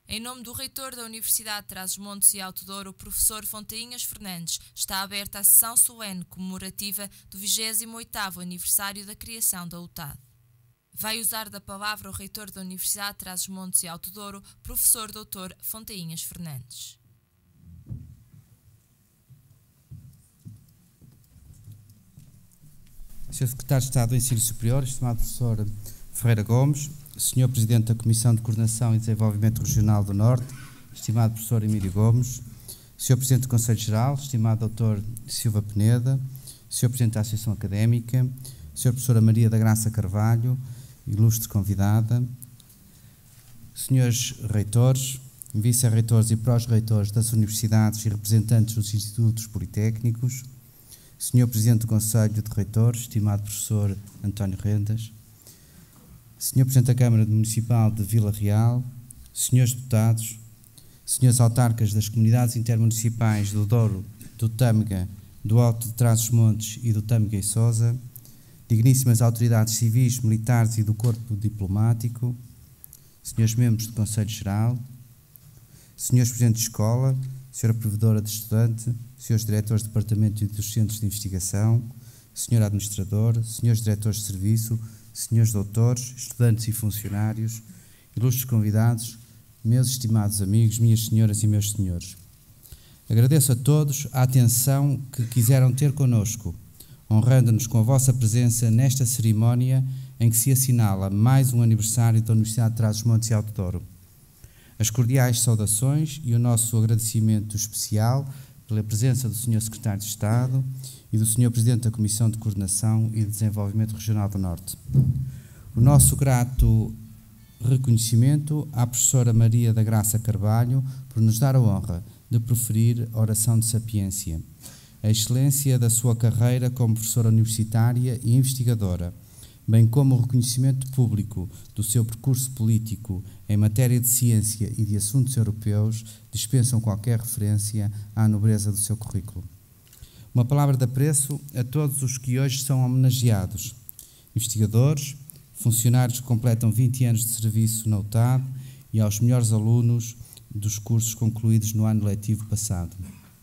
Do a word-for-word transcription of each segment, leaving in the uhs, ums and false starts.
Em nome do reitor da Universidade de Trás-os-Montes e Alto Douro, o professor Fontainhas Fernandes, está aberta a sessão solene comemorativa do vigésimo oitavo aniversário da criação da U T A D. Vai usar da palavra o reitor da Universidade de Trás-os-Montes e Alto Douro, professor doutor Fontainhas Fernandes. senhor Secretário de Estado do Ensino Superior, estimado professor Ferreira Gomes, senhor Presidente da Comissão de Coordenação e Desenvolvimento Regional do Norte, estimado professor Emílio Gomes, senhor Presidente do Conselho Geral, estimado doutor Silva Peneda, senhor Presidente da Associação Académica, senhora Professora Maria da Graça Carvalho, ilustre convidada, senhores reitores, vice-reitores e prós-reitores das universidades e representantes dos institutos politécnicos, senhor Presidente do Conselho de Reitores, estimado professor António Rendas, senhor Presidente da Câmara Municipal de Vila Real, senhores deputados, senhores autarcas das comunidades intermunicipais do Douro, do Tâmega, do Alto de Trás-os-Montes e do Tâmega e Sosa, digníssimas autoridades civis, militares e do corpo diplomático, senhores membros do Conselho Geral, senhores Presidentes de Escola, senhora Provedora de Estudante, senhores Diretores de Departamento e dos Centros de Investigação, senhor Administrador, senhores Diretores de Serviço, senhores Doutores, estudantes e funcionários, ilustres convidados, meus estimados amigos, minhas senhoras e meus senhores. Agradeço a todos a atenção que quiseram ter connosco, honrando-nos com a vossa presença nesta cerimónia em que se assinala mais um aniversário da Universidade de Trás-os-Montes e Alto Douro. As cordiais saudações e o nosso agradecimento especial pela presença do senhor Secretário de Estado e do senhor Presidente da Comissão de Coordenação e de Desenvolvimento Regional do Norte. O nosso grato reconhecimento à professora Maria da Graça Carvalho por nos dar a honra de proferir a oração de sapiência. A excelência da sua carreira como professora universitária e investigadora, bem como o reconhecimento público do seu percurso político em matéria de ciência e de assuntos europeus, dispensam qualquer referência à nobreza do seu currículo. Uma palavra de apreço a todos os que hoje são homenageados, investigadores, funcionários que completam vinte anos de serviço na U T A D e aos melhores alunos dos cursos concluídos no ano letivo passado.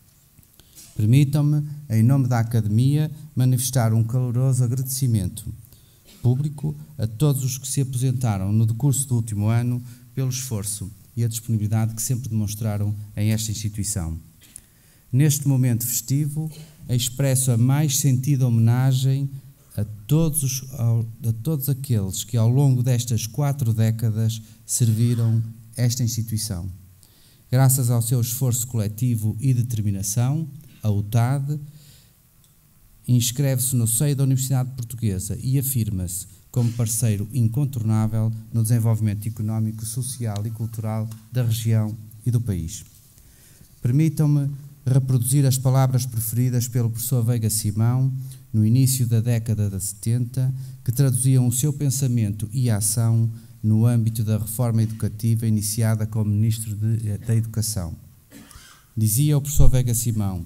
Permitam-me, em nome da Academia, manifestar um caloroso agradecimento público a todos os que se aposentaram no decurso do último ano pelo esforço e a disponibilidade que sempre demonstraram em esta instituição. Neste momento festivo, expresso a mais sentida homenagem a todos, os, a todos aqueles que ao longo destas quatro décadas serviram esta instituição. Graças ao seu esforço coletivo e determinação, a U T A D inscreve-se no seio da Universidade Portuguesa e afirma-se como parceiro incontornável no desenvolvimento económico, social e cultural da região e do país. Permitam-me reproduzir as palavras preferidas pelo professor Veiga Simão no início da década de setenta, que traduziam o seu pensamento e ação no âmbito da reforma educativa iniciada como Ministro de, da Educação. Dizia o professor Veiga Simão: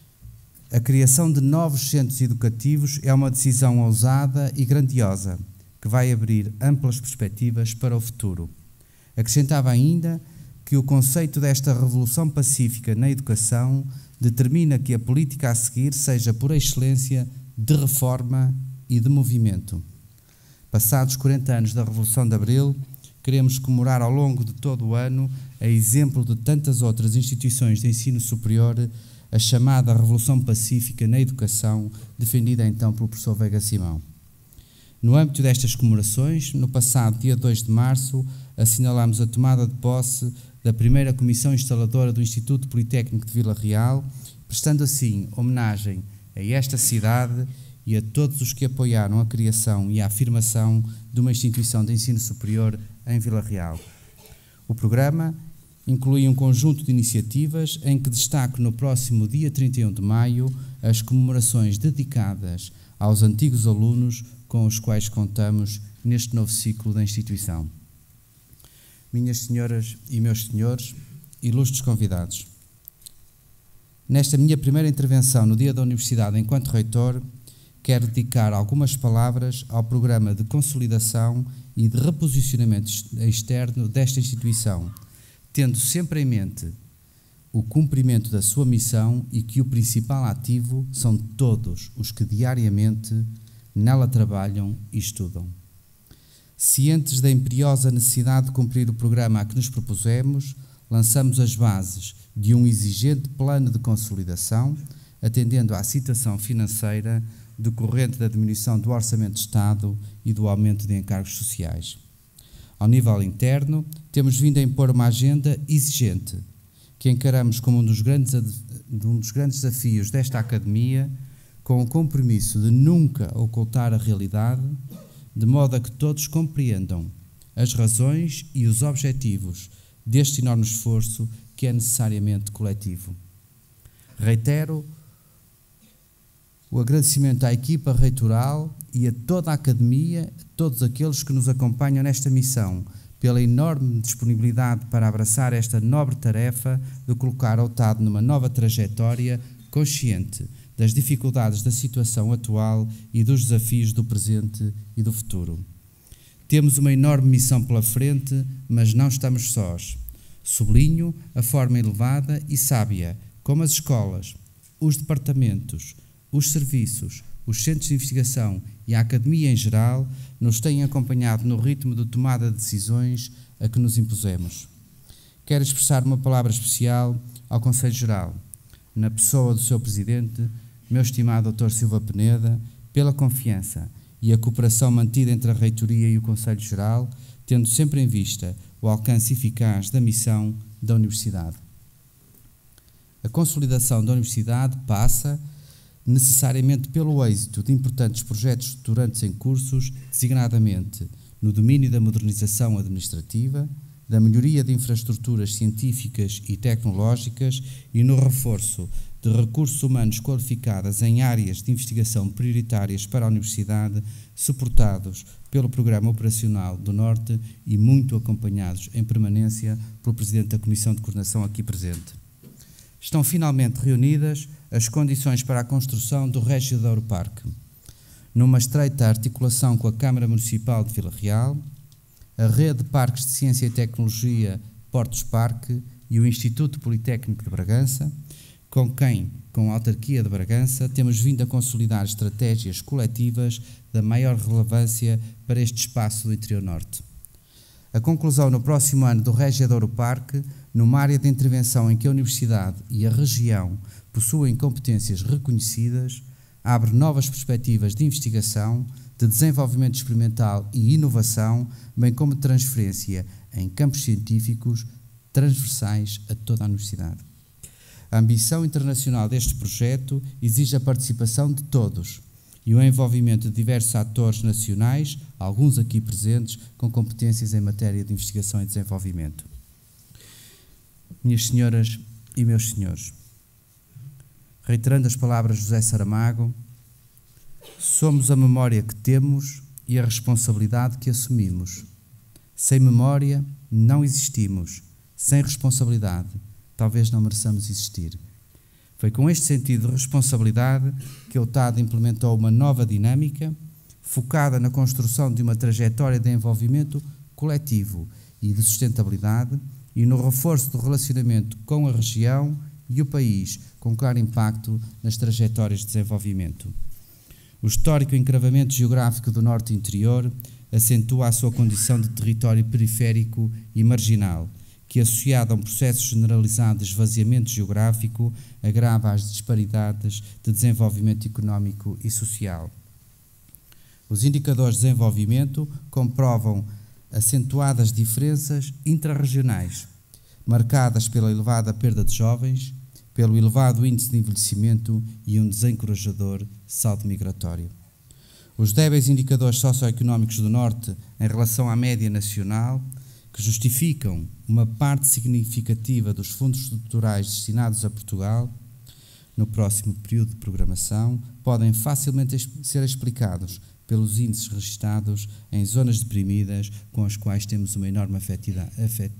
a criação de novos centros educativos é uma decisão ousada e grandiosa, que vai abrir amplas perspectivas para o futuro. Acrescentava ainda que o conceito desta revolução pacífica na educação determina que a política a seguir seja, por excelência, de reforma e de movimento. Passados quarenta anos da Revolução de Abril, queremos comemorar ao longo de todo o ano, a exemplo de tantas outras instituições de ensino superior, a chamada Revolução Pacífica na Educação, defendida então pelo professor Veiga Simão. No âmbito destas comemorações, no passado dia dois de março, assinalamos a tomada de posse da primeira Comissão Instaladora do Instituto Politécnico de Vila Real, prestando assim homenagem a esta cidade e a todos os que apoiaram a criação e a afirmação de uma instituição de ensino superior em Vila Real. O programa inclui um conjunto de iniciativas em que destaco no próximo dia trinta e um de maio as comemorações dedicadas aos antigos alunos com os quais contamos neste novo ciclo da instituição. Minhas senhoras e meus senhores, ilustres convidados, nesta minha primeira intervenção no Dia da Universidade enquanto reitor, quero dedicar algumas palavras ao programa de consolidação e de reposicionamento externo desta instituição, tendo sempre em mente o cumprimento da sua missão e que o principal ativo são todos os que diariamente nela trabalham e estudam. Cientes da imperiosa necessidade de cumprir o programa a que nos propusemos, lançamos as bases de um exigente plano de consolidação, atendendo à situação financeira decorrente da diminuição do Orçamento de Estado e do aumento de encargos sociais. Ao nível interno, temos vindo a impor uma agenda exigente, que encaramos como um dos grandes, um dos grandes desafios desta Academia, com o compromisso de nunca ocultar a realidade, de modo a que todos compreendam as razões e os objetivos deste enorme esforço que é necessariamente coletivo. Reitero o agradecimento à equipa reitoral e a toda a Academia, a todos aqueles que nos acompanham nesta missão, pela enorme disponibilidade para abraçar esta nobre tarefa de colocar a UTAD numa nova trajetória, consciente das dificuldades da situação atual e dos desafios do presente e do futuro. Temos uma enorme missão pela frente, mas não estamos sós. Sublinho a forma elevada e sábia como as escolas, os departamentos, os serviços, os centros de investigação e a Academia em geral nos têm acompanhado no ritmo de tomada de decisões a que nos impusemos. Quero expressar uma palavra especial ao Conselho Geral, na pessoa do seu Presidente, meu estimado doutor Silva Peneda, pela confiança e a cooperação mantida entre a Reitoria e o Conselho Geral, tendo sempre em vista o alcance eficaz da missão da Universidade. A consolidação da Universidade passa necessariamente pelo êxito de importantes projetos estruturantes em cursos, designadamente no domínio da modernização administrativa, da melhoria de infraestruturas científicas e tecnológicas e no reforço de recursos humanos qualificados em áreas de investigação prioritárias para a Universidade, suportados pelo Programa Operacional do Norte e muito acompanhados em permanência pelo Presidente da Comissão de Coordenação aqui presente. Estão finalmente reunidas as condições para a construção do Régio Douro Parque, numa estreita articulação com a Câmara Municipal de Vila Real, a Rede de Parques de Ciência e Tecnologia Portos Parque e o Instituto Politécnico de Bragança, com quem, com a autarquia de Bragança, temos vindo a consolidar estratégias coletivas da maior relevância para este espaço do interior norte. A conclusão no próximo ano do Régio Douro Parque, numa área de intervenção em que a Universidade e a região possuem competências reconhecidas, abre novas perspectivas de investigação, de desenvolvimento experimental e inovação, bem como de transferência em campos científicos transversais a toda a Universidade. A ambição internacional deste projeto exige a participação de todos e o envolvimento de diversos atores nacionais, alguns aqui presentes, com competências em matéria de investigação e desenvolvimento. Minhas senhoras e meus senhores, reiterando as palavras de José Saramago, somos a memória que temos e a responsabilidade que assumimos. Sem memória, não existimos. Sem responsabilidade, talvez não mereçamos existir. Foi com este sentido de responsabilidade que a UTAD implementou uma nova dinâmica, focada na construção de uma trajetória de envolvimento coletivo e de sustentabilidade e no reforço do relacionamento com a região e o país, com claro impacto nas trajetórias de desenvolvimento. O histórico encravamento geográfico do norte interior acentua a sua condição de território periférico e marginal, que, associado a um processo generalizado de esvaziamento geográfico, agrava as disparidades de desenvolvimento económico e social. Os indicadores de desenvolvimento comprovam acentuadas diferenças intrarregionais, marcadas pela elevada perda de jovens, pelo elevado índice de envelhecimento e um desencorajador saldo migratório. Os débeis indicadores socioeconómicos do Norte em relação à média nacional, que justificam uma parte significativa dos fundos estruturais destinados a Portugal no próximo período de programação, podem facilmente ser explicados pelos índices registados em zonas deprimidas com as quais temos uma enorme afetidade, afet...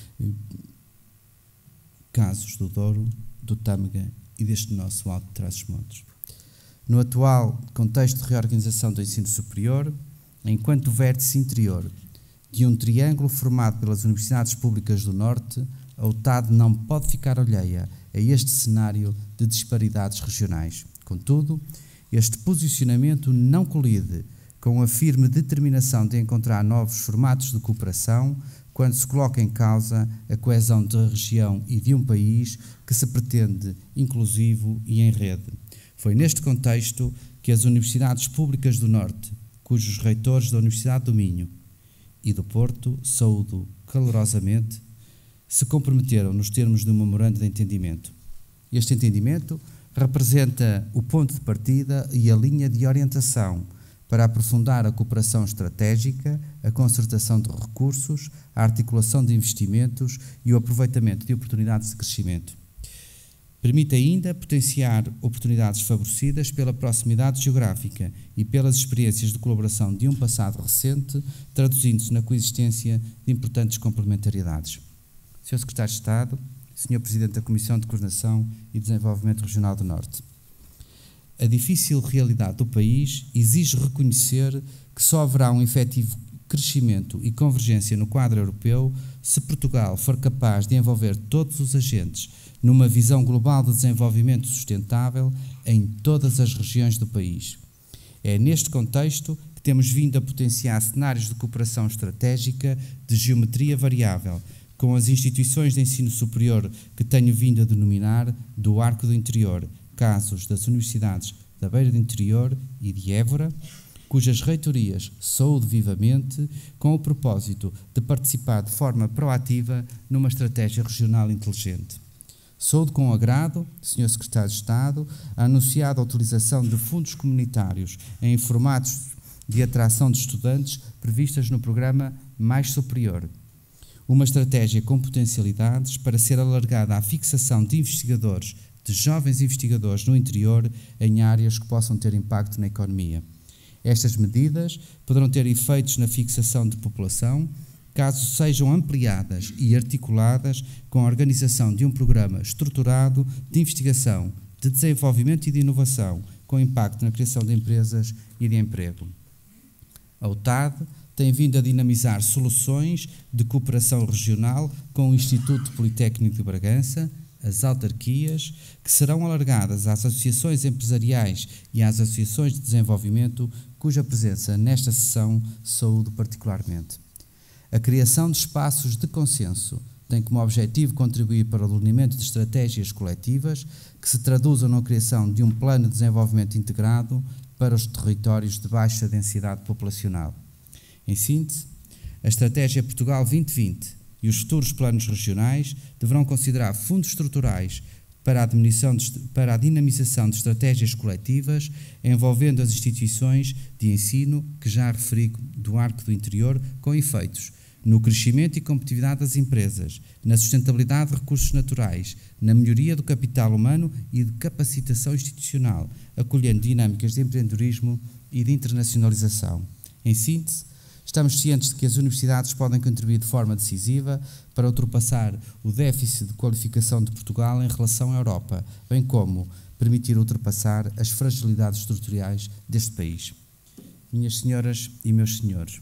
casos do Douro, do Tâmega e deste nosso Alto de Trás-os-Montes. No atual contexto de reorganização do ensino superior, enquanto vértice interior de um triângulo formado pelas universidades públicas do Norte, A UTAD não pode ficar alheia a este cenário de disparidades regionais. Contudo, este posicionamento não colide com a firme determinação de encontrar novos formatos de cooperação quando se coloca em causa a coesão da região e de um país que se pretende inclusivo e em rede. Foi neste contexto que as universidades públicas do Norte, cujos reitores da Universidade do Minho e do Porto, saúdo calorosamente, se comprometeram nos termos de um memorando de entendimento. Este entendimento representa o ponto de partida e a linha de orientação para aprofundar a cooperação estratégica, a concertação de recursos, a articulação de investimentos e o aproveitamento de oportunidades de crescimento. Permite ainda potenciar oportunidades favorecidas pela proximidade geográfica e pelas experiências de colaboração de um passado recente, traduzindo-se na coexistência de importantes complementariedades. senhor Secretário de Estado, senhor Presidente da Comissão de Coordenação e Desenvolvimento Regional do Norte, a difícil realidade do país exige reconhecer que só haverá um efetivo crescimento e convergência no quadro europeu se Portugal for capaz de envolver todos os agentes numa visão global de desenvolvimento sustentável em todas as regiões do país. É neste contexto que temos vindo a potenciar cenários de cooperação estratégica de geometria variável, com as instituições de ensino superior que tenho vindo a denominar do Arco do Interior, casos das universidades da Beira do Interior e de Évora, cujas reitorias saúdo vivamente com o propósito de participar de forma proativa numa estratégia regional inteligente. Saúdo com agrado, senhor Secretário de Estado, a anunciada utilização de fundos comunitários em formatos de atração de estudantes previstas no programa Mais Superior. Uma estratégia com potencialidades para ser alargada à fixação de investigadores, de jovens investigadores no interior, em áreas que possam ter impacto na economia. Estas medidas poderão ter efeitos na fixação de população, caso sejam ampliadas e articuladas com a organização de um programa estruturado de investigação, de desenvolvimento e de inovação, com impacto na criação de empresas e de emprego. A UTAD tem vindo a dinamizar soluções de cooperação regional com o Instituto Politécnico de Bragança, as autarquias, que serão alargadas às associações empresariais e às associações de desenvolvimento, cuja presença nesta sessão saúdo particularmente. A criação de espaços de consenso tem como objetivo contribuir para o delineamento de estratégias coletivas que se traduzam na criação de um plano de desenvolvimento integrado para os territórios de baixa densidade populacional. Em síntese, a Estratégia Portugal vinte vinte e os futuros planos regionais deverão considerar fundos estruturais para a, de, para a dinamização de estratégias coletivas envolvendo as instituições de ensino que já referi do Arco do Interior, com efeitos no crescimento e competitividade das empresas, na sustentabilidade de recursos naturais, na melhoria do capital humano e de capacitação institucional, acolhendo dinâmicas de empreendedorismo e de internacionalização. Em síntese, estamos cientes de que as universidades podem contribuir de forma decisiva para ultrapassar o déficit de qualificação de Portugal em relação à Europa, bem como permitir ultrapassar as fragilidades estruturais deste país. Minhas senhoras e meus senhores,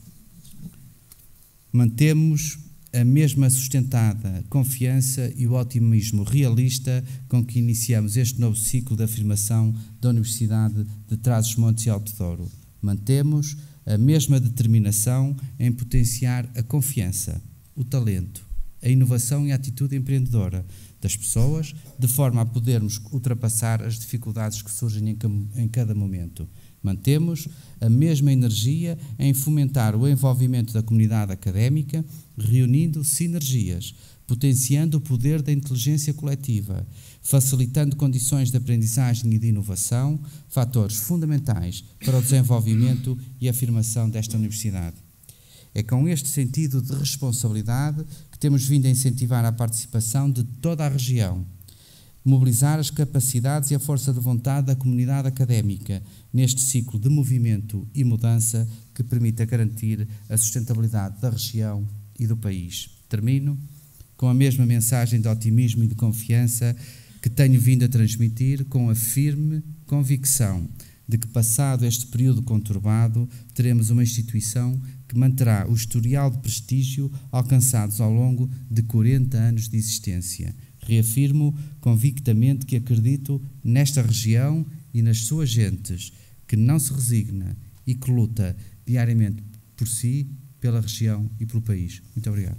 mantemos a mesma sustentada confiança e o otimismo realista com que iniciamos este novo ciclo de afirmação da Universidade de Trás-os-Montes e Alto Douro. Mantemos a mesma determinação em potenciar a confiança, o talento, a inovação e a atitude empreendedora das pessoas, de forma a podermos ultrapassar as dificuldades que surgem em, em cada momento. Mantemos a mesma energia em fomentar o envolvimento da comunidade académica, reunindo sinergias, potenciando o poder da inteligência coletiva, facilitando condições de aprendizagem e de inovação, fatores fundamentais para o desenvolvimento e afirmação desta universidade. É com este sentido de responsabilidade que temos vindo a incentivar a participação de toda a região, mobilizar as capacidades e a força de vontade da comunidade académica neste ciclo de movimento e mudança que permita garantir a sustentabilidade da região e do país. Termino com a mesma mensagem de otimismo e de confiança que tenho vindo a transmitir, com a firme convicção de que, passado este período conturbado, teremos uma instituição que manterá o historial de prestígio alcançados ao longo de quarenta anos de existência. Reafirmo convictamente que acredito nesta região e nas suas gentes, que não se resigna e que luta diariamente por si, pela região e pelo país. Muito obrigado.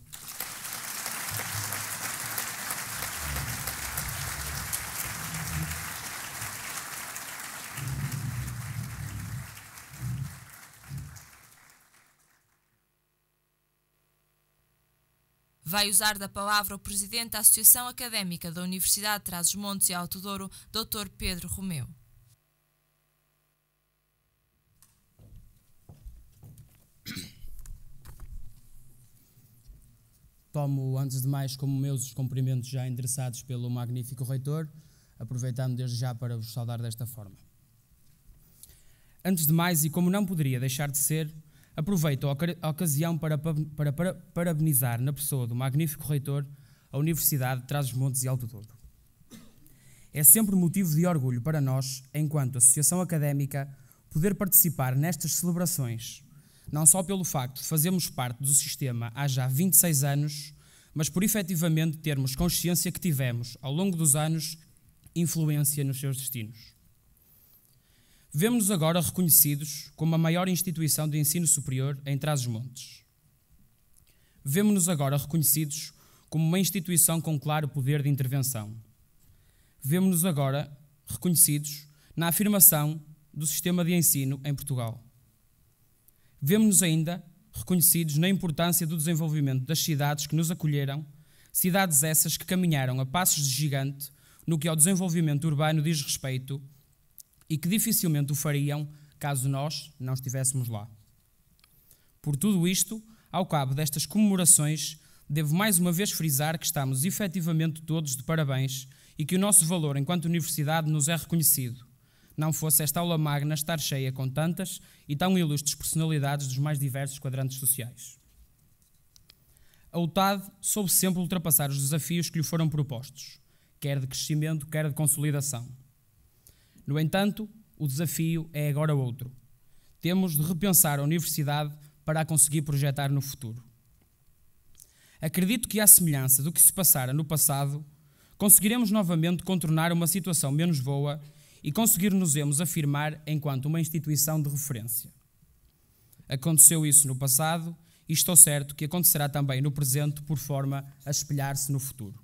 Vai usar da palavra o Presidente da Associação Académica da Universidade de Trás-os-Montes e Alto Douro, doutor Pedro Romeu. Tomo, antes de mais, como meus os cumprimentos já endereçados pelo magnífico reitor, aproveitando desde já para vos saudar desta forma. Antes de mais, e como não poderia deixar de ser, aproveito a ocasião para, para, para parabenizar, na pessoa do magnífico reitor, a Universidade de Trás-os-Montes e Alto Douro. É sempre motivo de orgulho para nós, enquanto associação académica, poder participar nestas celebrações, não só pelo facto de fazermos parte do sistema há já vinte e seis anos, mas por efetivamente termos consciência que tivemos, ao longo dos anos, influência nos seus destinos. Vemo-nos agora reconhecidos como a maior instituição de ensino superior em Trás-os-Montes. Vemo-nos agora reconhecidos como uma instituição com claro poder de intervenção. Vemo-nos agora reconhecidos na afirmação do sistema de ensino em Portugal. Vemo-nos ainda reconhecidos na importância do desenvolvimento das cidades que nos acolheram, cidades essas que caminharam a passos de gigante no que ao desenvolvimento urbano diz respeito e que dificilmente o fariam caso nós não estivéssemos lá. Por tudo isto, ao cabo destas comemorações, devo mais uma vez frisar que estamos efetivamente todos de parabéns e que o nosso valor enquanto universidade nos é reconhecido. Não fosse esta aula magna estar cheia com tantas e tão ilustres personalidades dos mais diversos quadrantes sociais. A U T A D soube sempre ultrapassar os desafios que lhe foram propostos, quer de crescimento, quer de consolidação. No entanto, o desafio é agora outro. Temos de repensar a universidade para a conseguir projetar no futuro. Acredito que, à semelhança do que se passara no passado, conseguiremos novamente contornar uma situação menos boa e conseguir-nos-emos afirmar enquanto uma instituição de referência. Aconteceu isso no passado e estou certo que acontecerá também no presente por forma a espelhar-se no futuro.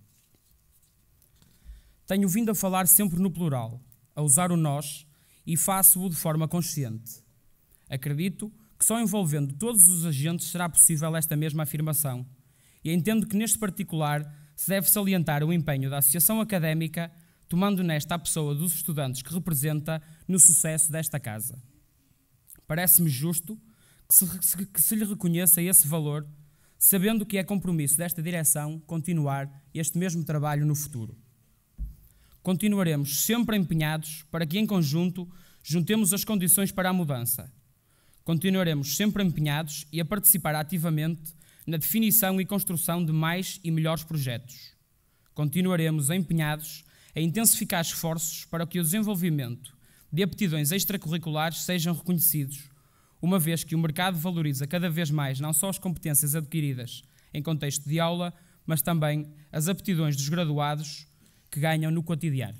Tenho vindo a falar sempre no plural, a usar o nós, e faço-o de forma consciente. Acredito que só envolvendo todos os agentes será possível esta mesma afirmação, e entendo que neste particular se deve salientar o empenho da Associação Académica, tomando nesta a pessoa dos estudantes que representa no sucesso desta casa. Parece-me justo que se, que se lhe reconheça esse valor, sabendo que é compromisso desta direção continuar este mesmo trabalho no futuro. Continuaremos sempre empenhados para que, em conjunto, juntemos as condições para a mudança. Continuaremos sempre empenhados e a participar ativamente na definição e construção de mais e melhores projetos. Continuaremos empenhados a intensificar esforços para que o desenvolvimento de aptidões extracurriculares sejam reconhecidos, uma vez que o mercado valoriza cada vez mais não só as competências adquiridas em contexto de aula, mas também as aptidões dos graduados que ganham no cotidiano.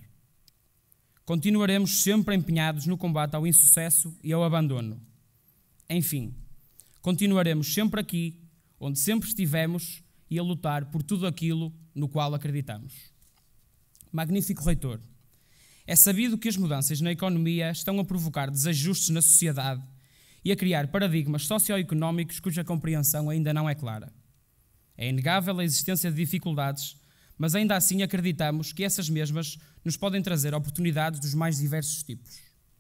Continuaremos sempre empenhados no combate ao insucesso e ao abandono. Enfim, continuaremos sempre aqui, onde sempre estivemos, e a lutar por tudo aquilo no qual acreditamos. Magnífico reitor, é sabido que as mudanças na economia estão a provocar desajustes na sociedade e a criar paradigmas socioeconómicos cuja compreensão ainda não é clara. É inegável a existência de dificuldades, mas ainda assim acreditamos que essas mesmas nos podem trazer oportunidades dos mais diversos tipos.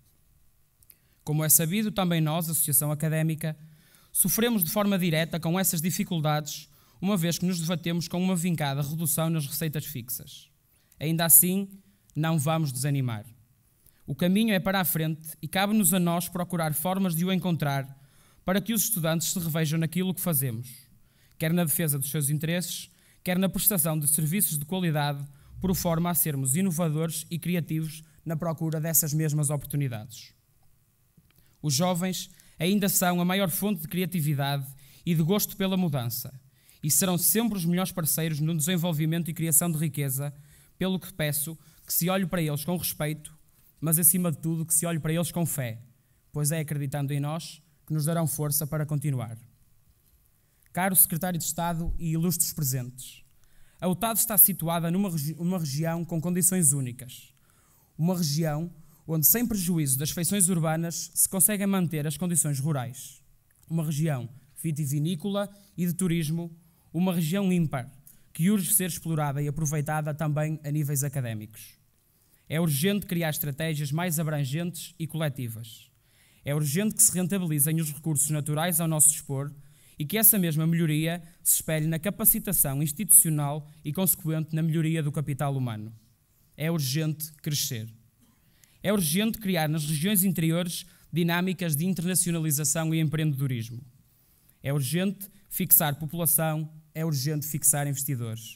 Como é sabido, também nós, Associação Académica, sofremos de forma direta com essas dificuldades, uma vez que nos debatemos com uma vincada redução nas receitas fixas. Ainda assim, não vamos desanimar. O caminho é para a frente e cabe-nos a nós procurar formas de o encontrar para que os estudantes se revejam naquilo que fazemos, quer na defesa dos seus interesses, quer na prestação de serviços de qualidade, por forma a sermos inovadores e criativos na procura dessas mesmas oportunidades. Os jovens ainda são a maior fonte de criatividade e de gosto pela mudança, e serão sempre os melhores parceiros no desenvolvimento e criação de riqueza, pelo que peço que se olhe para eles com respeito, mas acima de tudo que se olhe para eles com fé, pois é acreditando em nós que nos darão força para continuar. Caro Secretário de Estado e ilustres presentes, a U T A D está situada numa regi- uma região com condições únicas, uma região onde, sem prejuízo das feições urbanas, se conseguem manter as condições rurais, uma região vitivinícola e de turismo, uma região ímpar, que urge ser explorada e aproveitada também a níveis académicos. É urgente criar estratégias mais abrangentes e coletivas. É urgente que se rentabilizem os recursos naturais ao nosso dispor e que essa mesma melhoria se espelhe na capacitação institucional e, consequente, na melhoria do capital humano. É urgente crescer. É urgente criar nas regiões interiores dinâmicas de internacionalização e empreendedorismo. É urgente fixar população, é urgente fixar investidores.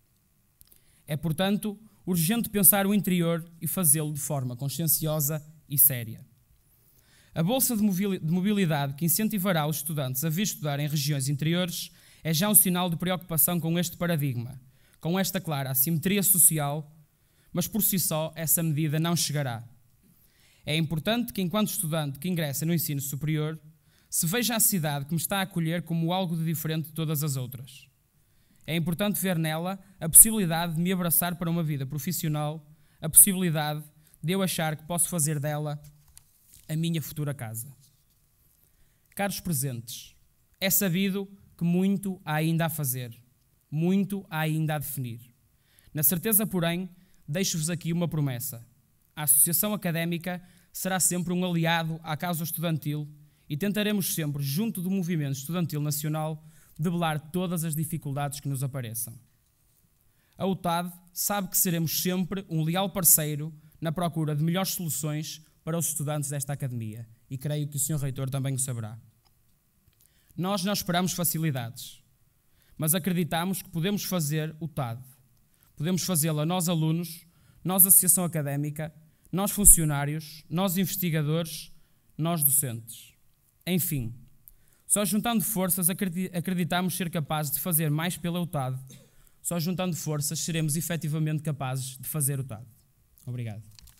É, portanto, urgente pensar o interior e fazê-lo de forma conscienciosa e séria. A Bolsa de Mobilidade que incentivará os estudantes a vir estudar em regiões interiores é já um sinal de preocupação com este paradigma, com esta clara assimetria social, mas por si só essa medida não chegará. É importante que, enquanto estudante que ingressa no ensino superior, se veja a cidade que me está a acolher como algo de diferente de todas as outras. É importante ver nela a possibilidade de me abraçar para uma vida profissional, a possibilidade de eu achar que posso fazer dela a minha futura casa. Caros presentes, é sabido que muito há ainda a fazer, muito há ainda a definir. Na certeza, porém, deixo-vos aqui uma promessa. A Associação Académica será sempre um aliado à causa estudantil e tentaremos sempre, junto do movimento estudantil nacional, debelar todas as dificuldades que nos apareçam. A U T A D sabe que seremos sempre um leal parceiro na procura de melhores soluções para os estudantes desta academia, e creio que o senhor Reitor também o saberá. Nós não esperamos facilidades, mas acreditamos que podemos fazer U T A D. Podemos fazê-la nós alunos, nós Associação Académica, nós funcionários, nós investigadores, nós docentes. Enfim, só juntando forças acreditamos ser capazes de fazer mais pela U T A D. Só juntando forças seremos efetivamente capazes de fazer U T A D. Obrigado.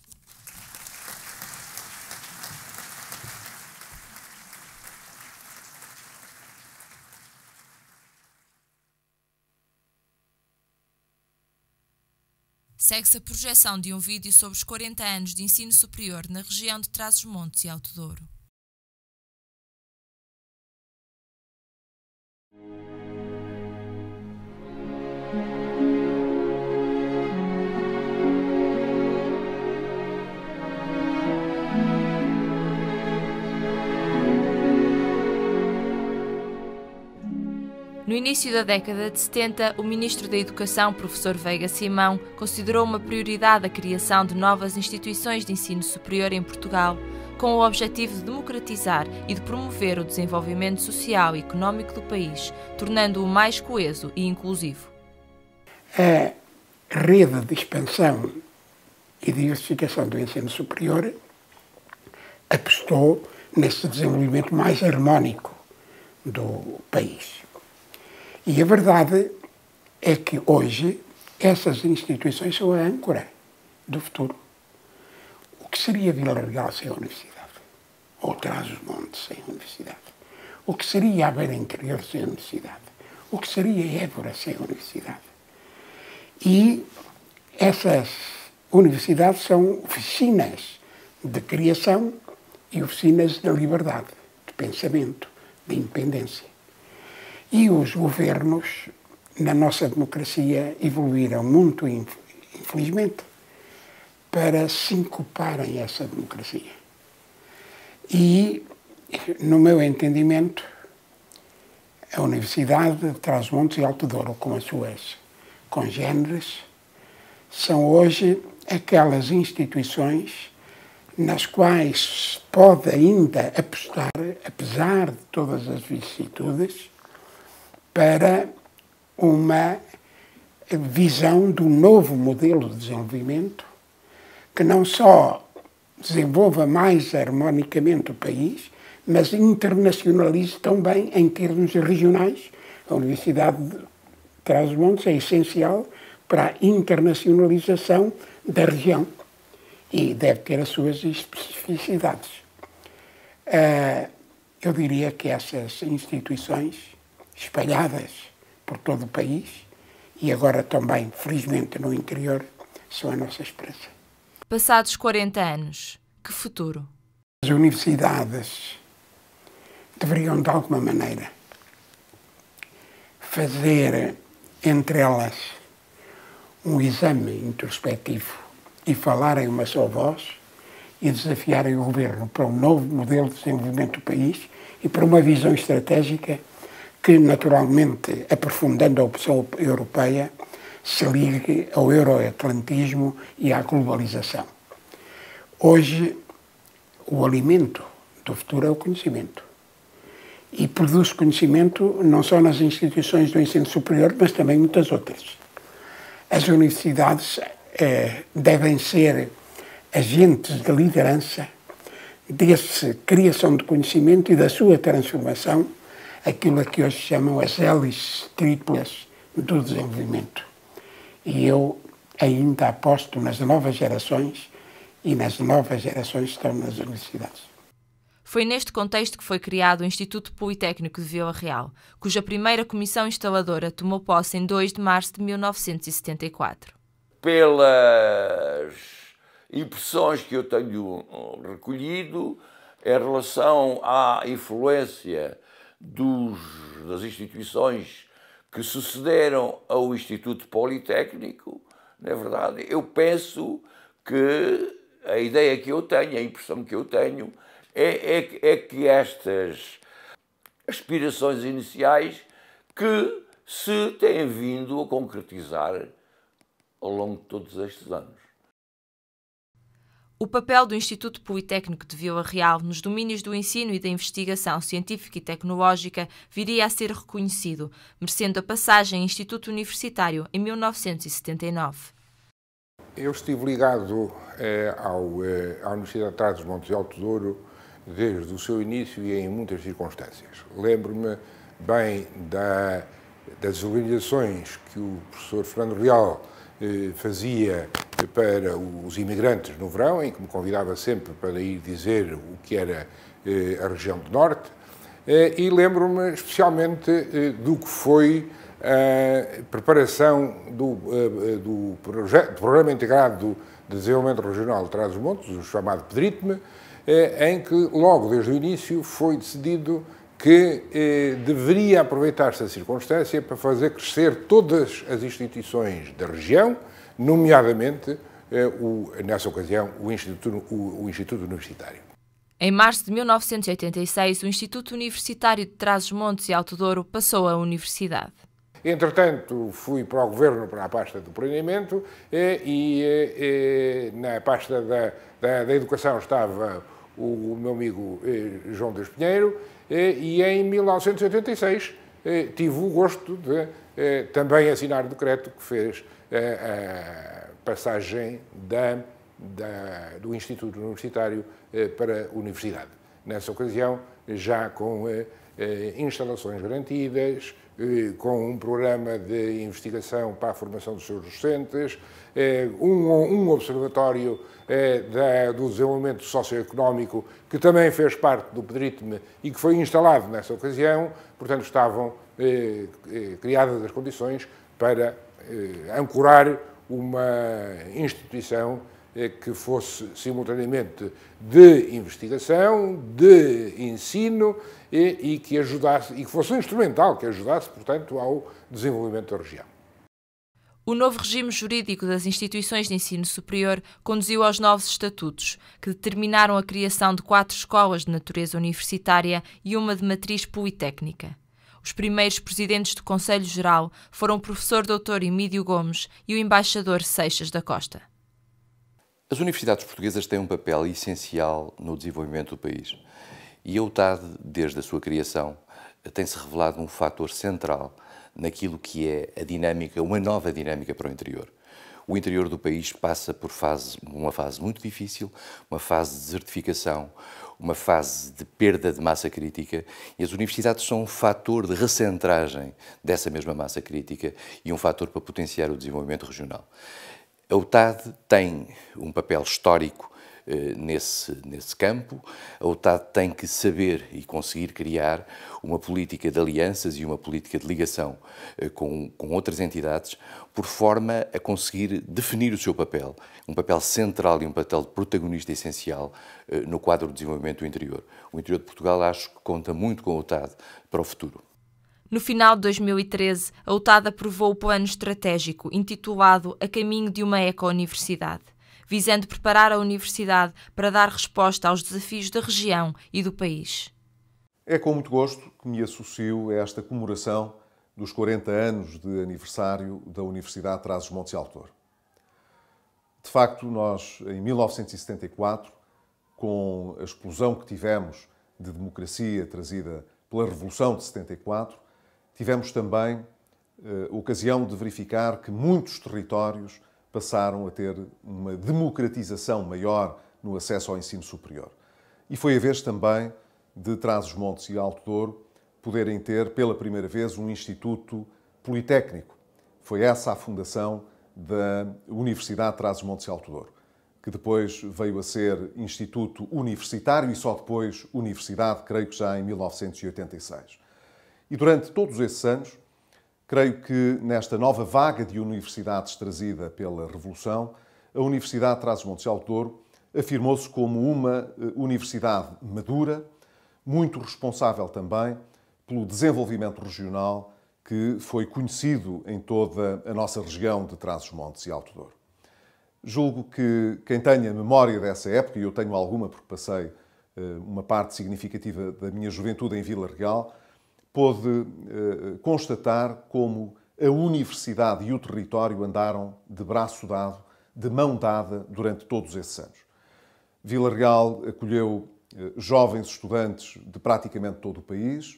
Segue-se a projeção de um vídeo sobre os quarenta anos de ensino superior na região de Trás-os-Montes e Alto Douro. No início da década de setenta, o Ministro da Educação, professor Veiga Simão, considerou uma prioridade a criação de novas instituições de ensino superior em Portugal, com o objetivo de democratizar e de promover o desenvolvimento social e económico do país, tornando-o mais coeso e inclusivo. A rede de expansão e diversificação do ensino superior apostou nesse desenvolvimento mais harmónico do país. E a verdade é que hoje essas instituições são a âncora do futuro. O que seria Vila Real sem a universidade? Ou Trás-os-Montes sem a universidade? O que seria a Beira Interior sem a universidade? O que seria Évora sem a universidade? E essas universidades são oficinas de criação e oficinas de liberdade, de pensamento, de independência. E os governos, na nossa democracia, evoluíram muito, infelizmente, para sincoparem essa democracia. E, no meu entendimento, a Universidade de Trás-os-Montes e Alto Douro, com as suas congêneres, são hoje aquelas instituições nas quais se pode ainda apostar, apesar de todas as vicissitudes, para uma visão do novo modelo de desenvolvimento que não só desenvolva mais harmonicamente o país, mas internacionalize também em termos regionais. A Universidade de Trás-os-Montes é essencial para a internacionalização da região e deve ter as suas especificidades. Eu diria que essas instituições espalhadas por todo o país e agora também, felizmente, no interior, são a nossa esperança. Passados quarenta anos, que futuro? As universidades deveriam, de alguma maneira, fazer entre elas um exame introspectivo e falarem uma só voz e desafiarem o governo para um novo modelo de desenvolvimento do país e para uma visão estratégica que, naturalmente, aprofundando a opção europeia, se ligue ao euroatlantismo e à globalização. Hoje, o alimento do futuro é o conhecimento. E produz conhecimento não só nas instituições do ensino superior, mas também muitas outras. As universidades eh, devem ser agentes de liderança dessa criação de conhecimento e da sua transformação, aquilo a que hoje chamam as hélices triplas do desenvolvimento. E eu ainda aposto nas novas gerações e nas novas gerações que estão nas universidades. Foi neste contexto que foi criado o Instituto Politécnico de Vila Real, cuja primeira comissão instaladora tomou posse em dois de março de mil novecentos e setenta e quatro. Pelas impressões que eu tenho recolhido em relação à influência dos, das instituições que sucederam ao Instituto Politécnico, na verdade, eu penso que a ideia que eu tenho, a impressão que eu tenho, é, é, é que estas aspirações iniciais que se têm vindo a concretizar ao longo de todos estes anos. O papel do Instituto Politécnico de Vila Real nos domínios do ensino e da investigação científica e tecnológica viria a ser reconhecido, merecendo a passagem em Instituto Universitário em mil novecentos e setenta e nove. Eu estive ligado eh, ao, eh, à Universidade de Trás-os-Montes e Alto Douro desde o seu início e em muitas circunstâncias. Lembro-me bem da, das organizações que o professor Fernando Real eh, fazia para os imigrantes no verão, em que me convidava sempre para ir dizer o que era eh, a região do Norte, eh, e lembro-me especialmente eh, do que foi a preparação do, uh, do, projeto, do Programa Integrado de Desenvolvimento Regional de Trás-os-Montes, o chamado PEDRITME, eh, em que logo desde o início foi decidido que eh, deveria aproveitar-se a circunstância para fazer crescer todas as instituições da região, nomeadamente, eh, o, nessa ocasião, o Instituto, o, o Instituto Universitário. Em março de mil novecentos e oitenta e seis, o Instituto Universitário de Trás-os-Montes e Alto Douro passou à universidade. Entretanto, fui para o Governo, para a pasta do planeamento, e, e, e na pasta da, da, da Educação estava o, o meu amigo João Dias Pinheiro, e, e em mil novecentos e oitenta e seis tive o gosto de também assinar o decreto que fez a, a passagem da, da, do Instituto Universitário para a Universidade. Nessa ocasião, já com instalações garantidas, com um programa de investigação para a formação dos seus docentes, um, um observatório da, do desenvolvimento socioeconómico que também fez parte do PEDRITME e que foi instalado nessa ocasião. Portanto, estavam eh, criadas as condições para eh, ancorar uma instituição eh, que fosse simultaneamente de investigação, de ensino e, e que ajudasse, e que fosse instrumental, que ajudasse, portanto, ao desenvolvimento da região. O novo regime jurídico das instituições de ensino superior conduziu aos novos estatutos, que determinaram a criação de quatro escolas de natureza universitária e uma de matriz politécnica. Os primeiros presidentes do Conselho Geral foram o professor doutor Emílio Gomes e o embaixador Seixas da Costa. As universidades portuguesas têm um papel essencial no desenvolvimento do país. E a U T A D, desde a sua criação, tem-se revelado um fator central naquilo que é a dinâmica, uma nova dinâmica para o interior. o interior do país passa por fase, uma fase muito difícil, uma fase de desertificação, uma fase de perda de massa crítica, e as universidades são um fator de recentragem dessa mesma massa crítica e um fator para potenciar o desenvolvimento regional. A U T A D tem um papel histórico eh, nesse, nesse campo. A U T A D tem que saber e conseguir criar uma política de alianças e uma política de ligação eh, com, com outras entidades, por forma a conseguir definir o seu papel, um papel central e um papel de protagonista essencial eh, no quadro do desenvolvimento do interior. O interior de Portugal, acho que conta muito com a U T A D para o futuro. No final de dois mil e treze, a U T A D aprovou o plano estratégico intitulado A Caminho de uma Eco-Universidade, visando preparar a universidade para dar resposta aos desafios da região e do país. É com muito gosto que me associo a esta comemoração dos quarenta anos de aniversário da Universidade de Trás-os-Montes e Alto Douro. De facto, nós, em mil novecentos e setenta e quatro, com a explosão que tivemos de democracia trazida pela Revolução de setenta e quatro, tivemos também eh, a ocasião de verificar que muitos territórios passaram a ter uma democratização maior no acesso ao ensino superior. E foi a vez também de Trás-os-Montes e Alto Douro poderem ter, pela primeira vez, um instituto politécnico. Foi essa a fundação da Universidade de Trás-os-Montes e Alto Douro, que depois veio a ser Instituto Universitário e só depois Universidade, creio que já em mil novecentos e oitenta e seis. E durante todos esses anos, creio que nesta nova vaga de universidades trazida pela Revolução, a Universidade de Trás-os-Montes e Alto Douro afirmou-se como uma universidade madura, muito responsável também pelo desenvolvimento regional que foi conhecido em toda a nossa região de Trás-os-Montes e Alto Douro. Julgo que quem tenha memória dessa época, e eu tenho alguma porque passei uma parte significativa da minha juventude em Vila Real, pôde uh, constatar como a universidade e o território andaram de braço dado, de mão dada, durante todos esses anos. Vila Real acolheu uh, jovens estudantes de praticamente todo o país,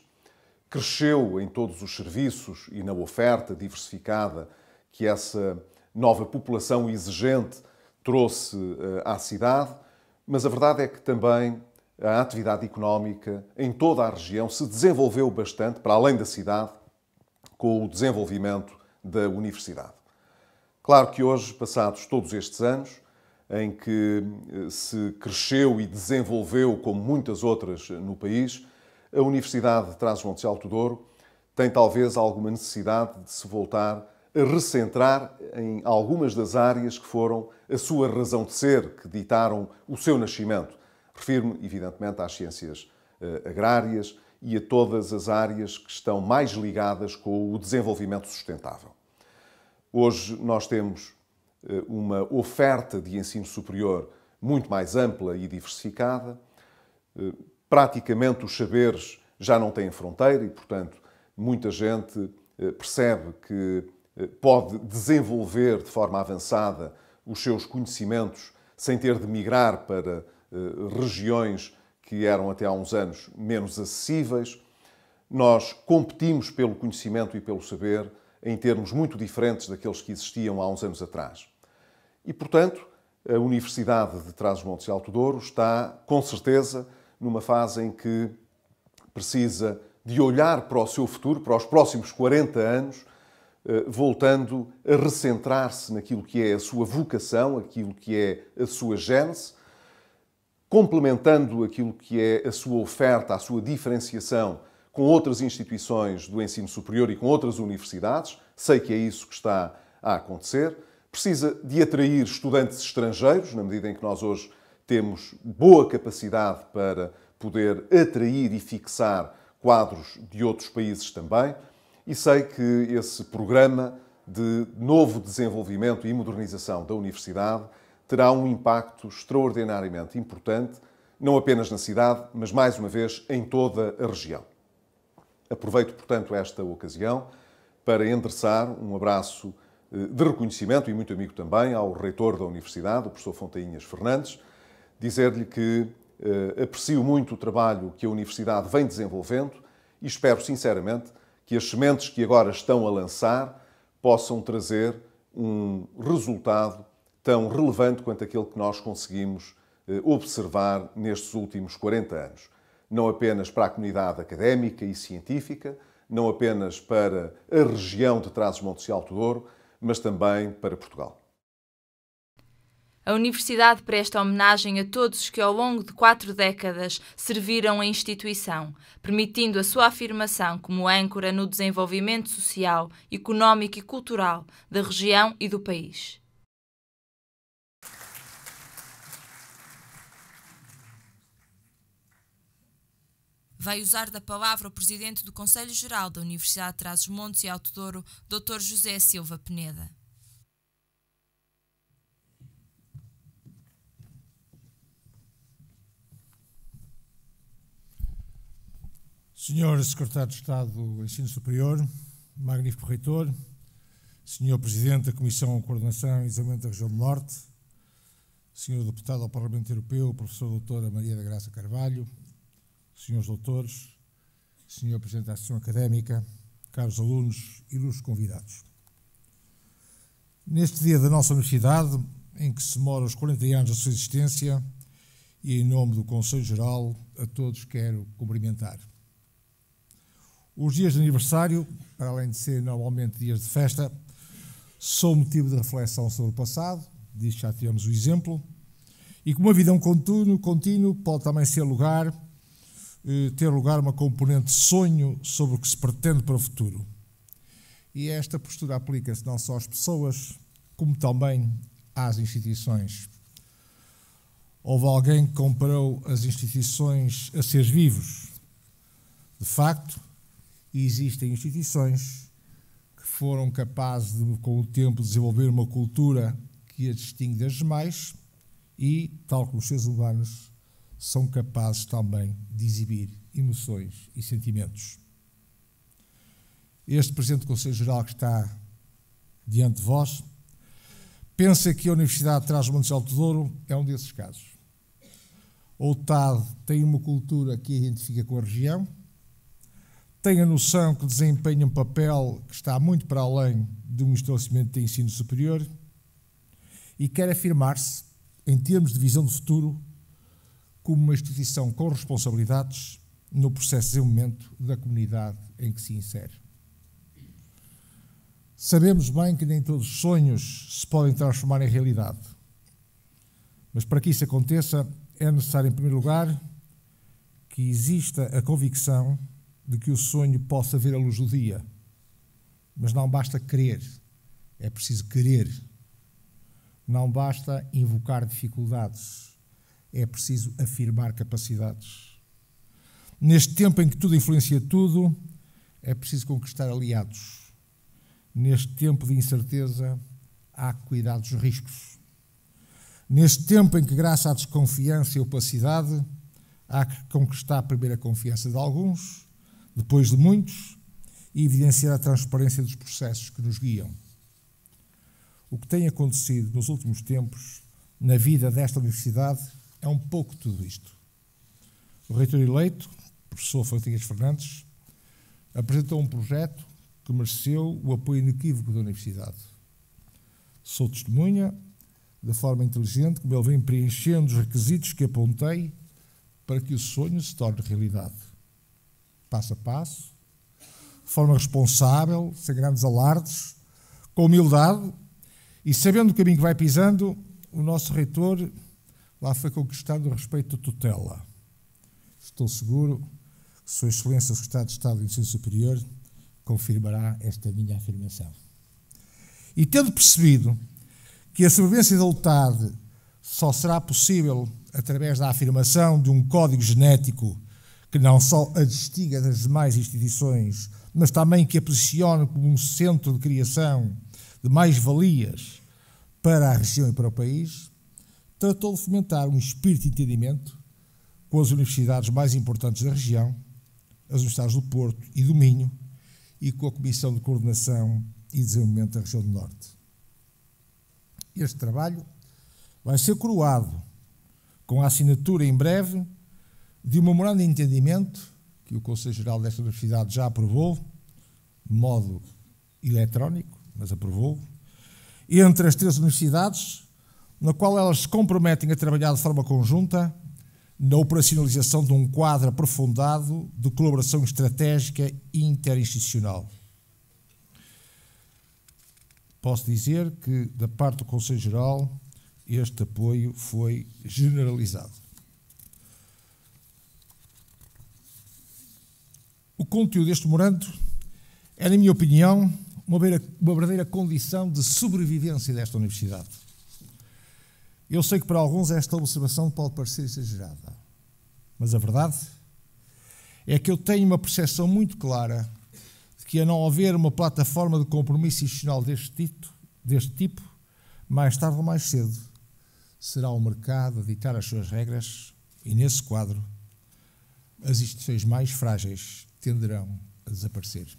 cresceu em todos os serviços e na oferta diversificada que essa nova população exigente trouxe uh, à cidade, mas a verdade é que também a atividade económica em toda a região se desenvolveu bastante, para além da cidade, com o desenvolvimento da universidade. Claro que hoje, passados todos estes anos, em que se cresceu e desenvolveu, como muitas outras no país, a Universidade de Trás-os-Montes e Alto Douro tem talvez alguma necessidade de se voltar a recentrar em algumas das áreas que foram a sua razão de ser, que ditaram o seu nascimento. Refiro-me, evidentemente, às ciências uh, agrárias e a todas as áreas que estão mais ligadas com o desenvolvimento sustentável. Hoje nós temos uh, uma oferta de ensino superior muito mais ampla e diversificada. Uh, praticamente os saberes já não têm fronteira e, portanto, muita gente uh, percebe que uh, pode desenvolver de forma avançada os seus conhecimentos sem ter de migrar para regiões que eram até há uns anos menos acessíveis. Nós competimos pelo conhecimento e pelo saber em termos muito diferentes daqueles que existiam há uns anos atrás. E, portanto, a Universidade de Trás-os-Montes e Alto Douro está, com certeza, numa fase em que precisa de olhar para o seu futuro, para os próximos quarenta anos, voltando a recentrar-se naquilo que é a sua vocação, aquilo que é a sua gênese, complementando aquilo que é a sua oferta, a sua diferenciação com outras instituições do ensino superior e com outras universidades. Sei que é isso que está a acontecer. Precisa de atrair estudantes estrangeiros, na medida em que nós hoje temos boa capacidade para poder atrair e fixar quadros de outros países também. E sei que esse programa de novo desenvolvimento e modernização da universidade terá um impacto extraordinariamente importante, não apenas na cidade, mas, mais uma vez, em toda a região. Aproveito, portanto, esta ocasião para endereçar um abraço de reconhecimento, e muito amigo também, ao reitor da Universidade, o professor Fontainhas Fernandes, dizer-lhe que eh, aprecio muito o trabalho que a Universidade vem desenvolvendo e espero, sinceramente, que as sementes que agora estão a lançar possam trazer um resultado tão relevante quanto aquele que nós conseguimos observar nestes últimos quarenta anos. Não apenas para a comunidade académica e científica, não apenas para a região de Trás-os-Montes e Alto Douro, mas também para Portugal. A Universidade presta homenagem a todos os que ao longo de quatro décadas serviram a instituição, permitindo a sua afirmação como âncora no desenvolvimento social, económico e cultural da região e do país. Vai usar da palavra o Presidente do Conselho Geral da Universidade de Trás-os-Montes e Alto Douro, doutor José Silva Peneda. senhor Secretário de Estado do Ensino Superior, magnífico Reitor, senhor Presidente da Comissão de Coordenação e Desenvolvimento da Região do Norte, senhor Deputado ao Parlamento Europeu, professor doutora Maria da Graça Carvalho, senhores doutores, senhor Presidente da Associação Académica, caros alunos e ilustres convidados. Neste dia da nossa Universidade, em que se comemora os quarenta anos da sua existência, e em nome do Conselho Geral, a todos quero cumprimentar. Os dias de aniversário, para além de serem normalmente dias de festa, são motivo de reflexão sobre o passado, disso já tivemos o exemplo, e como a vida é um contínuo, contínuo pode também ser lugar, eh, ter lugar uma componente de sonho sobre o que se pretende para o futuro. E esta postura aplica-se não só às pessoas, como também às instituições. Houve alguém que comparou as instituições a seres vivos. De facto, existem instituições que foram capazes de, com o tempo, desenvolver uma cultura que as distingue das demais e, tal como os seres humanos, são capazes também de exibir emoções e sentimentos. Este Presidente do Conselho Geral que está diante de vós pensa que a Universidade de Trás-os-Montes e Alto Douro é um desses casos. A U T A D tem uma cultura que a identifica com a região, tem a noção que desempenha um papel que está muito para além de um estabelecimento de ensino superior e quer afirmar-se, em termos de visão de futuro, como uma instituição com responsabilidades no processo de desenvolvimento da comunidade em que se insere. Sabemos bem que nem todos os sonhos se podem transformar em realidade, mas para que isso aconteça é necessário, em primeiro lugar, que exista a convicção de que o sonho possa ver a luz do dia. Mas não basta querer, é preciso querer. Não basta invocar dificuldades, é preciso afirmar capacidades. Neste tempo em que tudo influencia tudo, é preciso conquistar aliados. Neste tempo de incerteza, há que cuidar dos riscos. Neste tempo em que, graças à desconfiança e opacidade, há que conquistar primeiro a confiança de alguns, depois de muitos, e evidenciar a transparência dos processos que nos guiam. O que tem acontecido nos últimos tempos na vida desta universidade é um pouco tudo isto. O reitor eleito, o professor Fontinhas Fernandes, apresentou um projeto que mereceu o apoio inequívoco da universidade. Sou testemunha da forma inteligente como ele vem preenchendo os requisitos que apontei para que o sonho se torne realidade. Passo a passo, de forma responsável, sem grandes alardes, com humildade e sabendo o caminho que vai pisando, o nosso reitor lá foi conquistando o respeito da tutela. Estou seguro que Sua Excelência, o Secretário de Estado do Ensino Superior, confirmará esta minha afirmação. E tendo percebido que a sobrevivência da U T A D só será possível através da afirmação de um código genético que não só a distinga das demais instituições, mas também que a posicione como um centro de criação de mais-valias para a região e para o país, tratou de fomentar um espírito de entendimento com as universidades mais importantes da região, as universidades do Porto e do Minho, e com a Comissão de Coordenação e Desenvolvimento da Região do Norte. Este trabalho vai ser coroado com a assinatura em breve de um memorando de entendimento que o Conselho Geral desta Universidade já aprovou, de modo eletrónico, mas aprovou, entre as três universidades, na qual elas se comprometem a trabalhar de forma conjunta na operacionalização de um quadro aprofundado de colaboração estratégica e interinstitucional. Posso dizer que, da parte do Conselho Geral, este apoio foi generalizado. O conteúdo deste memorando é, na minha opinião, uma verdadeira condição de sobrevivência desta universidade. Eu sei que para alguns esta observação pode parecer exagerada, mas a verdade é que eu tenho uma percepção muito clara de que, a não haver uma plataforma de compromisso institucional deste tipo, deste tipo, mais tarde ou mais cedo, será o mercado a ditar as suas regras e, nesse quadro, as instituições mais frágeis tenderão a desaparecer.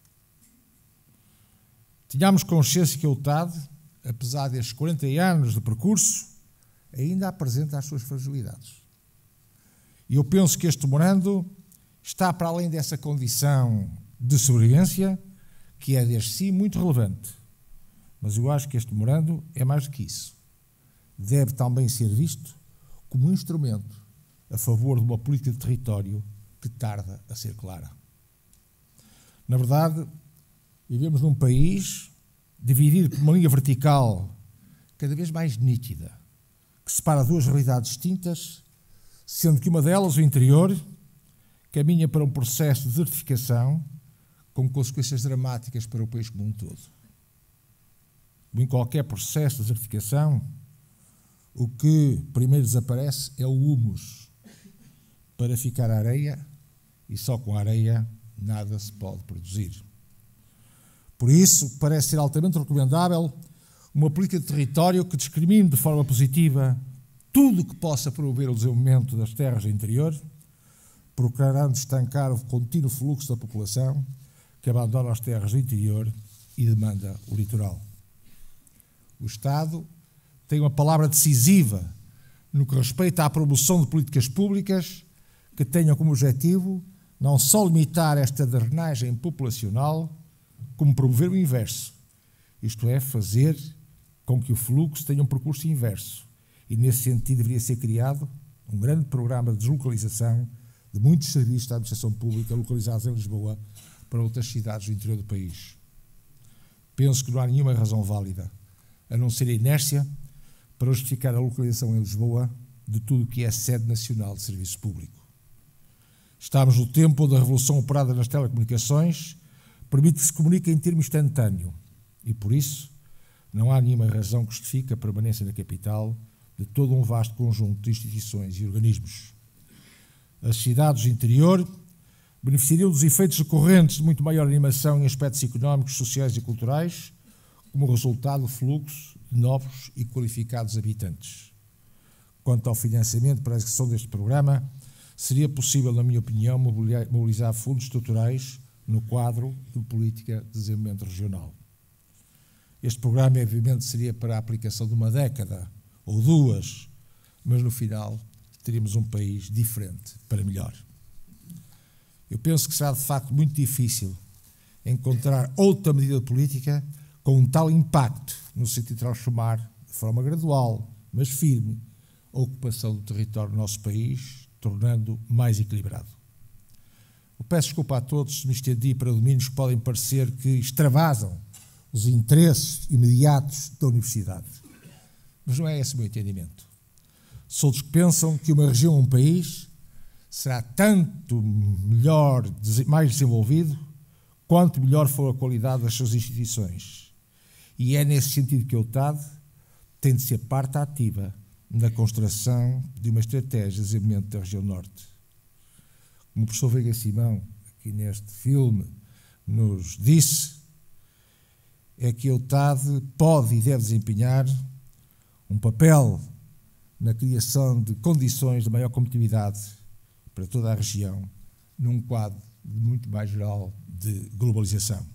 Tínhamos consciência que a U T A D, apesar destes quarenta anos de percurso, ainda apresenta as suas fragilidades. E eu penso que este memorando está para além dessa condição de sobrevivência, que é desde si muito relevante. Mas eu acho que este memorando é mais do que isso. Deve também ser visto como um instrumento a favor de uma política de território que tarda a ser clara. Na verdade, vivemos num país dividido por uma linha vertical cada vez mais nítida, que separa duas realidades distintas, sendo que uma delas, o interior, caminha para um processo de desertificação com consequências dramáticas para o país como um todo. Como em qualquer processo de desertificação, o que primeiro desaparece é o humus, para ficar a areia, e só com a areia nada se pode produzir. Por isso, parece ser altamente recomendável uma política de território que discrimine de forma positiva tudo o que possa promover o desenvolvimento das terras do interior, procurando estancar o contínuo fluxo da população que abandona as terras do interior e demanda o litoral. O Estado tem uma palavra decisiva no que respeita à promoção de políticas públicas que tenham como objetivo não só limitar esta drenagem populacional, como promover o inverso, isto é, fazer com que o fluxo tenha um percurso inverso. E, nesse sentido, deveria ser criado um grande programa de deslocalização de muitos serviços da administração pública localizados em Lisboa para outras cidades do interior do país. Penso que não há nenhuma razão válida, a não ser a inércia, para justificar a localização em Lisboa de tudo o que é sede nacional de serviço público. Estamos no tempo onde a revolução operada nas telecomunicações permite que se comunique em termo instantâneo e, por isso, não há nenhuma razão que justifique a permanência na capital de todo um vasto conjunto de instituições e organismos. As cidades do interior beneficiariam dos efeitos decorrentes de muito maior animação em aspectos económicos, sociais e culturais, como resultado do fluxo de novos e qualificados habitantes. Quanto ao financiamento para a execução deste programa, seria possível, na minha opinião, mobilizar fundos estruturais no quadro de política de desenvolvimento regional. Este programa, obviamente, seria para a aplicação de uma década ou duas, mas no final teríamos um país diferente para melhor. Eu penso que será de facto muito difícil encontrar outra medida política com um tal impacto no sentido de transformar de forma gradual, mas firme, a ocupação do território do nosso país, tornando mais equilibrado. Eu peço desculpa a todos se me estendi para domínios que podem parecer que extravasam os interesses imediatos da universidade. Mas não é esse o meu entendimento. Sou dos que pensam que uma região ou um país será tanto melhor, mais desenvolvido, quanto melhor for a qualidade das suas instituições. E é nesse sentido que a U T A D tem de ser parte ativa na construção de uma estratégia de desenvolvimento da região norte. Como o professor Veiga Simão, aqui neste filme, nos disse, é que a U T A D pode e deve desempenhar um papel na criação de condições de maior competitividade para toda a região, num quadro muito mais geral de globalização.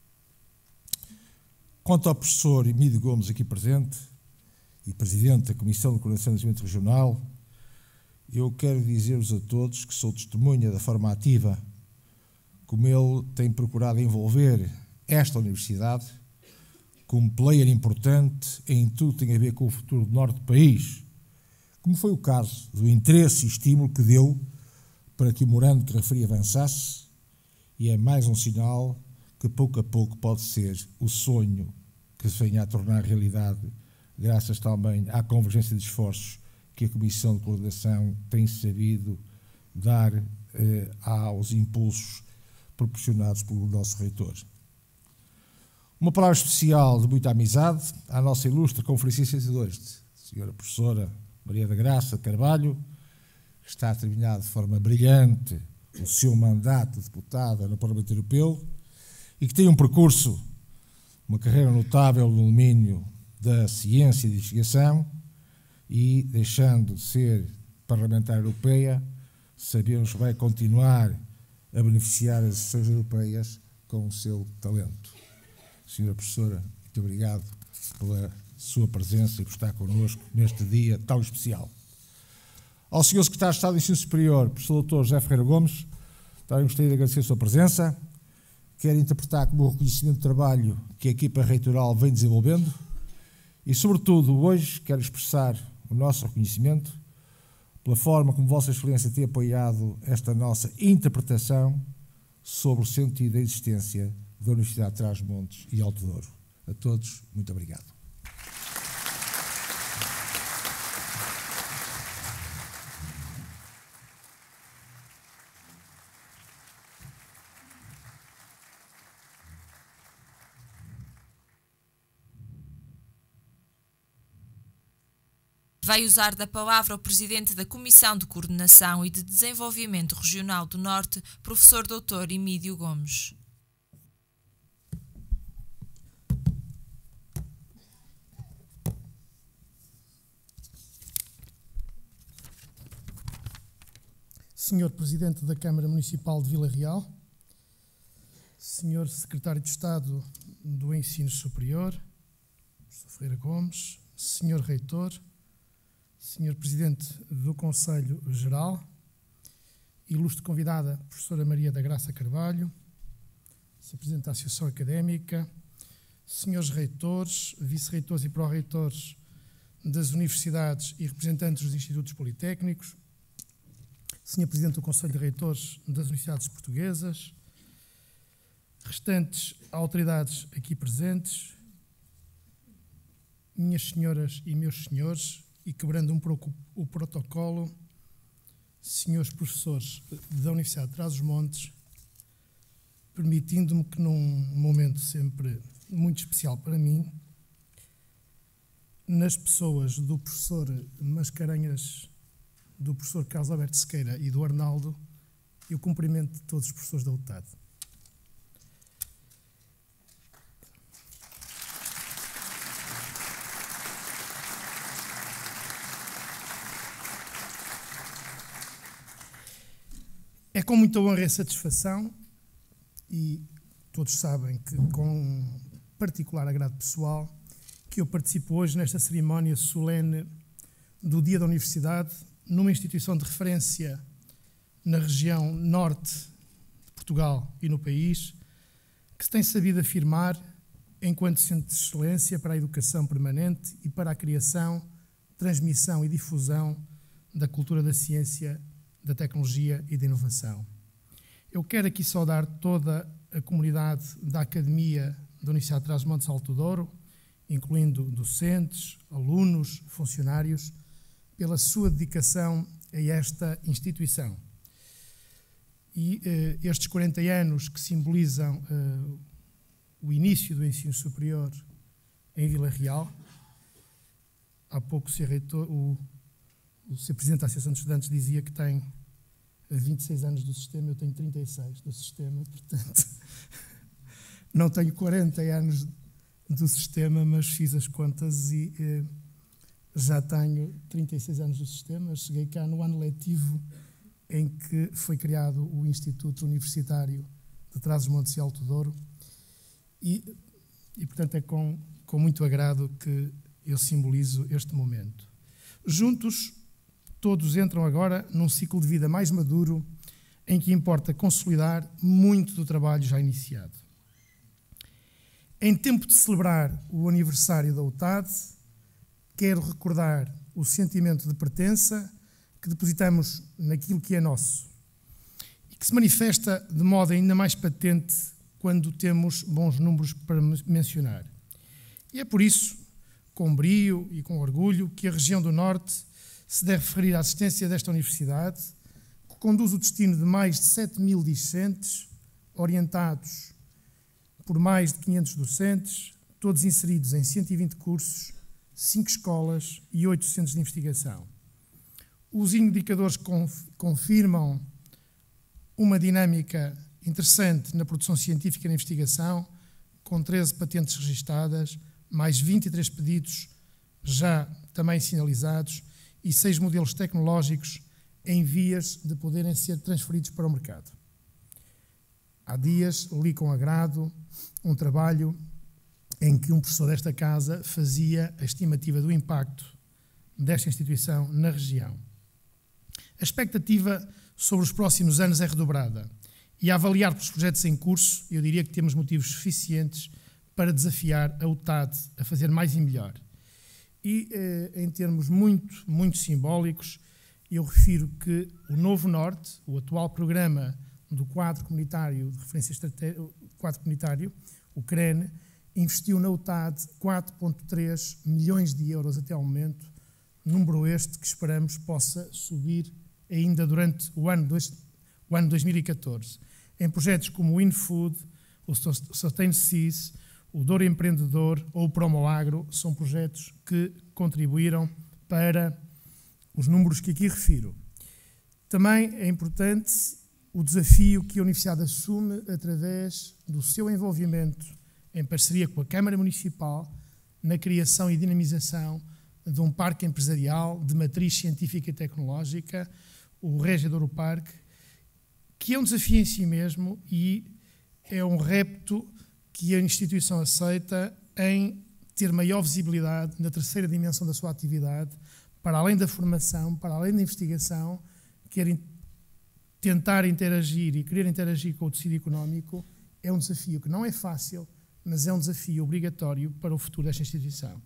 Quanto ao professor Emílio Gomes, aqui presente, e Presidente da Comissão de Coordenação de Desenvolvimento Regional, eu quero dizer-vos a todos que sou testemunha da forma ativa como ele tem procurado envolver esta universidade como player importante em tudo que tem a ver com o futuro do norte do país, como foi o caso do interesse e estímulo que deu para que o memorando que referi avançasse, e é mais um sinal que pouco a pouco pode ser o sonho que se venha a tornar realidade, graças também à convergência de esforços que a Comissão de Coordenação tem sabido dar eh, aos impulsos proporcionados pelo nosso reitor. Uma palavra especial de muita amizade à nossa ilustre conferencista de hoje, senhora professora Maria da Graça Carvalho, que está a terminar de forma brilhante o seu mandato de deputada no Parlamento Europeu e que tem um percurso, uma carreira notável no domínio da ciência e da investigação e, deixando de ser parlamentar europeia, sabemos que vai continuar a beneficiar as instituições europeias com o seu talento. Senhora professora, muito obrigado pela sua presença e por estar connosco neste dia tão especial. Ao senhor Secretário de Estado do Ensino Superior, professor doutor José Ferreira Gomes, também gostaria de agradecer a sua presença. Quero interpretar como um reconhecimento do trabalho que a equipa reitoral vem desenvolvendo e, sobretudo, hoje quero expressar o nosso reconhecimento pela forma como Vossa Excelência tem apoiado esta nossa interpretação sobre o sentido da existência da Universidade de Trás-os-Montes e Alto Douro. A todos, muito obrigado. Vai usar da palavra o Presidente da Comissão de Coordenação e de Desenvolvimento Regional do Norte, professor doutor Emídio Gomes. Senhor Presidente da Câmara Municipal de Vila Real, Senhor Secretário de Estado do Ensino Superior, professor Ferreira Gomes, Senhor Reitor, Senhor Presidente do Conselho Geral, ilustre convidada, professora Maria da Graça Carvalho, Senhor Presidente da Associação Académica, Senhores Reitores, Vice-Reitores e Pró-Reitores das Universidades e representantes dos Institutos Politécnicos, Senhor Presidente do Conselho de Reitores das Universidades Portuguesas, restantes autoridades aqui presentes, minhas senhoras e meus senhores, e quebrando um pouco o protocolo, senhores professores da Universidade de Trás-os-Montes, permitindo-me que num momento sempre muito especial para mim, nas pessoas do professor Mascarenhas, do professor Carlos Alberto Sequeira e do Arnaldo, eu cumprimento todos os professores da U T A D. É com muita honra e satisfação, e todos sabem que com particular agrado pessoal, que eu participo hoje nesta cerimónia solene do Dia da Universidade, numa instituição de referência na região norte de Portugal e no país, que se tem sabido afirmar enquanto centro de excelência para a educação permanente e para a criação, transmissão e difusão da cultura da ciência, da tecnologia e da inovação. Eu quero aqui saudar toda a comunidade da Academia da Universidade de Trás-os-Montes e Alto Douro, incluindo docentes, alunos, funcionários, pela sua dedicação a esta instituição. E eh, estes quarenta anos que simbolizam eh, o início do ensino superior em Vila Real, há pouco o senhor Reitor, o, o senhor Presidente da Associação de Estudantes dizia que tem vinte e seis anos do sistema, eu tenho trinta e seis do sistema, portanto, não tenho quarenta anos do sistema, mas fiz as contas e eh, já tenho trinta e seis anos do sistema. Cheguei cá no ano letivo em que foi criado o Instituto Universitário de Trás-os-Montes e Alto Douro e, e portanto, é com, com muito agrado que eu simbolizo este momento. Juntos, todos entram agora num ciclo de vida mais maduro em que importa consolidar muito do trabalho já iniciado. Em tempo de celebrar o aniversário da U T A D, quero recordar o sentimento de pertença que depositamos naquilo que é nosso e que se manifesta de modo ainda mais patente quando temos bons números para mencionar. E é por isso, com brio e com orgulho, que a região do Norte se deve referir à existência desta universidade, que conduz o destino de mais de sete mil discentes, orientados por mais de quinhentos docentes, todos inseridos em cento e vinte cursos, cinco escolas e oito centros de investigação. Os indicadores conf confirmam uma dinâmica interessante na produção científica e na investigação, com treze patentes registadas, mais vinte e três pedidos já também sinalizados e seis modelos tecnológicos em vias de poderem ser transferidos para o mercado. Há dias li com agrado um trabalho em que um professor desta casa fazia a estimativa do impacto desta instituição na região. A expectativa sobre os próximos anos é redobrada e, a avaliar pelos projetos em curso, eu diria que temos motivos suficientes para desafiar a U T A D a fazer mais e melhor. E, eh, em termos muito, muito simbólicos, eu refiro que o Novo Norte, o atual programa do quadro comunitário de referência estratégica, quadro comunitário, o C R E N, investiu na U T A D quatro vírgula três milhões de euros até ao momento, número este que esperamos possa subir ainda durante o ano, dois, o ano dois mil e catorze, em projetos como o InFood, o Sustain Seas, o Douro Empreendedor ou o Promoagro, são projetos que contribuíram para os números que aqui refiro. Também é importante o desafio que a Universidade assume através do seu envolvimento em parceria com a Câmara Municipal na criação e dinamização de um parque empresarial de matriz científica e tecnológica, o Régio Douro Parque, que é um desafio em si mesmo e é um repto que a instituição aceita em ter maior visibilidade na terceira dimensão da sua atividade, para além da formação, para além da investigação, quer tentar interagir e querer interagir com o tecido económico. É um desafio que não é fácil, mas é um desafio obrigatório para o futuro desta instituição.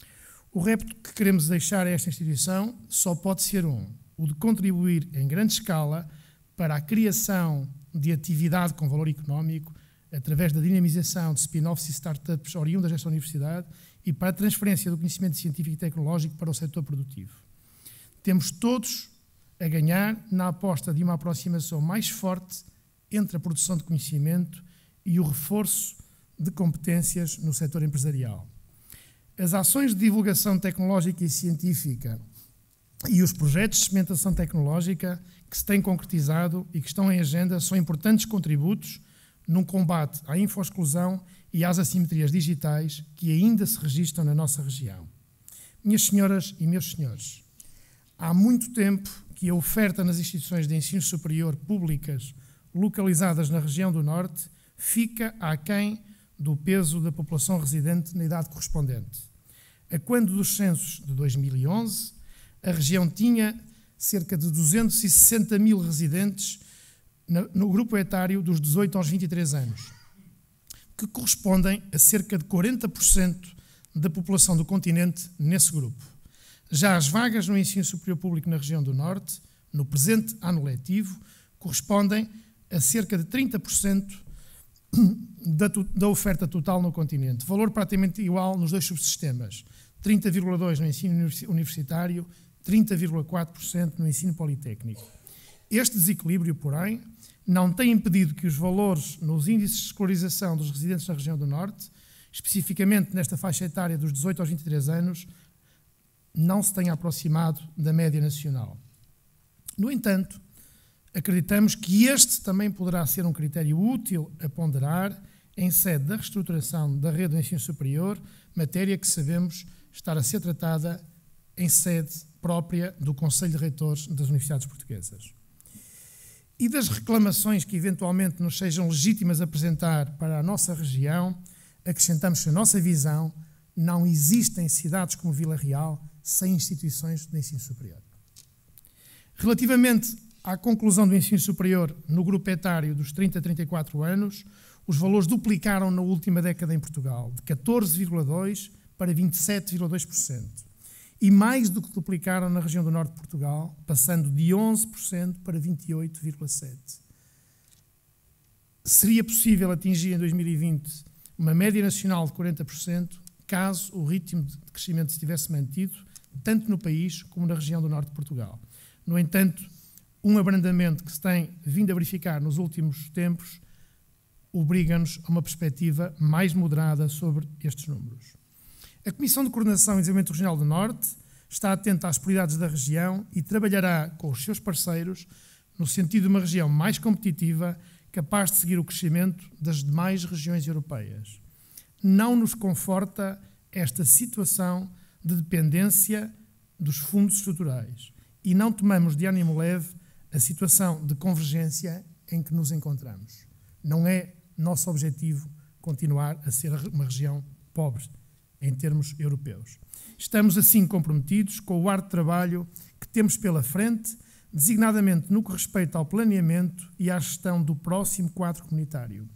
O repto que queremos deixar a esta instituição só pode ser um, o de contribuir em grande escala para a criação de atividade com valor económico, através da dinamização de spin-offs e startups oriundas desta universidade e para a transferência do conhecimento científico e tecnológico para o setor produtivo. Temos todos a ganhar na aposta de uma aproximação mais forte entre a produção de conhecimento e o reforço de competências no setor empresarial. As ações de divulgação tecnológica e científica e os projetos de experimentação tecnológica que se têm concretizado e que estão em agenda são importantes contributos num combate à infoexclusão e às assimetrias digitais que ainda se registram na nossa região. Minhas senhoras e meus senhores, há muito tempo que a oferta nas instituições de ensino superior públicas localizadas na região do Norte fica aquém do peso da população residente na idade correspondente. A quando dos censos de dois mil e onze, a região tinha cerca de duzentos e sessenta mil residentes no grupo etário dos dezoito aos vinte e três anos, que correspondem a cerca de quarenta por cento da população do continente nesse grupo. Já as vagas no ensino superior público na região do Norte, no presente ano letivo, correspondem a cerca de trinta por cento da, da oferta total no continente, valor praticamente igual nos dois subsistemas, trinta vírgula dois por cento no ensino universitário, trinta vírgula quatro por cento no ensino politécnico. Este desequilíbrio, porém, não tem impedido que os valores nos índices de escolarização dos residentes na região do Norte, especificamente nesta faixa etária dos dezoito aos vinte e três anos, não se tenha aproximado da média nacional. No entanto, acreditamos que este também poderá ser um critério útil a ponderar em sede da reestruturação da rede de ensino superior, matéria que sabemos estar a ser tratada em sede própria do Conselho de Reitores das Universidades Portuguesas. E das reclamações que eventualmente nos sejam legítimas apresentar para a nossa região, acrescentamos que a nossa visão não existem cidades como Vila Real sem instituições de ensino superior. Relativamente à conclusão do ensino superior no grupo etário dos trinta a trinta e quatro anos, Os valores duplicaram na última década em Portugal, de catorze vírgula dois por cento para vinte e sete vírgula dois por cento. E mais do que duplicaram na região do norte de Portugal, passando de onze por cento para vinte e oito vírgula sete por cento. Seria possível atingir em dois mil e vinte uma média nacional de quarenta por cento, caso o ritmo de crescimento se tivesse mantido, tanto no país como na região do norte de Portugal. No entanto, um abrandamento que se tem vindo a verificar nos últimos tempos obriga-nos a uma perspectiva mais moderada sobre estes números. A Comissão de Coordenação e Desenvolvimento Regional do Norte está atenta às prioridades da região e trabalhará com os seus parceiros no sentido de uma região mais competitiva, capaz de seguir o crescimento das demais regiões europeias. Não nos conforta esta situação de dependência dos fundos estruturais e não tomamos de ânimo leve a situação de convergência em que nos encontramos. Não é nosso objetivo continuar a ser uma região pobre em termos europeus. Estamos assim comprometidos com o árduo trabalho que temos pela frente, designadamente no que respeita ao planeamento e à gestão do próximo quadro comunitário.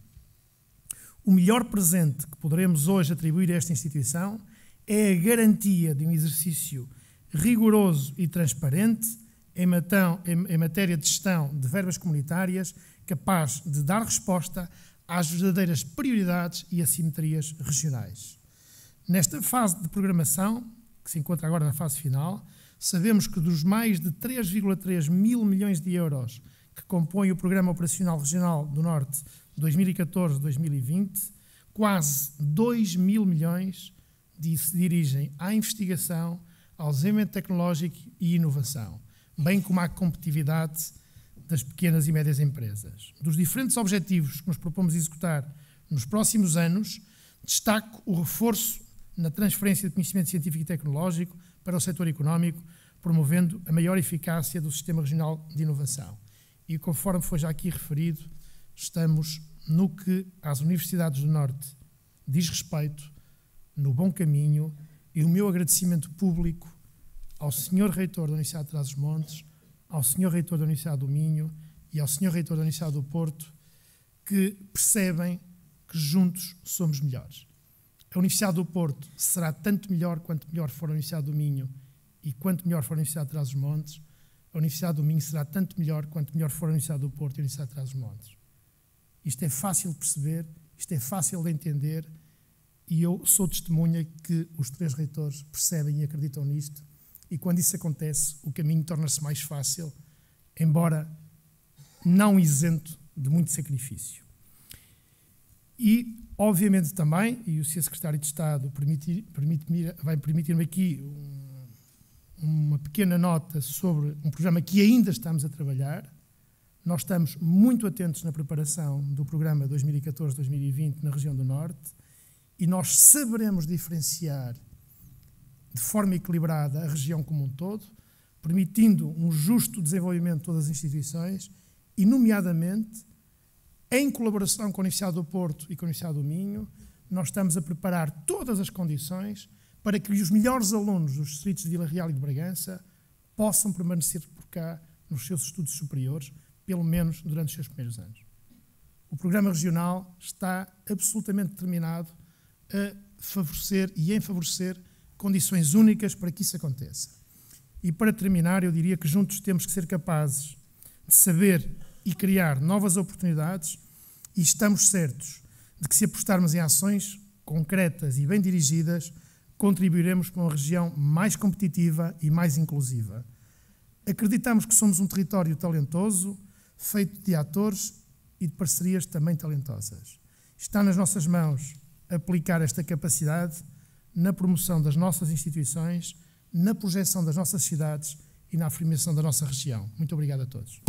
O melhor presente que poderemos hoje atribuir a esta instituição é a garantia de um exercício rigoroso e transparente em, matão, em, em matéria de gestão de verbas comunitárias, capaz de dar resposta às verdadeiras prioridades e assimetrias regionais. Nesta fase de programação, que se encontra agora na fase final, sabemos que dos mais de três vírgula três mil milhões de euros que compõem o Programa Operacional Regional do Norte dois mil e catorze a dois mil e vinte, quase dois mil milhões se dirigem à investigação, ao desenvolvimento tecnológico e inovação, bem como à competitividade das pequenas e médias empresas. Dos diferentes objetivos que nos propomos executar nos próximos anos, destaco o reforço na transferência de conhecimento científico e tecnológico para o setor económico, promovendo a maior eficácia do Sistema Regional de Inovação. E, conforme foi já aqui referido, estamos no que às universidades do Norte diz respeito, no bom caminho, e o meu agradecimento público ao senhor Reitor da Universidade de Trás-os-Montes, ao senhor Reitor da Universidade do Minho e ao senhor Reitor da Universidade do Porto, que percebem que juntos somos melhores. A Universidade do Porto será tanto melhor quanto melhor for a Universidade do Minho e quanto melhor for a Universidade de Trás-os-Montes. A Universidade do Minho será tanto melhor quanto melhor for a Universidade do Porto e a Universidade de Trás-os-Montes. Isto é fácil de perceber, isto é fácil de entender e eu sou testemunha que os três reitores percebem e acreditam nisto e quando isso acontece o caminho torna-se mais fácil, embora não isento de muito sacrifício. E, obviamente também, e o senhor Secretário de Estado permitir, permite vai permitir-me aqui um, uma pequena nota sobre um programa que ainda estamos a trabalhar. Nós estamos muito atentos na preparação do programa dois mil e catorze a dois mil e vinte na região do Norte e nós saberemos diferenciar de forma equilibrada a região como um todo, permitindo um justo desenvolvimento de todas as instituições e, nomeadamente, em colaboração com a Universidade do Porto e com a Universidade do Minho, nós estamos a preparar todas as condições para que os melhores alunos dos distritos de Vila Real e de Bragança possam permanecer por cá nos seus estudos superiores, pelo menos durante os seus primeiros anos. O programa regional está absolutamente determinado a favorecer e em favorecer condições únicas para que isso aconteça. E para terminar, eu diria que juntos temos que ser capazes de saber e criar novas oportunidades e estamos certos de que se apostarmos em ações concretas e bem dirigidas, contribuiremos para uma região mais competitiva e mais inclusiva. Acreditamos que somos um território talentoso, feito de atores e de parcerias também talentosas. Está nas nossas mãos aplicar esta capacidade na promoção das nossas instituições, na projeção das nossas cidades e na afirmação da nossa região. Muito obrigado a todos.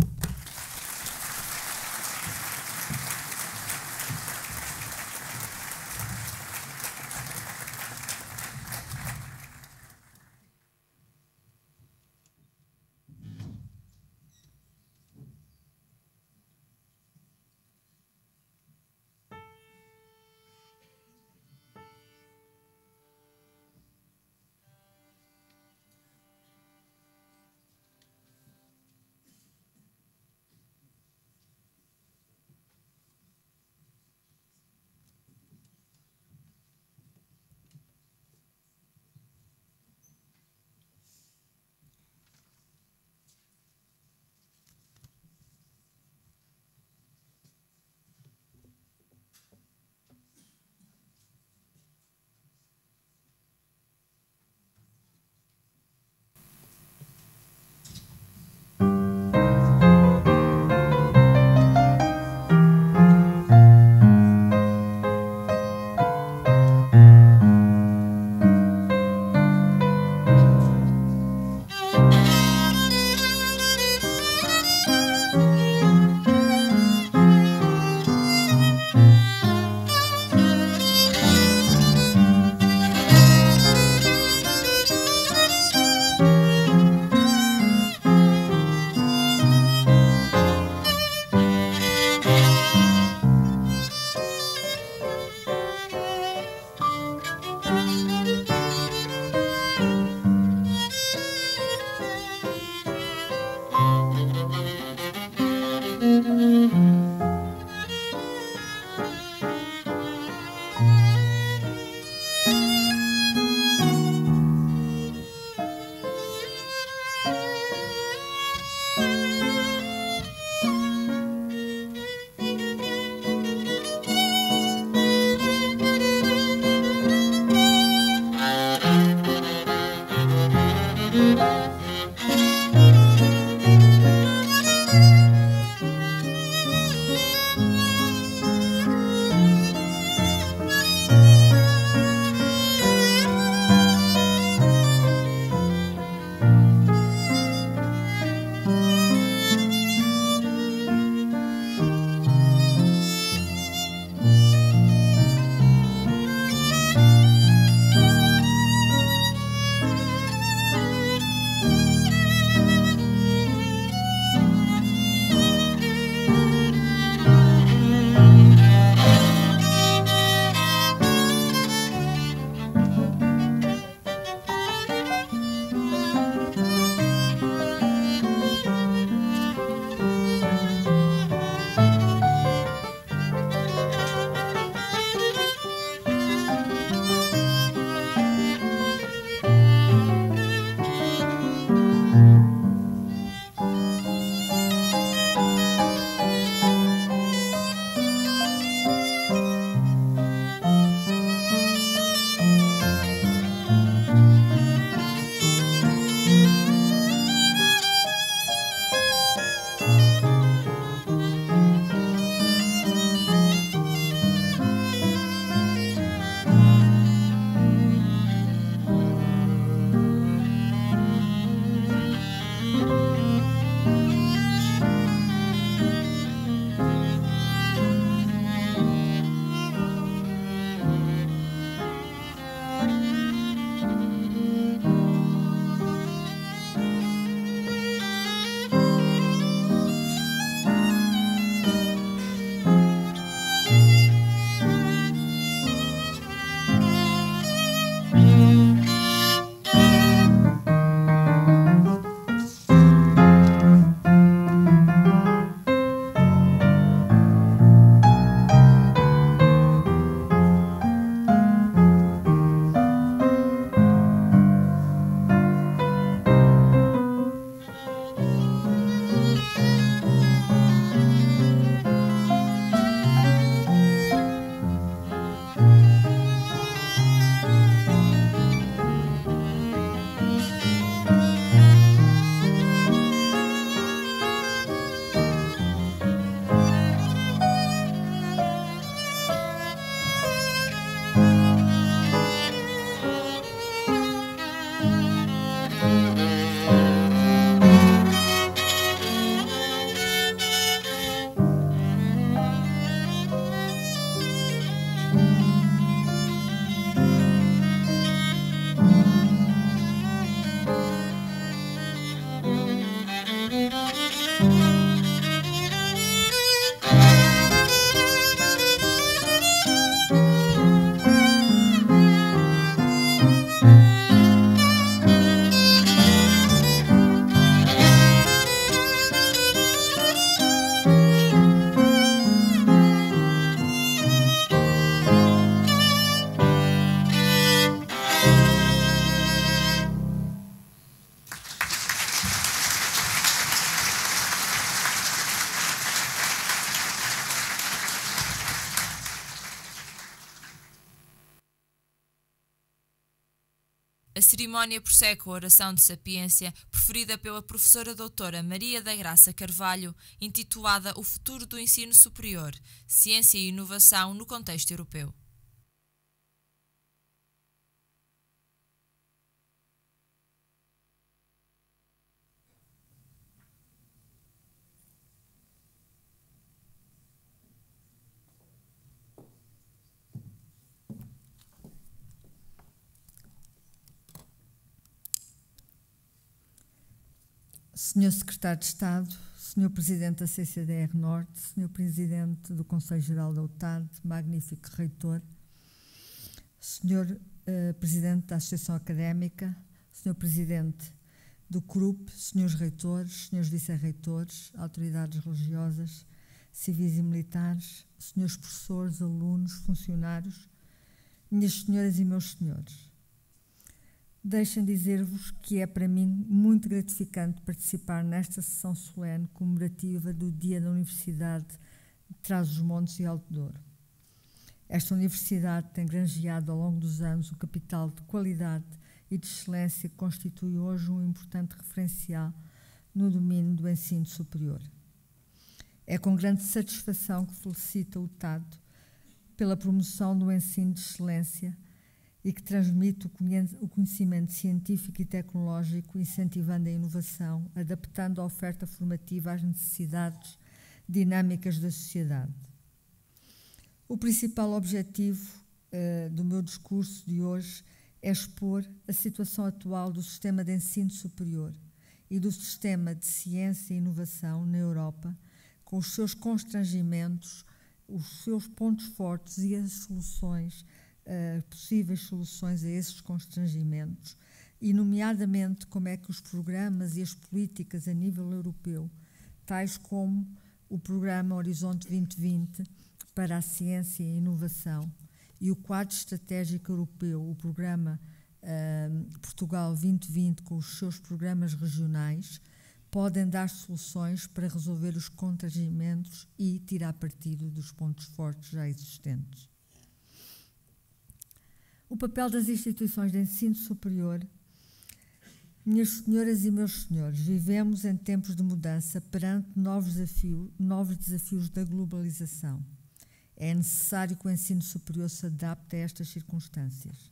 A cerimónia prossegue com a oração de sapiência proferida pela professora doutora Maria da Graça Carvalho, intitulada O Futuro do Ensino Superior, Ciência e Inovação no Contexto Europeu. senhor Secretário de Estado, senhor Presidente da C C D R Norte, senhor Presidente do Conselho Geral da U T A D, magnífico Reitor, senhor uh, Presidente da Associação Académica, senhor Presidente do C R U P, senhores Reitores, senhores Vice-Reitores, autoridades religiosas, civis e militares, senhores professores, alunos, funcionários, minhas senhoras e meus senhores. Deixem dizer-vos que é para mim muito gratificante participar nesta sessão solene comemorativa do Dia da Universidade de Trás-os-Montes e Alto Douro. Esta universidade tem granjeado ao longo dos anos o capital de qualidade e de excelência que constitui hoje um importante referencial no domínio do ensino superior. É com grande satisfação que felicito a U T A D pela promoção do ensino de excelência e que transmite o conhecimento científico e tecnológico, incentivando a inovação, adaptando a oferta formativa às necessidades dinâmicas da sociedade. O principal objetivo uh, do meu discurso de hoje é expor a situação atual do sistema de ensino superior e do sistema de ciência e inovação na Europa, com os seus constrangimentos, os seus pontos fortes e as soluções Uh, possíveis soluções a esses constrangimentos e, nomeadamente, como é que os programas e as políticas a nível europeu, tais como o programa Horizonte vinte vinte para a ciência e a inovação e o quadro estratégico europeu, o programa uh, Portugal vinte vinte com os seus programas regionais, podem dar soluções para resolver os constrangimentos e tirar partido dos pontos fortes já existentes. O papel das instituições de ensino superior. Minhas senhoras e meus senhores, vivemos em tempos de mudança perante novos desafios, novos desafios da globalização. É necessário que o ensino superior se adapte a estas circunstâncias.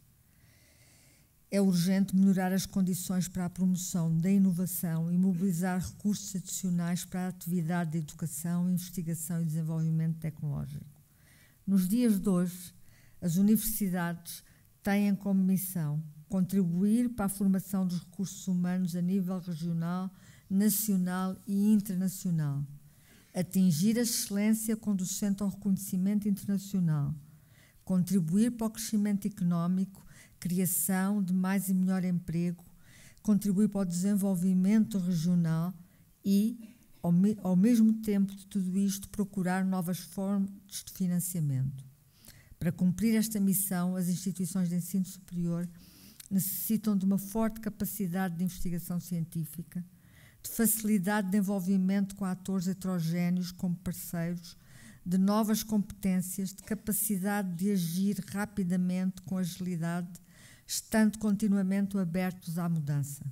É urgente melhorar as condições para a promoção da inovação e mobilizar recursos adicionais para a atividade de educação, investigação e desenvolvimento tecnológico. Nos dias de hoje, as universidades têm como missão contribuir para a formação dos recursos humanos a nível regional, nacional e internacional, atingir a excelência conducente ao reconhecimento internacional, contribuir para o crescimento económico, criação de mais e melhor emprego, contribuir para o desenvolvimento regional e, ao, me- ao mesmo tempo de tudo isto, procurar novas formas de financiamento. Para cumprir esta missão, as instituições de ensino superior necessitam de uma forte capacidade de investigação científica, de facilidade de envolvimento com atores heterogéneos como parceiros, de novas competências, de capacidade de agir rapidamente com agilidade, estando continuamente abertos à mudança.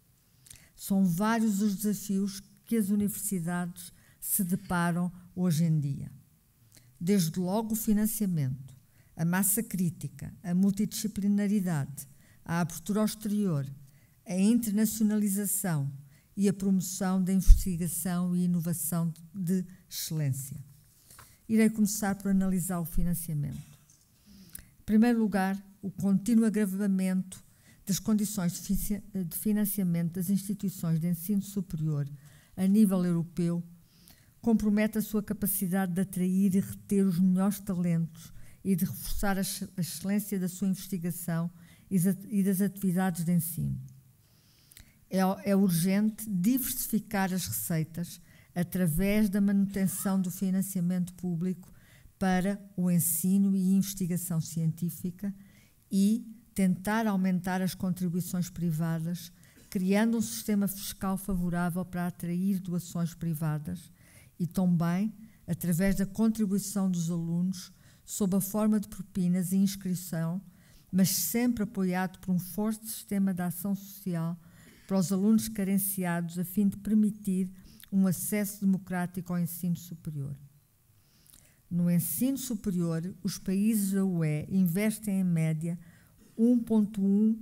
São vários os desafios que as universidades se deparam hoje em dia. Desde logo o financiamento, a massa crítica, a multidisciplinaridade, a abertura ao exterior, a internacionalização e a promoção da investigação e inovação de excelência. Irei começar por analisar o financiamento. Em primeiro lugar, o contínuo agravamento das condições de financiamento das instituições de ensino superior a nível europeu compromete a sua capacidade de atrair e reter os melhores talentos e de reforçar a excelência da sua investigação e das atividades de ensino. É, é urgente diversificar as receitas através da manutenção do financiamento público para o ensino e investigação científica e tentar aumentar as contribuições privadas, criando um sistema fiscal favorável para atrair doações privadas e também, através da contribuição dos alunos, sob a forma de propinas e inscrição mas sempre apoiado por um forte sistema de ação social para os alunos carenciados, a fim de permitir um acesso democrático ao ensino superior. No ensino superior, os países da U E investem em média um vírgula um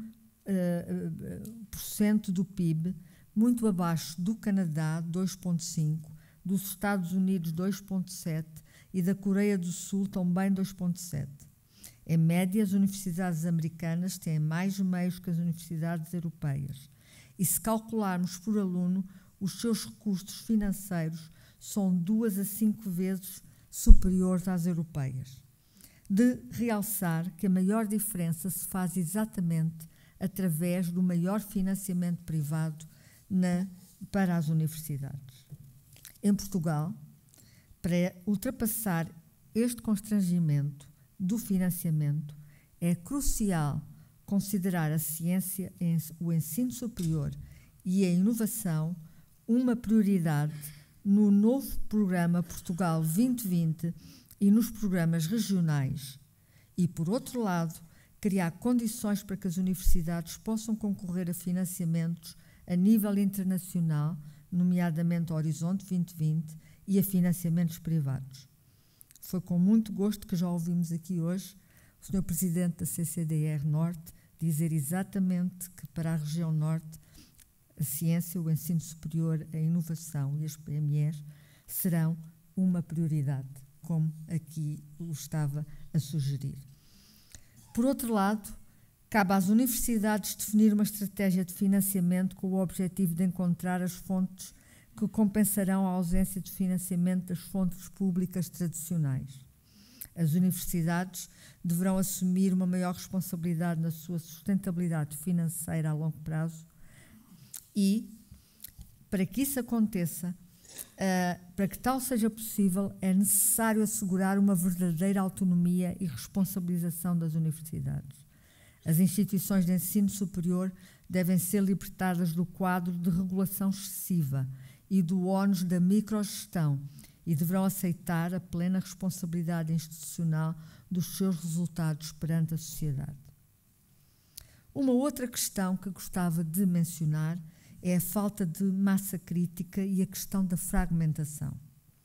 por cento do P I B, muito abaixo do Canadá, dois vírgula cinco por cento, dos Estados Unidos, dois vírgula sete por cento, e da Coreia do Sul, também dois vírgula sete por cento. Em média, as universidades americanas têm mais meios que as universidades europeias. E se calcularmos por aluno, os seus recursos financeiros são duas a cinco vezes superiores às europeias. De realçar que a maior diferença se faz exatamente através do maior financiamento privado na, para as universidades. Em Portugal, para ultrapassar este constrangimento do financiamento, é crucial considerar a ciência, o ensino superior e a inovação uma prioridade no novo programa Portugal vinte vinte e nos programas regionais e, por outro lado, criar condições para que as universidades possam concorrer a financiamentos a nível internacional, nomeadamente ao Horizonte vinte vinte e a financiamentos privados. Foi com muito gosto que já ouvimos aqui hoje o senhor Presidente da C C D R Norte dizer exatamente que para a região Norte a ciência, o ensino superior, a inovação e as P M Es serão uma prioridade, como aqui o estava a sugerir. Por outro lado, cabe às universidades definir uma estratégia de financiamento com o objetivo de encontrar as fontes que compensarão a ausência de financiamento das fontes públicas tradicionais. As universidades deverão assumir uma maior responsabilidade na sua sustentabilidade financeira a longo prazo e, para que isso aconteça, uh, para que tal seja possível, é necessário assegurar uma verdadeira autonomia e responsabilização das universidades. As instituições de ensino superior devem ser libertadas do quadro de regulação excessiva e do ónus da microgestão e deverão aceitar a plena responsabilidade institucional dos seus resultados perante a sociedade. Uma outra questão que gostava de mencionar é a falta de massa crítica e a questão da fragmentação.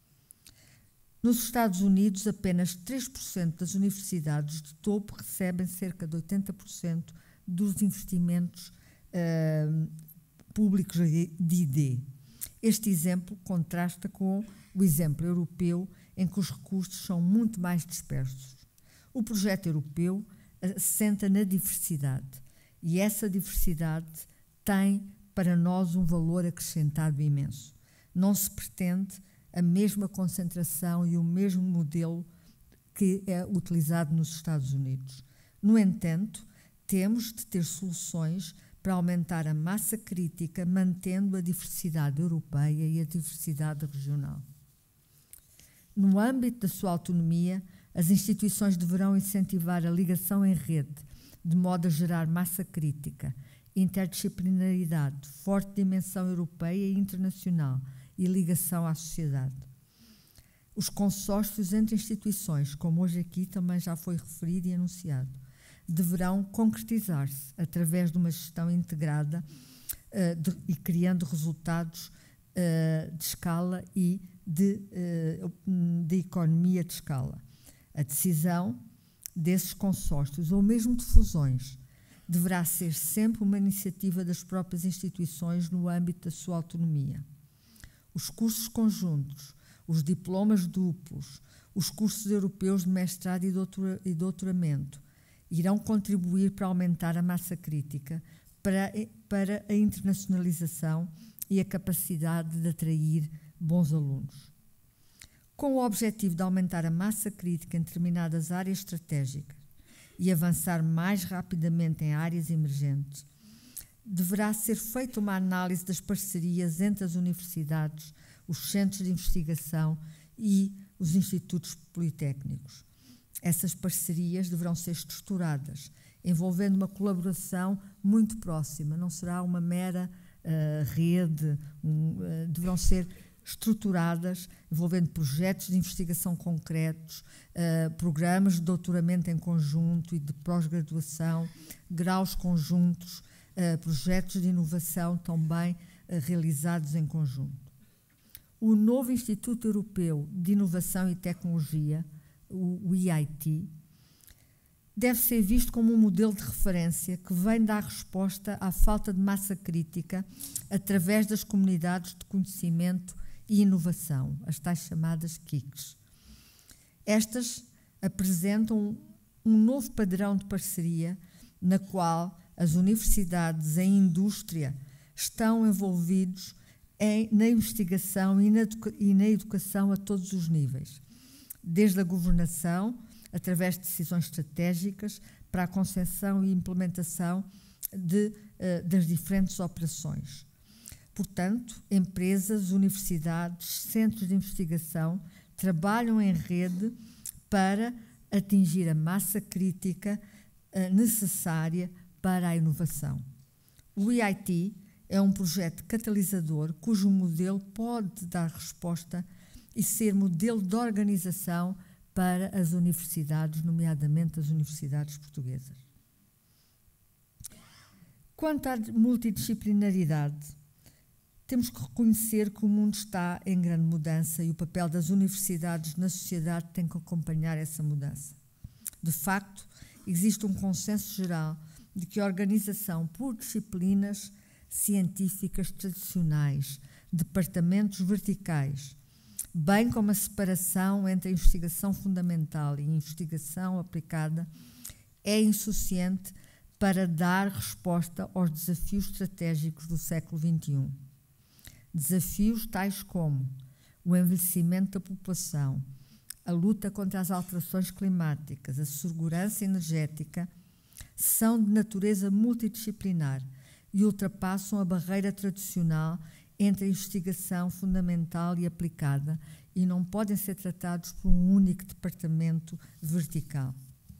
Nos Estados Unidos, apenas três por cento das universidades de topo recebem cerca de oitenta por cento dos investimentos uh, públicos de I D. Este exemplo contrasta com o exemplo europeu, em que os recursos são muito mais dispersos. O projeto europeu assenta na diversidade, e essa diversidade tem para nós um valor acrescentado imenso. Não se pretende a mesma concentração e o mesmo modelo que é utilizado nos Estados Unidos. No entanto, temos de ter soluções para aumentar a massa crítica, mantendo a diversidade europeia e a diversidade regional. No âmbito da sua autonomia, as instituições deverão incentivar a ligação em rede, de modo a gerar massa crítica, interdisciplinaridade, forte dimensão europeia e internacional e ligação à sociedade. Os consórcios entre instituições, como hoje aqui também já foi referido e anunciado, deverão concretizar-se através de uma gestão integrada uh, de, e criando resultados uh, de escala e de, uh, de economia de escala. A decisão desses consórcios, ou mesmo de fusões, deverá ser sempre uma iniciativa das próprias instituições no âmbito da sua autonomia. Os cursos conjuntos, os diplomas duplos, os cursos europeus de mestrado e, doutora, e doutoramento irão contribuir para aumentar a massa crítica, para, para a internacionalização e a capacidade de atrair bons alunos. Com o objetivo de aumentar a massa crítica em determinadas áreas estratégicas e avançar mais rapidamente em áreas emergentes, deverá ser feita uma análise das parcerias entre as universidades, os centros de investigação e os institutos politécnicos. Essas parcerias deverão ser estruturadas, envolvendo uma colaboração muito próxima, não será uma mera uh, rede, um, uh, deverão ser estruturadas, envolvendo projetos de investigação concretos, uh, programas de doutoramento em conjunto e de pós-graduação, graus conjuntos, uh, projetos de inovação também uh, realizados em conjunto. O novo Instituto Europeu de Inovação e Tecnologia, o I I T, deve ser visto como um modelo de referência que vem dar resposta à falta de massa crítica através das comunidades de conhecimento e inovação, as tais chamadas K I Cs. Estas apresentam um novo padrão de parceria na qual as universidades e a indústria estão envolvidos em, na investigação e na, e na educação a todos os níveis, desde a governação, através de decisões estratégicas, para a concepção e implementação de, uh, das diferentes operações. Portanto, empresas, universidades, centros de investigação trabalham em rede para atingir a massa crítica uh, necessária para a inovação. O I I T é um projeto catalisador cujo modelo pode dar resposta e ser modelo de organização para as universidades, nomeadamente as universidades portuguesas. Quanto à multidisciplinaridade, temos que reconhecer que o mundo está em grande mudança e o papel das universidades na sociedade tem que acompanhar essa mudança. De facto, existe um consenso geral de que a organização por disciplinas científicas tradicionais, departamentos verticais, bem como a separação entre a investigação fundamental e a investigação aplicada, é insuficiente para dar resposta aos desafios estratégicos do século vinte e um. Desafios tais como o envelhecimento da população, a luta contra as alterações climáticas, a segurança energética, são de natureza multidisciplinar e ultrapassam a barreira tradicional entre a investigação fundamental e aplicada e não podem ser tratados por um único departamento vertical.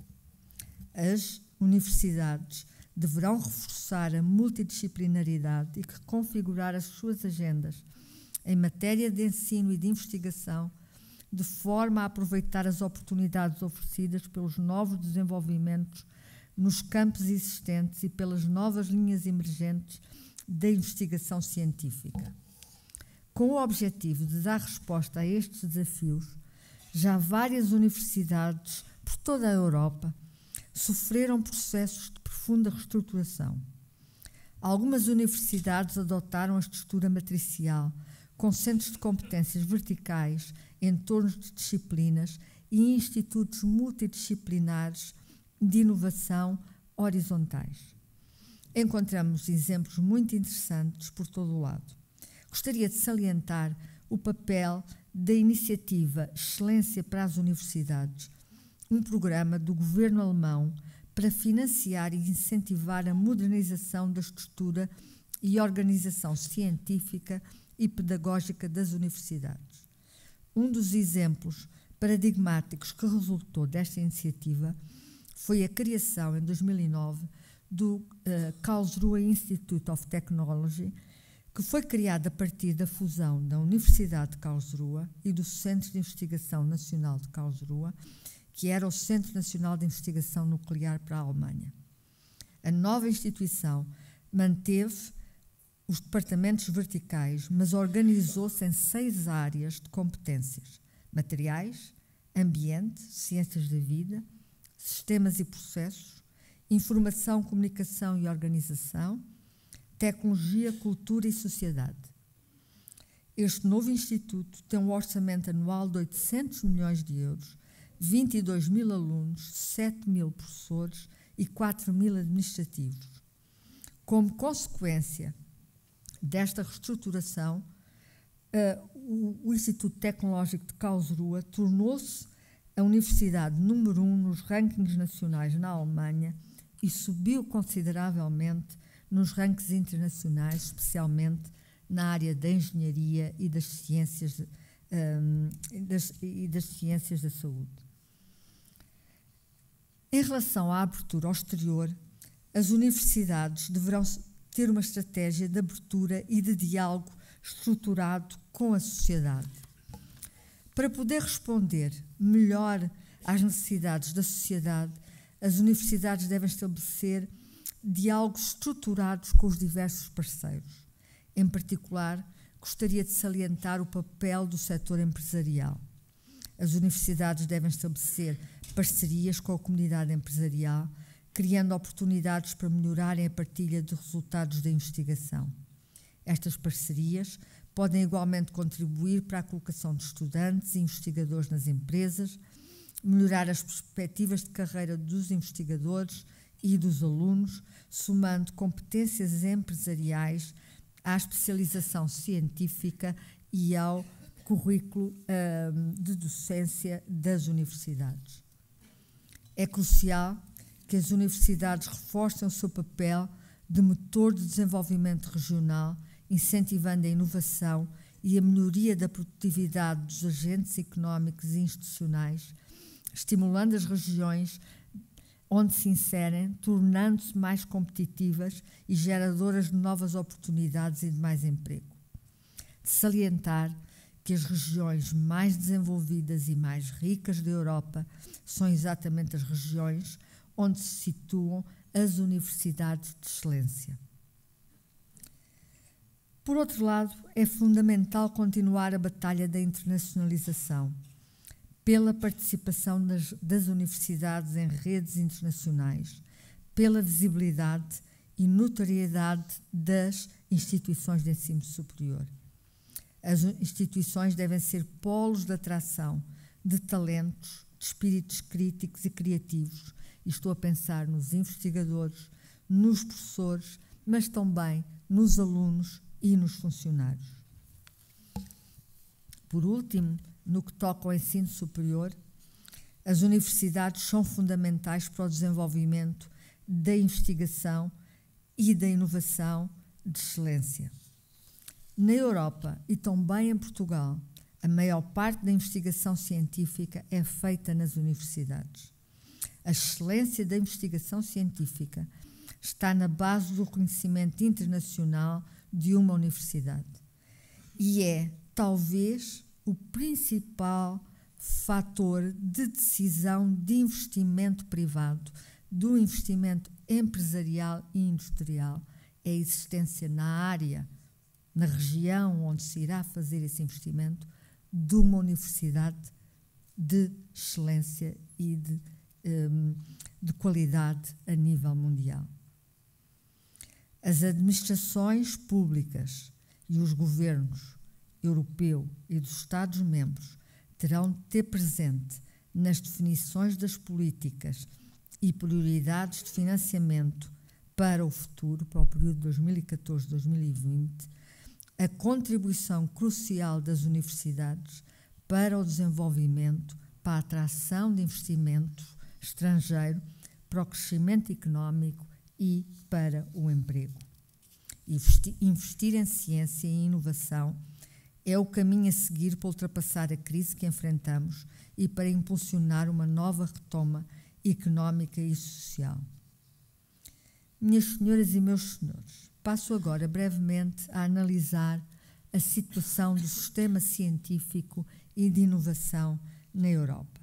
As universidades deverão reforçar a multidisciplinaridade e reconfigurar as suas agendas em matéria de ensino e de investigação de forma a aproveitar as oportunidades oferecidas pelos novos desenvolvimentos nos campos existentes e pelas novas linhas emergentes da investigação científica. Com o objetivo de dar resposta a estes desafios, já várias universidades por toda a Europa sofreram processos de profunda reestruturação. Algumas universidades adotaram a estrutura matricial, com centros de competências verticais em torno de disciplinas e institutos multidisciplinares de inovação horizontais. Encontramos exemplos muito interessantes por todo o lado. Gostaria de salientar o papel da iniciativa Excelência para as Universidades, um programa do governo alemão para financiar e incentivar a modernização da estrutura e organização científica e pedagógica das universidades. Um dos exemplos paradigmáticos que resultou desta iniciativa foi a criação, em dois mil e nove, do uh, Karlsruhe Institute of Technology, que foi criado a partir da fusão da Universidade de Karlsruhe e do Centro de Investigação Nacional de Karlsruhe, que era o Centro Nacional de Investigação Nuclear para a Alemanha. A nova instituição manteve os departamentos verticais, mas organizou-se em seis áreas de competências: materiais, ambiente, ciências da vida, sistemas e processos, informação, comunicação e organização, tecnologia, cultura e sociedade. Este novo instituto tem um orçamento anual de oitocentos milhões de euros, vinte e dois mil alunos, sete mil professores e quatro mil administrativos. Como consequência desta reestruturação, uh, o, o Instituto Tecnológico de Karlsruhe tornou-se a universidade número um nos rankings nacionais na Alemanha e subiu consideravelmente nos rankings internacionais, especialmente na área da engenharia e das ciências, um, das, e das ciências da saúde. Em relação à abertura ao exterior, as universidades deverão ter uma estratégia de abertura e de diálogo estruturado com a sociedade. Para poder responder melhor às necessidades da sociedade, as universidades devem estabelecer diálogos estruturados com os diversos parceiros. Em particular, gostaria de salientar o papel do setor empresarial. As universidades devem estabelecer parcerias com a comunidade empresarial, criando oportunidades para melhorarem a partilha de resultados da investigação. Estas parcerias podem igualmente contribuir para a colocação de estudantes e investigadores nas empresas, melhorar as perspectivas de carreira dos investigadores e dos alunos, somando competências empresariais à especialização científica e ao currículo um, de docência das universidades. É crucial que as universidades reforcem o seu papel de motor de desenvolvimento regional, incentivando a inovação e a melhoria da produtividade dos agentes económicos e institucionais, estimulando as regiões onde se inserem, tornando-se mais competitivas e geradoras de novas oportunidades e de mais emprego. De salientar que as regiões mais desenvolvidas e mais ricas da Europa são exatamente as regiões onde se situam as universidades de excelência. Por outro lado, é fundamental continuar a batalha da internacionalização, pela participação das, das universidades em redes internacionais, pela visibilidade e notoriedade das instituições de ensino superior. As instituições devem ser polos de atração de talentos, de espíritos críticos e criativos, e estou a pensar nos investigadores, nos professores, mas também nos alunos e nos funcionários. Por último, no que toca ao ensino superior, as universidades são fundamentais para o desenvolvimento da investigação e da inovação de excelência. Na Europa e também em Portugal, a maior parte da investigação científica é feita nas universidades. A excelência da investigação científica está na base do reconhecimento internacional de uma universidade e é, talvez, o principal fator de decisão de investimento privado, do investimento empresarial e industrial, é a existência na área, na região onde se irá fazer esse investimento, de uma universidade de excelência e de, um, de qualidade a nível mundial. As administrações públicas e os governos europeu e dos Estados-membros terão de ter presente nas definições das políticas e prioridades de financiamento para o futuro, para o período de dois mil e catorze a dois mil e vinte, a contribuição crucial das universidades para o desenvolvimento, para a atração de investimento estrangeiro, para o crescimento económico e para o emprego. Investir, investir em ciência e inovação é o caminho a seguir para ultrapassar a crise que enfrentamos e para impulsionar uma nova retoma económica e social. Minhas senhoras e meus senhores, passo agora brevemente a analisar a situação do sistema científico e de inovação na Europa.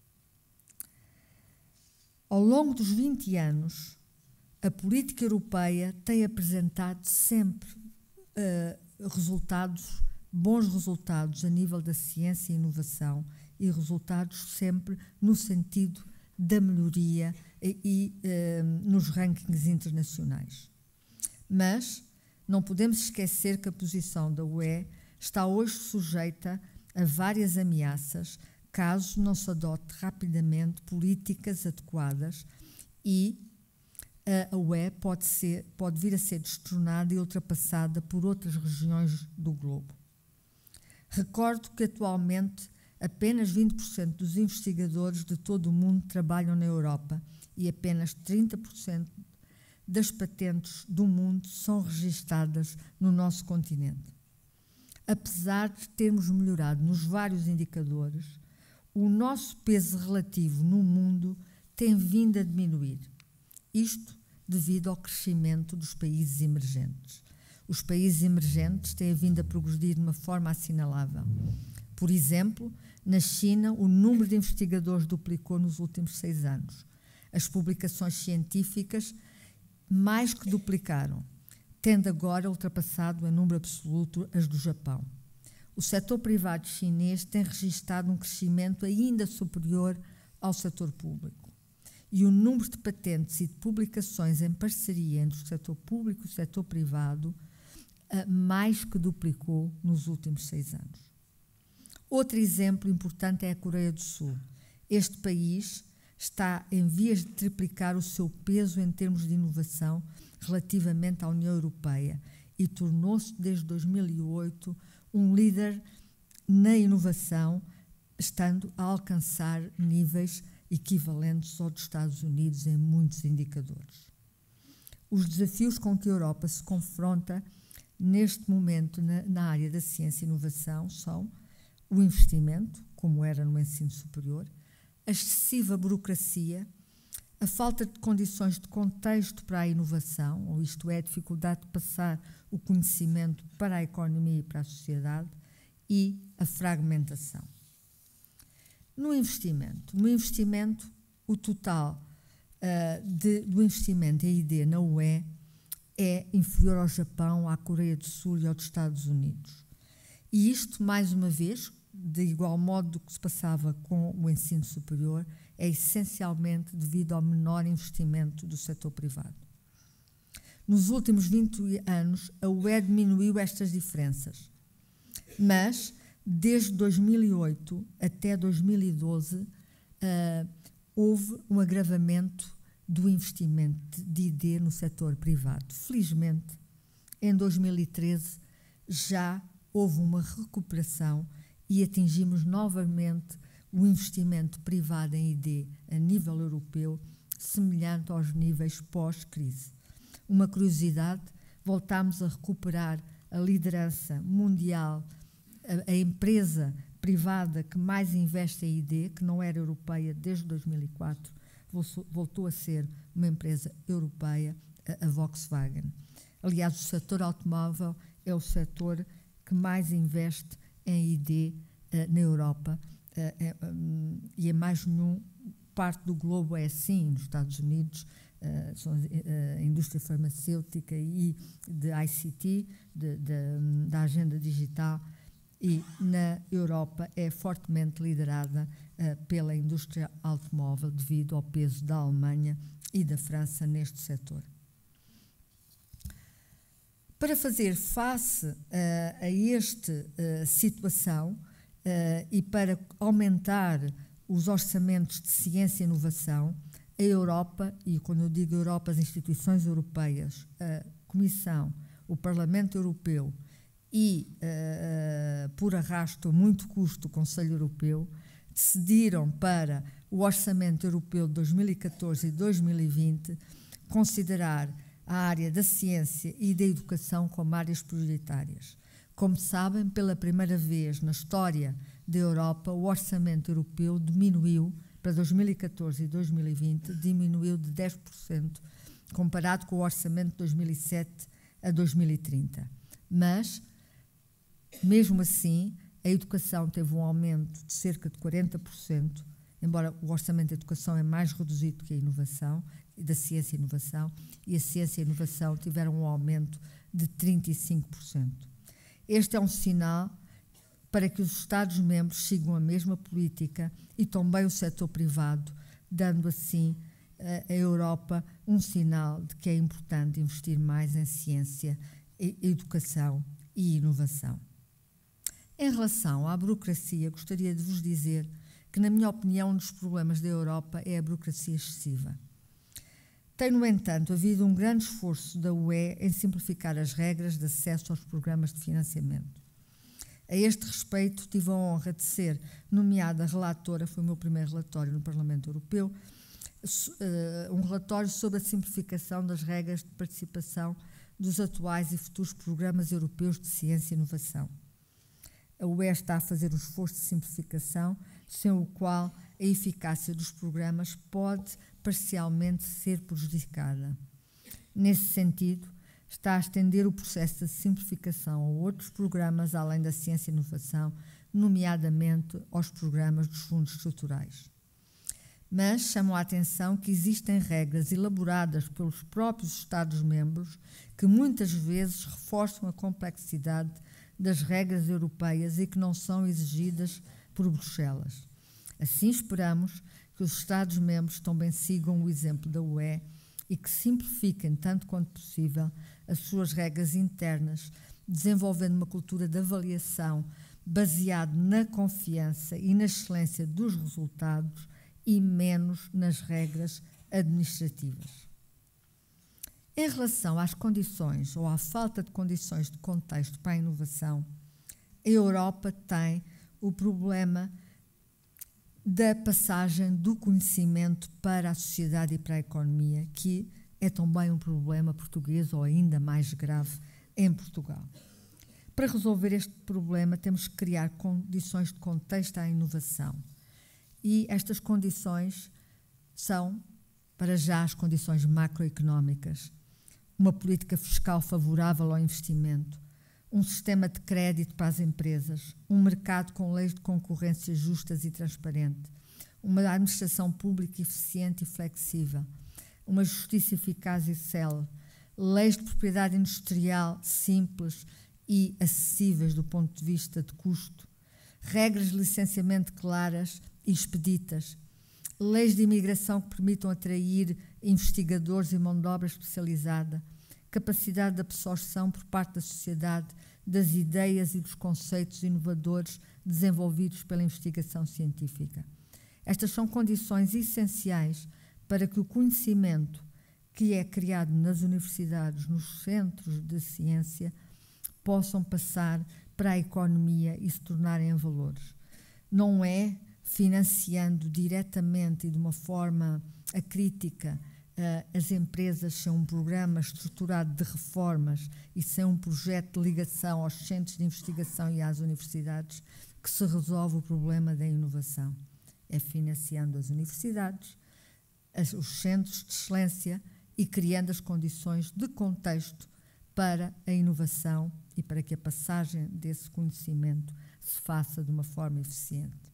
Ao longo dos vinte anos, a política europeia tem apresentado sempre uh, resultados, bons resultados a nível da ciência e inovação e resultados sempre no sentido da melhoria e, e uh, nos rankings internacionais. Mas não podemos esquecer que a posição da U E está hoje sujeita a várias ameaças caso não se adote rapidamente políticas adequadas e a U E pode, ser, pode vir a ser destronada e ultrapassada por outras regiões do globo. Recordo que atualmente apenas vinte por cento dos investigadores de todo o mundo trabalham na Europa e apenas trinta por cento das patentes do mundo são registadas no nosso continente. Apesar de termos melhorado nos vários indicadores, o nosso peso relativo no mundo tem vindo a diminuir. Isto devido ao crescimento dos países emergentes. Os países emergentes têm vindo a progredir de uma forma assinalável. Por exemplo, na China, o número de investigadores duplicou nos últimos seis anos. As publicações científicas mais que duplicaram, tendo agora ultrapassado em número absoluto as do Japão. O setor privado chinês tem registrado um crescimento ainda superior ao setor público. E o número de patentes e de publicações em parceria entre o setor público e o setor privado mais que duplicou nos últimos seis anos. Outro exemplo importante é a Coreia do Sul. Este país está em vias de triplicar o seu peso em termos de inovação relativamente à União Europeia e tornou-se, desde dois mil e oito, um líder na inovação, estando a alcançar níveis equivalentes aos dos Estados Unidos em muitos indicadores. Os desafios com que a Europa se confronta neste momento na, na área da ciência e inovação são o investimento, como era no ensino superior, a excessiva burocracia, a falta de condições de contexto para a inovação, ou isto é, a dificuldade de passar o conhecimento para a economia e para a sociedade, e a fragmentação. No investimento, no investimento, o total uh, de, do investimento em I D na U E é inferior ao Japão, à Coreia do Sul e aos Estados Unidos. E isto, mais uma vez, de igual modo do que se passava com o ensino superior, é essencialmente devido ao menor investimento do setor privado. Nos últimos vinte anos, a U E diminuiu estas diferenças, mas, desde dois mil e oito até dois mil e doze, uh, houve um agravamento do investimento de I D no setor privado. Felizmente, em dois mil e treze, já houve uma recuperação e atingimos novamente o investimento privado em I D a nível europeu, semelhante aos níveis pós-crise. Uma curiosidade, voltámos a recuperar a liderança mundial, a, a empresa privada que mais investe em I D, que não era europeia desde dois mil e quatro, voltou a ser uma empresa europeia, a, a Volkswagen. Aliás, o setor automóvel é o setor que mais investe em I D uh, na Europa uh, uh, um, e em mais nenhum parte do globo é assim. Nos Estados Unidos, uh, são, uh, a indústria farmacêutica e de I C T, de, de, da agenda digital, e na Europa é fortemente liderada uh, pela indústria automóvel devido ao peso da Alemanha e da França neste setor. Para fazer face uh, a esta uh, situação uh, e para aumentar os orçamentos de ciência e inovação, a Europa, e quando eu digo Europa, as instituições europeias, a Comissão, o Parlamento Europeu e, uh, por arrasto a muito custo, o Conselho Europeu, decidiram para o Orçamento Europeu de dois mil e catorze e dois mil e vinte considerar a área da ciência e da educação como áreas prioritárias. Como sabem, pela primeira vez na história da Europa, o orçamento europeu diminuiu, para dois mil e catorze e dois mil e vinte, diminuiu de dez por cento, comparado com o orçamento de dois mil e sete a dois mil e trinta. Mas, mesmo assim, a educação teve um aumento de cerca de quarenta por cento, embora o orçamento da educação é mais reduzido que a inovação, da ciência e inovação, e a ciência e inovação tiveram um aumento de trinta e cinco por cento. Este é um sinal para que os Estados-membros sigam a mesma política e também o setor privado, dando assim à Europa um sinal de que é importante investir mais em ciência, educação e inovação. Em relação à burocracia, gostaria de vos dizer que, na minha opinião, um dos problemas da Europa é a burocracia excessiva. Tem, no entanto, havido um grande esforço da U E em simplificar as regras de acesso aos programas de financiamento. A este respeito, tive a honra de ser nomeada relatora, foi o meu primeiro relatório no Parlamento Europeu, um relatório sobre a simplificação das regras de participação dos atuais e futuros programas europeus de ciência e inovação. A U E está a fazer um esforço de simplificação, sem o qual a eficácia dos programas pode parcialmente ser prejudicada. Nesse sentido, está a estender o processo de simplificação a outros programas além da ciência e inovação, nomeadamente aos programas dos fundos estruturais. Mas chamam a atenção que existem regras elaboradas pelos próprios Estados-membros que muitas vezes reforçam a complexidade das regras europeias e que não são exigidas por Bruxelas. Assim, esperamos que os Estados-membros também sigam o exemplo da U E e que simplifiquem, tanto quanto possível, as suas regras internas, desenvolvendo uma cultura de avaliação baseada na confiança e na excelência dos resultados e menos nas regras administrativas. Em relação às condições ou à falta de condições de contexto para a inovação, a Europa tem o problema da passagem do conhecimento para a sociedade e para a economia, que é também um problema português ou ainda mais grave em Portugal. Para resolver este problema, temos que criar condições de contexto à inovação. E estas condições são, para já, as condições macroeconómicas, uma política fiscal favorável ao investimento, um sistema de crédito para as empresas, um mercado com leis de concorrência justas e transparente, uma administração pública eficiente e flexível, uma justiça eficaz e célere, leis de propriedade industrial simples e acessíveis do ponto de vista de custo, regras de licenciamento claras e expeditas, leis de imigração que permitam atrair investigadores e mão de obra especializada, capacidade de absorção por parte da sociedade das ideias e dos conceitos inovadores desenvolvidos pela investigação científica. Estas são condições essenciais para que o conhecimento que é criado nas universidades, nos centros de ciência, possam passar para a economia e se tornarem em valores. Não é financiando diretamente e de uma forma acrítica uh, as empresas sem um programa estruturado de reformas e sem um projeto de ligação aos centros de investigação e às universidades que se resolve o problema da inovação. É financiando as universidades, as, os centros de excelência e criando as condições de contexto para a inovação e para que a passagem desse conhecimento se faça de uma forma eficiente.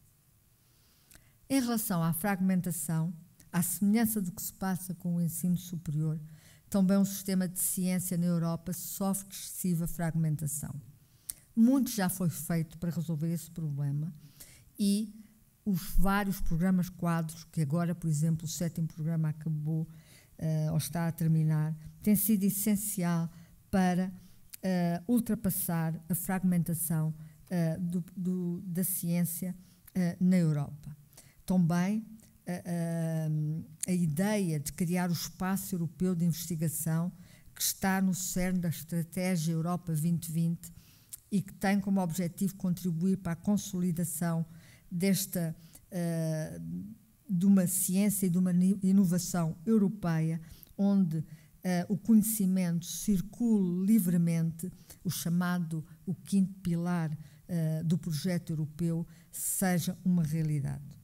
Em relação à fragmentação, à semelhança do que se passa com o ensino superior, também o sistema de ciência na Europa sofre excessiva fragmentação. Muito já foi feito para resolver esse problema e os vários programas quadros, que agora, por exemplo, o sétimo programa acabou uh, ou está a terminar, tem sido essencial para uh, ultrapassar a fragmentação uh, do, do, da ciência uh, na Europa. Também a, a, a ideia de criar o espaço europeu de investigação que está no cerne da estratégia Europa vinte vinte e que tem como objetivo contribuir para a consolidação desta, uh, de uma ciência e de uma inovação europeia, onde uh, o conhecimento circule livremente, o chamado, o quinto pilar uh, do projeto europeu, seja uma realidade.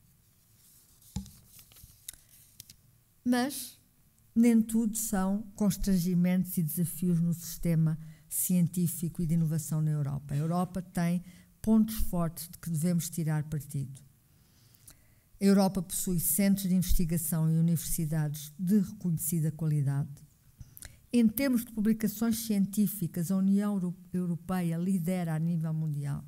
Mas nem tudo são constrangimentos e desafios no sistema científico e de inovação na Europa. A Europa tem pontos fortes de que devemos tirar partido. A Europa possui centros de investigação e universidades de reconhecida qualidade. Em termos de publicações científicas, a União Europeia lidera a nível mundial.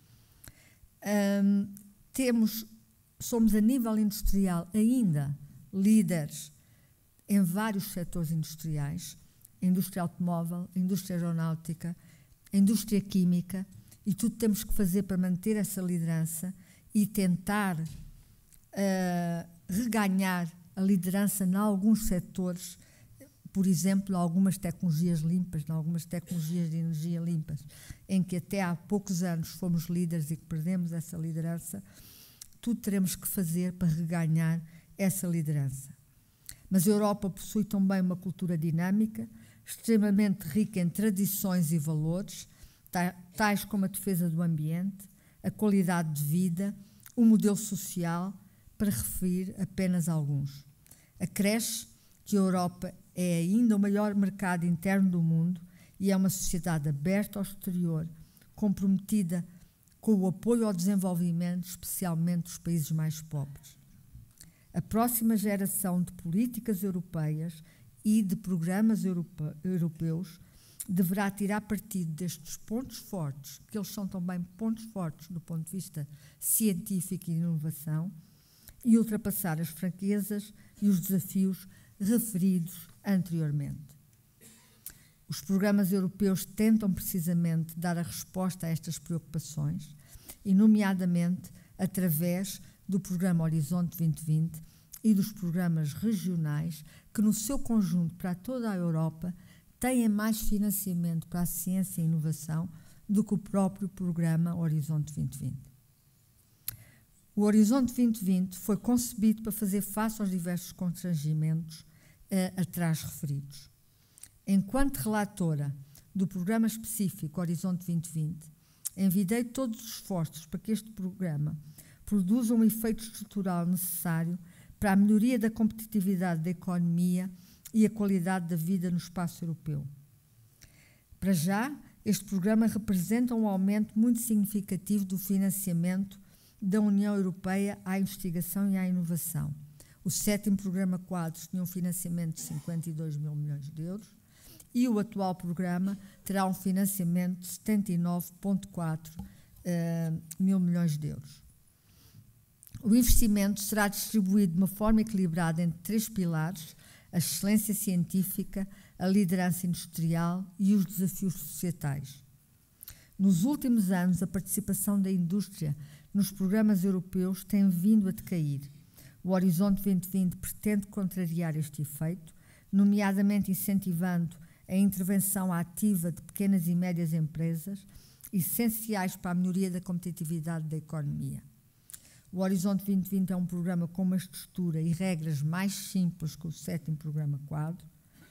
Um, temos, somos a nível industrial ainda líderes em vários setores industriais, a indústria automóvel, a indústria aeronáutica, a indústria química, e tudo temos que fazer para manter essa liderança e tentar uh, reganhar a liderança em alguns setores, por exemplo, em algumas tecnologias limpas, em algumas tecnologias de energia limpas, em que até há poucos anos fomos líderes e que perdemos essa liderança. Tudo teremos que fazer para reganhar essa liderança. Mas a Europa possui também uma cultura dinâmica, extremamente rica em tradições e valores, tais como a defesa do ambiente, a qualidade de vida, o modelo social, para referir apenas alguns. Acresce que a Europa é ainda o maior mercado interno do mundo e é uma sociedade aberta ao exterior, comprometida com o apoio ao desenvolvimento, especialmente dos países mais pobres. A próxima geração de políticas europeias e de programas europeus deverá tirar partido destes pontos fortes, que eles são também pontos fortes do ponto de vista científico e de inovação, e ultrapassar as fraquezas e os desafios referidos anteriormente. Os programas europeus tentam precisamente dar a resposta a estas preocupações, e nomeadamente através do programa Horizonte vinte vinte e dos programas regionais que, no seu conjunto para toda a Europa, têm mais financiamento para a ciência e inovação do que o próprio programa Horizonte vinte vinte. O Horizonte vinte vinte foi concebido para fazer face aos diversos constrangimentos eh, atrás referidos. Enquanto relatora do programa específico Horizonte vinte vinte, envidei todos os esforços para que este programa produza um efeito estrutural necessário para a melhoria da competitividade da economia e a qualidade da vida no espaço europeu. Para já, este programa representa um aumento muito significativo do financiamento da União Europeia à investigação e à inovação. O sétimo programa quadro tinha um financiamento de cinquenta e dois mil milhões de euros e o atual programa terá um financiamento de setenta e nove vírgula quatro uh, mil milhões de euros. O investimento será distribuído de uma forma equilibrada entre três pilares: a excelência científica, a liderança industrial e os desafios societais. Nos últimos anos, a participação da indústria nos programas europeus tem vindo a decair. O Horizonte vinte vinte pretende contrariar este efeito, nomeadamente incentivando a intervenção ativa de pequenas e médias empresas, essenciais para a melhoria da competitividade da economia. O Horizonte vinte vinte é um programa com uma estrutura e regras mais simples que o sétimo programa quadro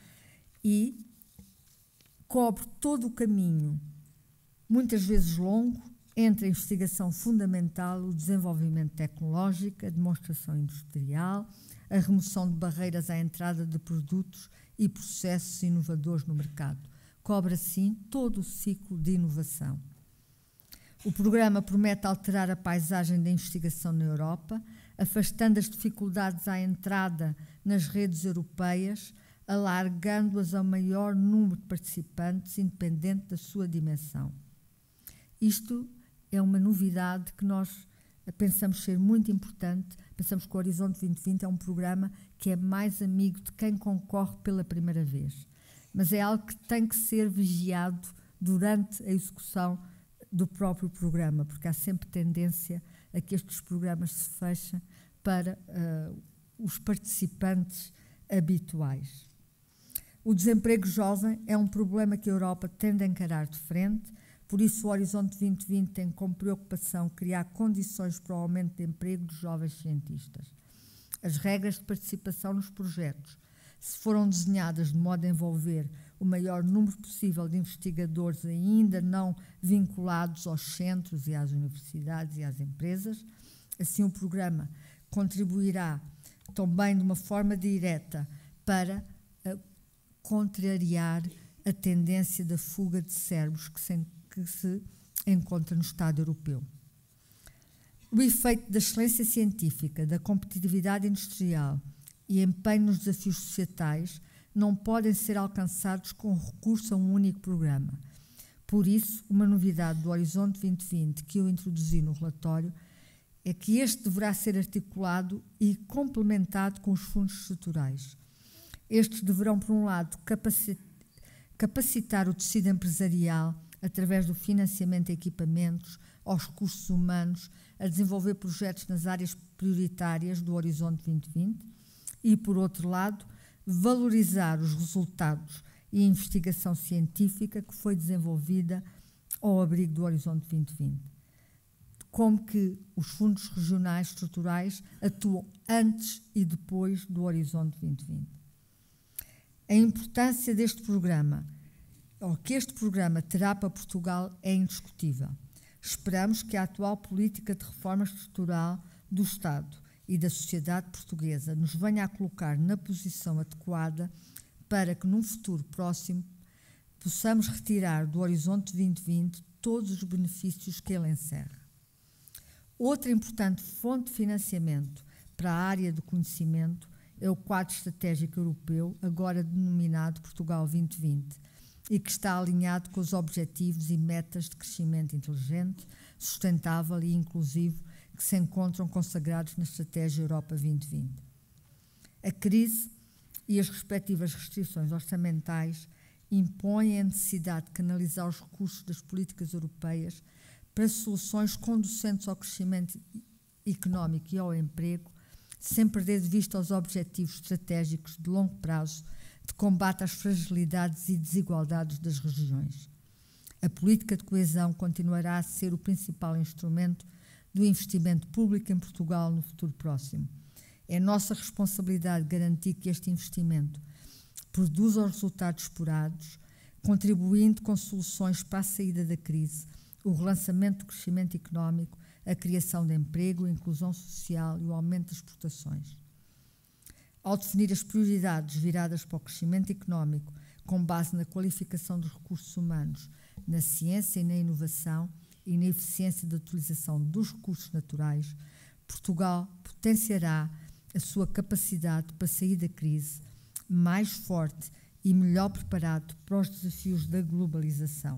e cobre todo o caminho, muitas vezes longo, entre a investigação fundamental, o desenvolvimento tecnológico, a demonstração industrial, a remoção de barreiras à entrada de produtos e processos inovadores no mercado. Cobre, assim, todo o ciclo de inovação. O programa promete alterar a paisagem da investigação na Europa, afastando as dificuldades à entrada nas redes europeias, alargando-as ao maior número de participantes, independente da sua dimensão. Isto é uma novidade que nós pensamos ser muito importante. Pensamos que o Horizonte vinte vinte é um programa que é mais amigo de quem concorre pela primeira vez. Mas é algo que tem que ser vigiado durante a execução do próprio programa, porque há sempre tendência a que estes programas se fechem para uh, os participantes habituais. O desemprego jovem é um problema que a Europa tende a encarar de frente, por isso o Horizonte vinte vinte tem como preocupação criar condições para o aumento de emprego dos jovens cientistas. As regras de participação nos projetos, se foram desenhadas de modo a envolver o maior número possível de investigadores ainda não vinculados aos centros e às universidades e às empresas, assim o programa contribuirá também de uma forma direta para uh, contrariar a tendência da fuga de cérebros que se, que se encontra no Estado europeu. O efeito da excelência científica, da competitividade industrial e empenho nos desafios societais não podem ser alcançados com recurso a um único programa. Por isso, uma novidade do Horizonte vinte vinte que eu introduzi no relatório é que este deverá ser articulado e complementado com os fundos estruturais. Estes deverão, por um lado, capacitar o tecido empresarial através do financiamento de equipamentos, aos recursos humanos, a desenvolver projetos nas áreas prioritárias do Horizonte vinte vinte e, por outro lado, valorizar os resultados e a investigação científica que foi desenvolvida ao abrigo do Horizonte vinte vinte. Como que os fundos regionais estruturais atuam antes e depois do Horizonte vinte vinte. A importância deste programa, ou que este programa terá para Portugal, é indiscutível. Esperamos que a atual política de reforma estrutural do Estado e da sociedade portuguesa nos venha a colocar na posição adequada para que, num futuro próximo, possamos retirar do Horizonte vinte vinte todos os benefícios que ele encerra. Outra importante fonte de financiamento para a área do conhecimento é o Quadro Estratégico Europeu, agora denominado Portugal vinte vinte, e que está alinhado com os objetivos e metas de crescimento inteligente, sustentável e inclusivo que se encontram consagrados na Estratégia Europa vinte vinte. A crise e as respectivas restrições orçamentais impõem a necessidade de canalizar os recursos das políticas europeias para soluções conducentes ao crescimento económico e ao emprego, sem perder de vista os objetivos estratégicos de longo prazo de combate às fragilidades e desigualdades das regiões. A política de coesão continuará a ser o principal instrumento do investimento público em Portugal no futuro próximo. É nossa responsabilidade garantir que este investimento produza os resultados esperados, contribuindo com soluções para a saída da crise, o relançamento do crescimento económico, a criação de emprego, a inclusão social e o aumento das exportações. Ao definir as prioridades viradas para o crescimento económico, com base na qualificação dos recursos humanos, na ciência e na inovação e na eficiência da utilização dos recursos naturais, Portugal potenciará a sua capacidade para sair da crise mais forte e melhor preparado para os desafios da globalização.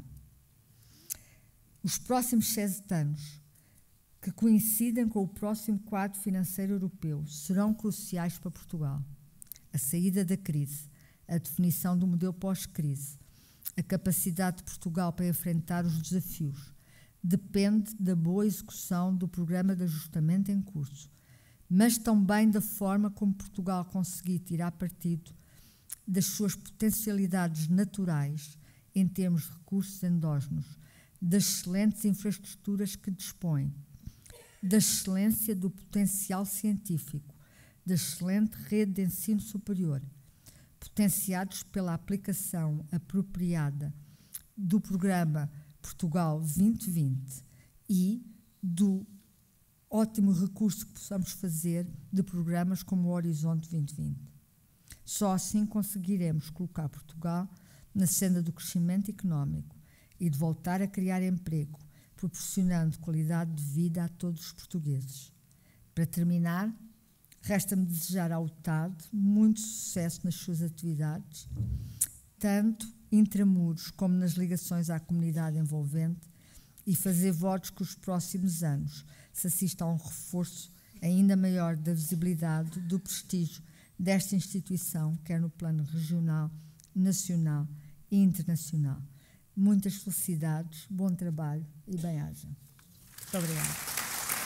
Os próximos sete anos, que coincidem com o próximo quadro financeiro europeu, serão cruciais para Portugal. A saída da crise, a definição do modelo pós-crise, a capacidade de Portugal para enfrentar os desafios, depende da boa execução do programa de ajustamento em curso, mas também da forma como Portugal conseguir tirar partido das suas potencialidades naturais em termos de recursos endógenos, das excelentes infraestruturas que dispõe, da excelência do potencial científico, da excelente rede de ensino superior, potenciados pela aplicação apropriada do programa Portugal vinte vinte e do ótimo recurso que possamos fazer de programas como o Horizonte vinte vinte. Só assim conseguiremos colocar Portugal na senda do crescimento económico e de voltar a criar emprego, proporcionando qualidade de vida a todos os portugueses. Para terminar, resta-me desejar ao U T A D muito sucesso nas suas atividades, tanto intramuros como nas ligações à comunidade envolvente, e fazer votos que os próximos anos se assista a um reforço ainda maior da visibilidade, do prestígio desta instituição, quer no plano regional, nacional e internacional. Muitas felicidades, bom trabalho e bem-aja. Muito obrigada.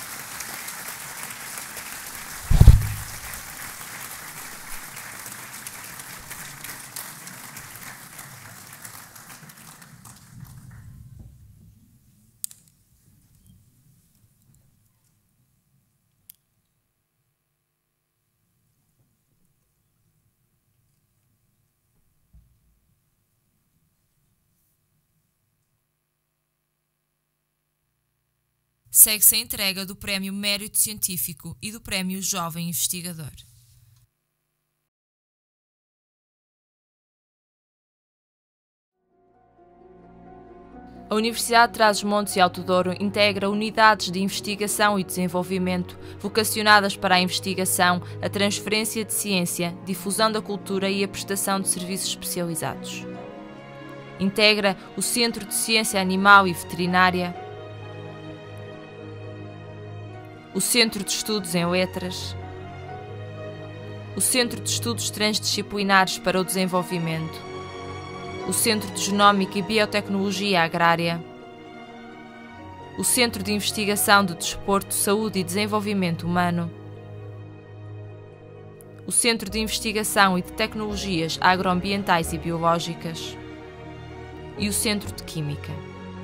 Segue-se a entrega do Prémio Mérito Científico e do Prémio Jovem Investigador. A Universidade de Trás-os-Montes e Alto Douro integra unidades de investigação e desenvolvimento vocacionadas para a investigação, a transferência de ciência, difusão da cultura e a prestação de serviços especializados. Integra o Centro de Ciência Animal e Veterinária, o Centro de Estudos em Letras, o Centro de Estudos Transdisciplinares para o Desenvolvimento, o Centro de Genómica e Biotecnologia Agrária, o Centro de Investigação do Desporto, Saúde e Desenvolvimento Humano, o Centro de Investigação e de Tecnologias Agroambientais e Biológicas e o Centro de Química.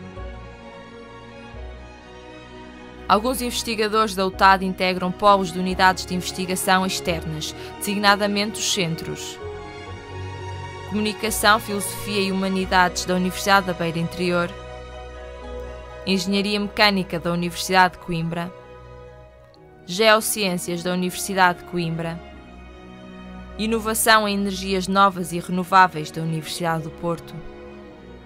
Alguns investigadores da U T A D integram polos de unidades de investigação externas, designadamente os Centros Comunicação, Filosofia e Humanidades da Universidade da Beira Interior, Engenharia Mecânica da Universidade de Coimbra, Geociências da Universidade de Coimbra, Inovação em Energias Novas e Renováveis da Universidade do Porto,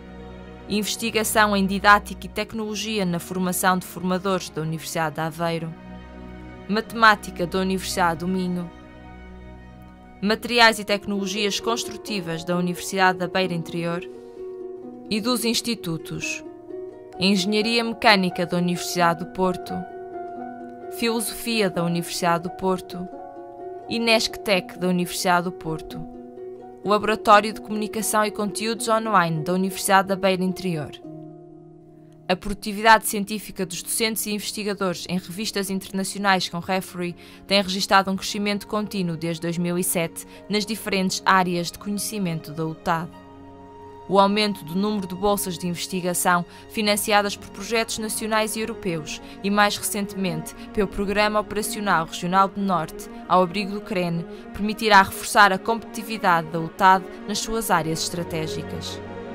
Investigação em Didática e Tecnologia na Formação de Formadores da Universidade de Aveiro, Matemática da Universidade do Minho, Materiais e Tecnologias Construtivas da Universidade da Beira Interior e dos Institutos Engenharia Mecânica da Universidade do Porto, Filosofia da Universidade do Porto e Nesctec da Universidade do Porto, Laboratório de Comunicação e Conteúdos Online da Universidade da Beira Interior. A produtividade científica dos docentes e investigadores em revistas internacionais com referee tem registrado um crescimento contínuo desde dois mil e sete nas diferentes áreas de conhecimento da U T A D. O aumento do número de bolsas de investigação financiadas por projetos nacionais e europeus e, mais recentemente, pelo Programa Operacional Regional do Norte, ao abrigo do C R E N, permitirá reforçar a competitividade da U T A D nas suas áreas estratégicas.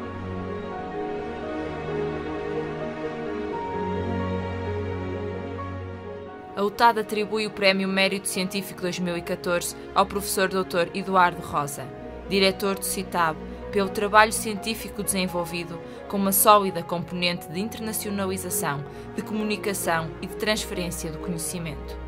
A U T A D atribui o Prémio Mérito Científico dois mil e catorze ao professor doutor Eduardo Rosa, diretor do CITAB, pelo trabalho científico desenvolvido com uma sólida componente de internacionalização, de comunicação e de transferência do conhecimento.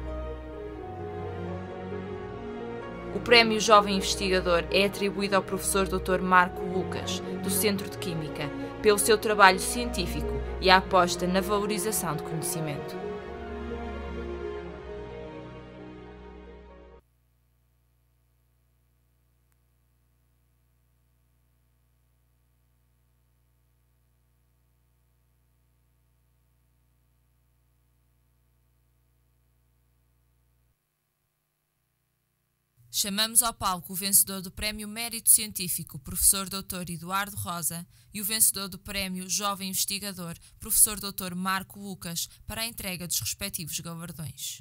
O Prémio Jovem Investigador é atribuído ao professor doutor Marco Lucas, do Centro de Química, pelo seu trabalho científico e a aposta na valorização do conhecimento. Chamamos ao palco o vencedor do Prémio Mérito Científico, professor doutor Eduardo Rosa, e o vencedor do Prémio Jovem Investigador, professor doutor Marco Lucas, para a entrega dos respectivos galardões.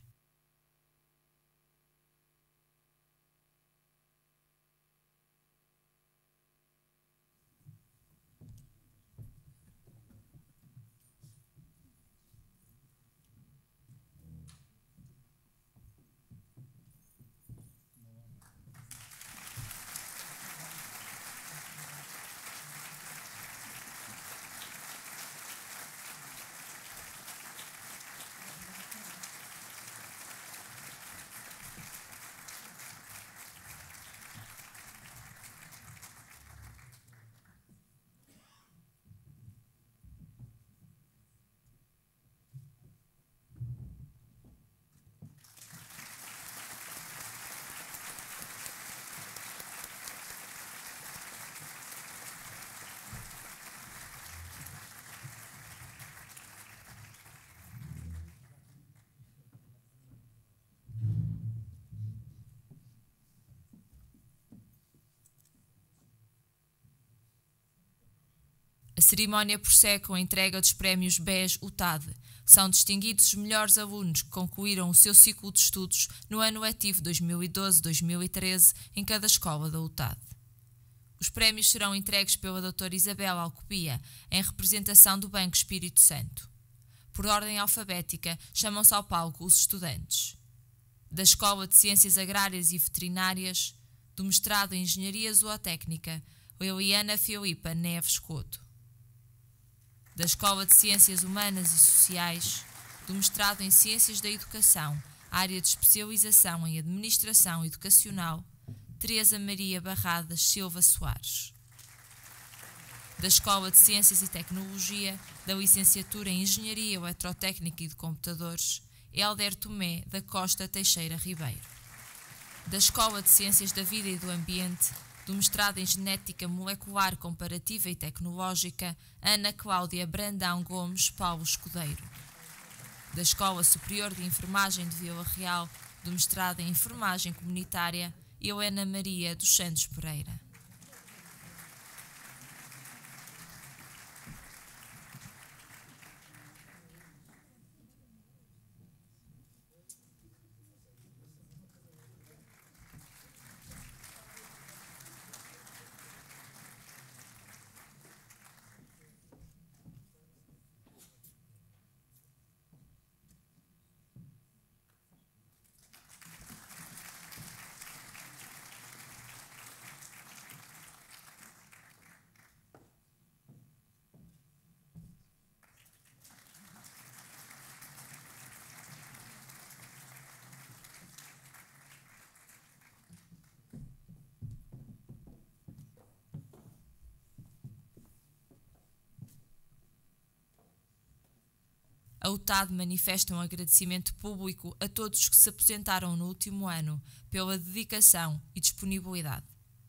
A cerimónia prossegue com a entrega dos prémios B E S U T A D. São distinguidos os melhores alunos que concluíram o seu ciclo de estudos no ano letivo dois mil e doze a dois mil e treze em cada escola da U T A D. Os prémios serão entregues pela doutora Isabel Alcopia, em representação do Banco Espírito Santo. Por ordem alfabética, chamam-se ao palco os estudantes da Escola de Ciências Agrárias e Veterinárias, do mestrado em Engenharia Zootécnica, Liliana Filipa Neves Couto, da Escola de Ciências Humanas e Sociais, do mestrado em Ciências da Educação, área de especialização em Administração Educacional, Teresa Maria Barradas Silva Soares, da Escola de Ciências e Tecnologia, da Licenciatura em Engenharia Eletrotécnica e de Computadores, Hélder Tomé da Costa Teixeira Ribeiro, da Escola de Ciências da Vida e do Ambiente, do mestrado em Genética Molecular Comparativa e Tecnológica, Ana Cláudia Brandão Gomes Paulo Escudeiro, da Escola Superior de Enfermagem de Vila Real, do mestrado em Enfermagem Comunitária, Helena Maria dos Santos Pereira. A U T A D manifesta um agradecimento público a todos os que se aposentaram no último ano pela dedicação e disponibilidade.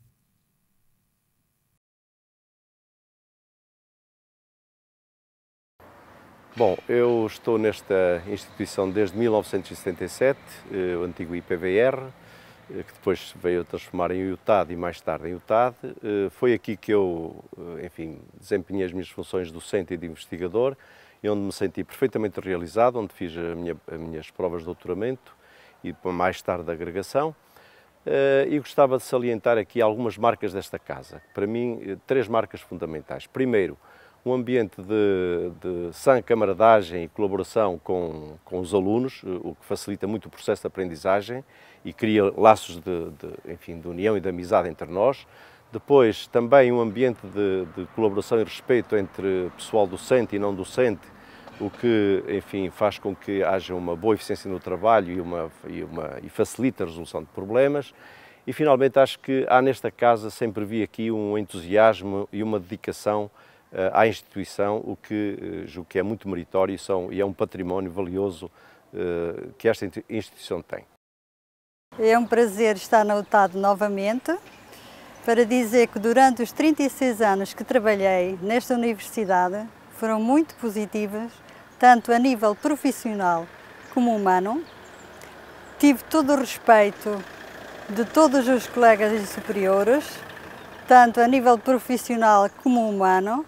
Bom, eu estou nesta instituição desde mil novecentos e setenta e sete, o antigo I P V R, que depois veio a transformar em U T A D e mais tarde em U T A D. Foi aqui que eu, enfim, desempenhei as minhas funções docente e de investigador, e onde me senti perfeitamente realizado, onde fiz a minha, as minhas provas de doutoramento e mais tarde de agregação. E gostava de salientar aqui algumas marcas desta casa. Para mim, três marcas fundamentais. Primeiro, um ambiente de, de sã camaradagem e colaboração com, com os alunos, o que facilita muito o processo de aprendizagem e cria laços de, de, enfim, de união e de amizade entre nós. Depois, também um ambiente de, de colaboração e respeito entre pessoal docente e não docente, o que, enfim, faz com que haja uma boa eficiência no trabalho e, uma, e, uma, e facilita a resolução de problemas. E, finalmente, acho que há nesta casa, sempre vi aqui um entusiasmo e uma dedicação à instituição, o que julgo que é muito meritório e, são, e é um património valioso uh, que esta instituição tem. É um prazer estar na U T A D novamente, para dizer que durante os trinta e seis anos que trabalhei nesta universidade foram muito positivas, tanto a nível profissional como humano. Tive todo o respeito de todos os colegas e superiores, tanto a nível profissional como humano.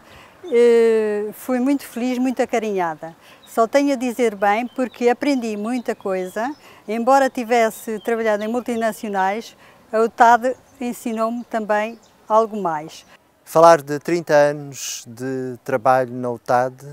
Fui muito feliz, muito acarinhada. Só tenho a dizer bem porque aprendi muita coisa. Embora tivesse trabalhado em multinacionais, a U T A D ensinou-me também algo mais. Falar de trinta anos de trabalho na U T A D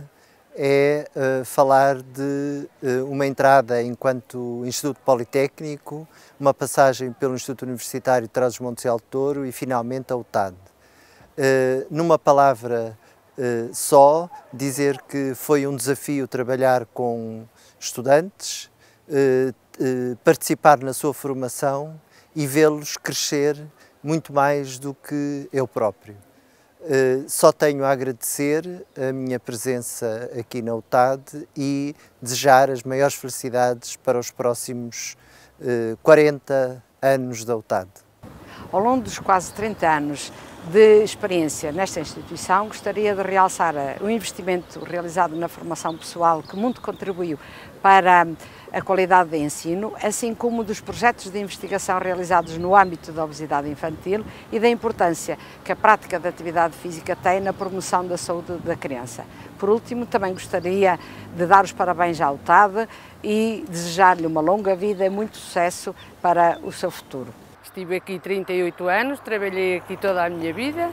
é uh, falar de uh, uma entrada enquanto Instituto Politécnico, uma passagem pelo Instituto Universitário de Trás-os-Montes e Alto Douro e finalmente a U T A D. Uh, numa palavra Uh, só dizer que foi um desafio trabalhar com estudantes, uh, uh, participar na sua formação e vê-los crescer muito mais do que eu próprio. Uh, só tenho a agradecer a minha presença aqui na U T A D e desejar as maiores felicidades para os próximos uh, quarenta anos da U T A D. Ao longo dos quase trinta anos de experiência nesta instituição, gostaria de realçar o investimento realizado na formação pessoal que muito contribuiu para a qualidade de ensino, assim como dos projetos de investigação realizados no âmbito da obesidade infantil e da importância que a prática da atividade física tem na promoção da saúde da criança. Por último, também gostaria de dar os parabéns à U T A D e desejar-lhe uma longa vida e muito sucesso para o seu futuro. Estive aqui trinta e oito anos, trabalhei aqui toda a minha vida,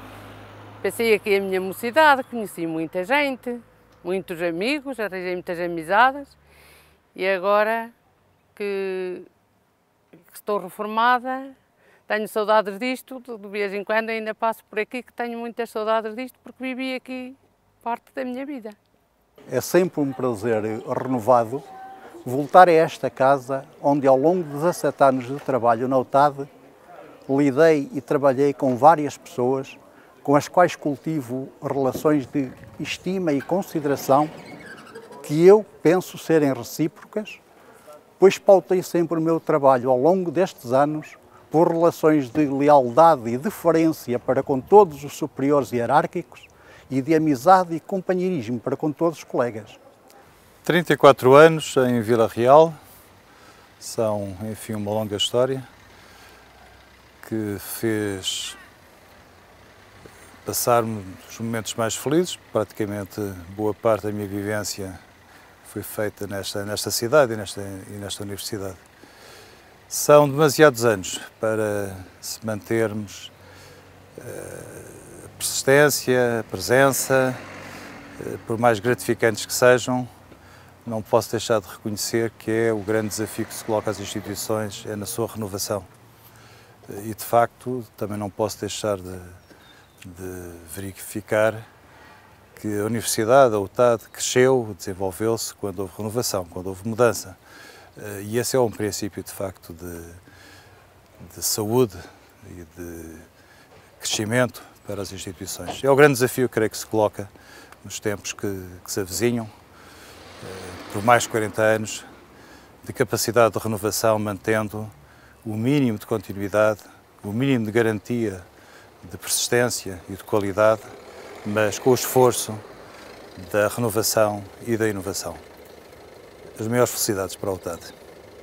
passei aqui a minha mocidade, conheci muita gente, muitos amigos, arranjei muitas amizades e agora que estou reformada, tenho saudades disto, de vez em quando ainda passo por aqui que tenho muitas saudades disto porque vivi aqui parte da minha vida. É sempre um prazer renovado voltar a esta casa, onde ao longo de dezassete anos de trabalho na U T A D, lidei e trabalhei com várias pessoas, com as quais cultivo relações de estima e consideração, que eu penso serem recíprocas, pois pautei sempre o meu trabalho ao longo destes anos por relações de lealdade e deferência para com todos os superiores hierárquicos e de amizade e companheirismo para com todos os colegas. trinta e quatro anos em Vila Real, são, enfim, uma longa história que fez passar-me os momentos mais felizes. Praticamente boa parte da minha vivência foi feita nesta, nesta cidade e nesta, e nesta universidade. São demasiados anos para se mantermos a persistência, a presença, por mais gratificantes que sejam. Não posso deixar de reconhecer que é o grande desafio que se coloca às instituições, é na sua renovação. E, de facto, também não posso deixar de, de verificar que a Universidade, a U T A D, cresceu, desenvolveu-se quando houve renovação, quando houve mudança. E esse é um princípio, de facto, de, de saúde e de crescimento para as instituições. É o grande desafio, creio, que se coloca nos tempos que, que se avizinham. por mais de quarenta anos, de capacidade de renovação, mantendo o mínimo de continuidade, o mínimo de garantia de persistência e de qualidade, mas com o esforço da renovação e da inovação. As maiores felicidades para a U T A D.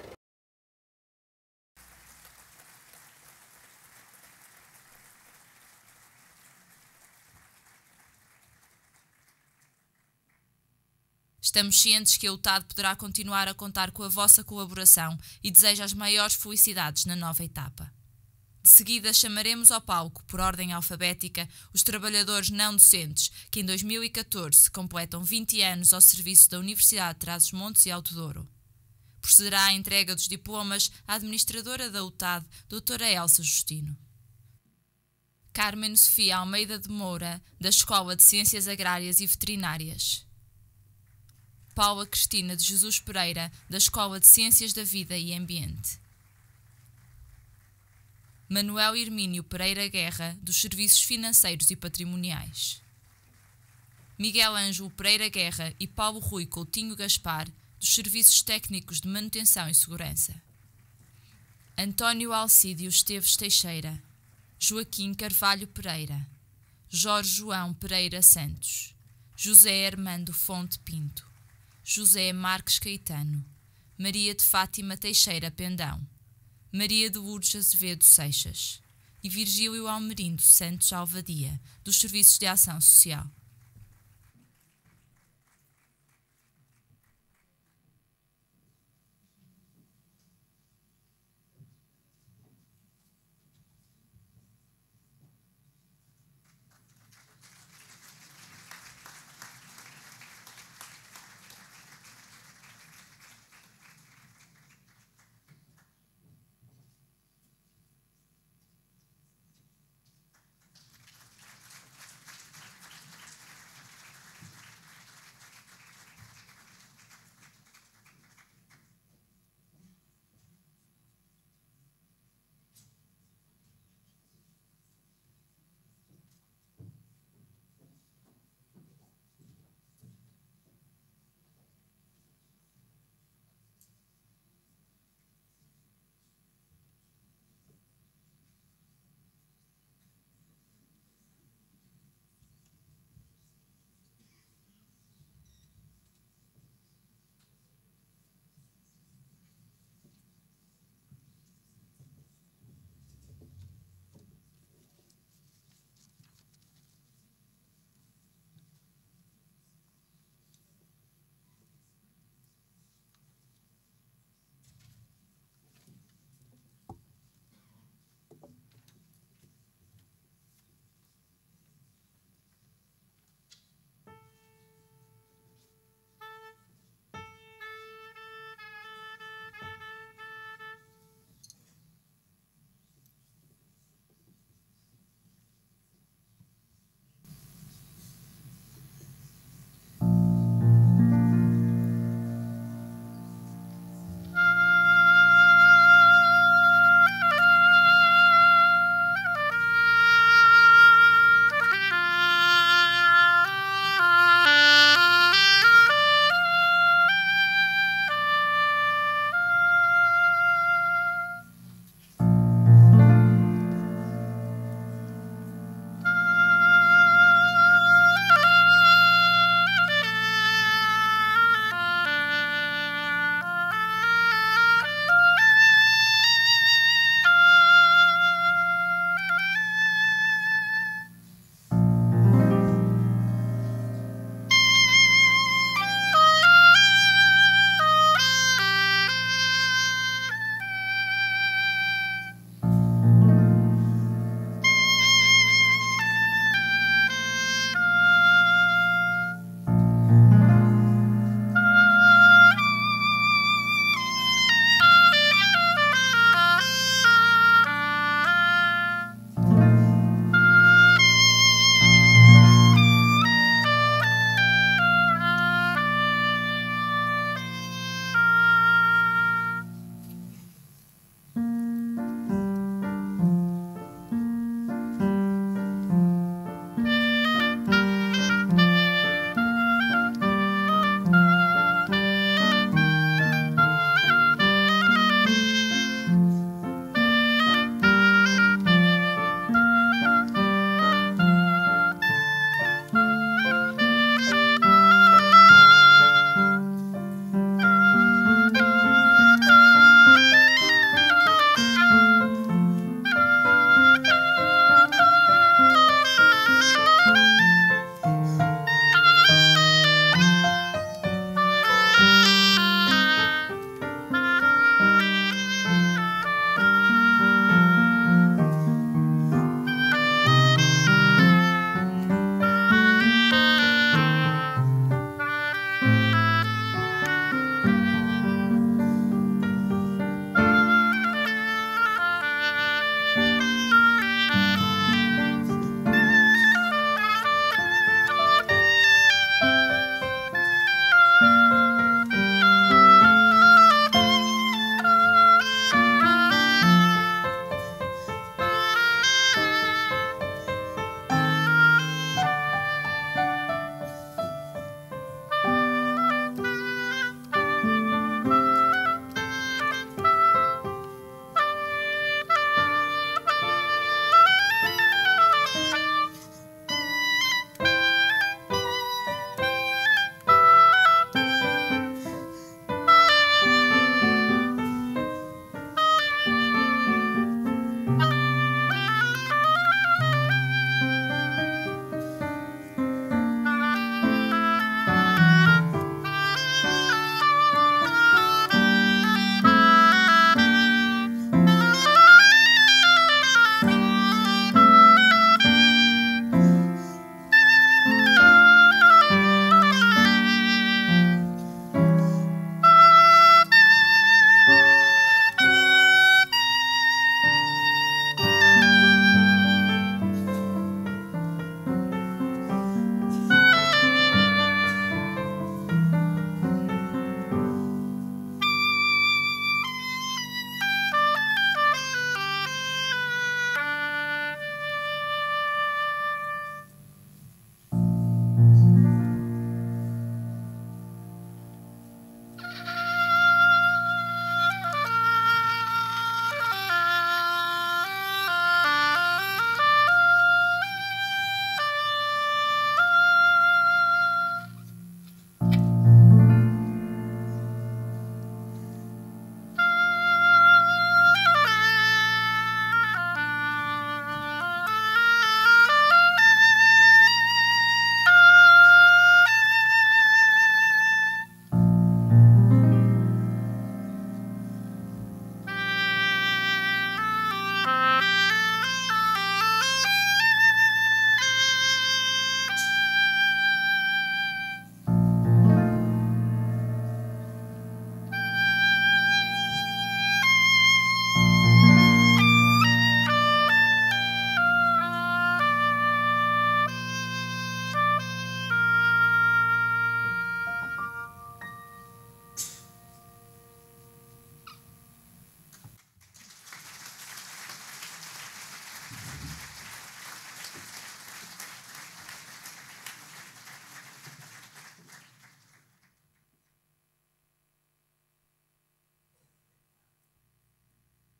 Estamos cientes que a U T A D poderá continuar a contar com a vossa colaboração e desejo as maiores felicidades na nova etapa. De seguida, chamaremos ao palco, por ordem alfabética, os trabalhadores não docentes, que em dois mil e catorze completam vinte anos ao serviço da Universidade de Trás-os-Montes e Alto Douro. Procederá à entrega dos diplomas à administradora da U T A D, doutora Elsa Justino. Carmen Sofia Almeida de Moura, da Escola de Ciências Agrárias e Veterinárias. Paula Cristina de Jesus Pereira, da Escola de Ciências da Vida e Ambiente. Manuel Hermínio Pereira Guerra, dos Serviços Financeiros e Patrimoniais. Miguel Ângelo Pereira Guerra e Paulo Rui Coutinho Gaspar, dos Serviços Técnicos de Manutenção e Segurança. António Alcídio Esteves Teixeira. Joaquim Carvalho Pereira. Jorge João Pereira Santos. José Armando Fonte Pinto. José Marques Caetano, Maria de Fátima Teixeira Pendão, Maria de Lourdes Azevedo Seixas e Virgílio Almerindo Santos Alvadia, dos Serviços de Ação Social.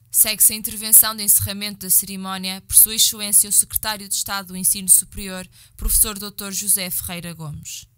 Segue-se a intervenção de encerramento da cerimónia por Sua Excelência o Secretário de Estado do Ensino Superior, professor doutor José Ferreira Gomes.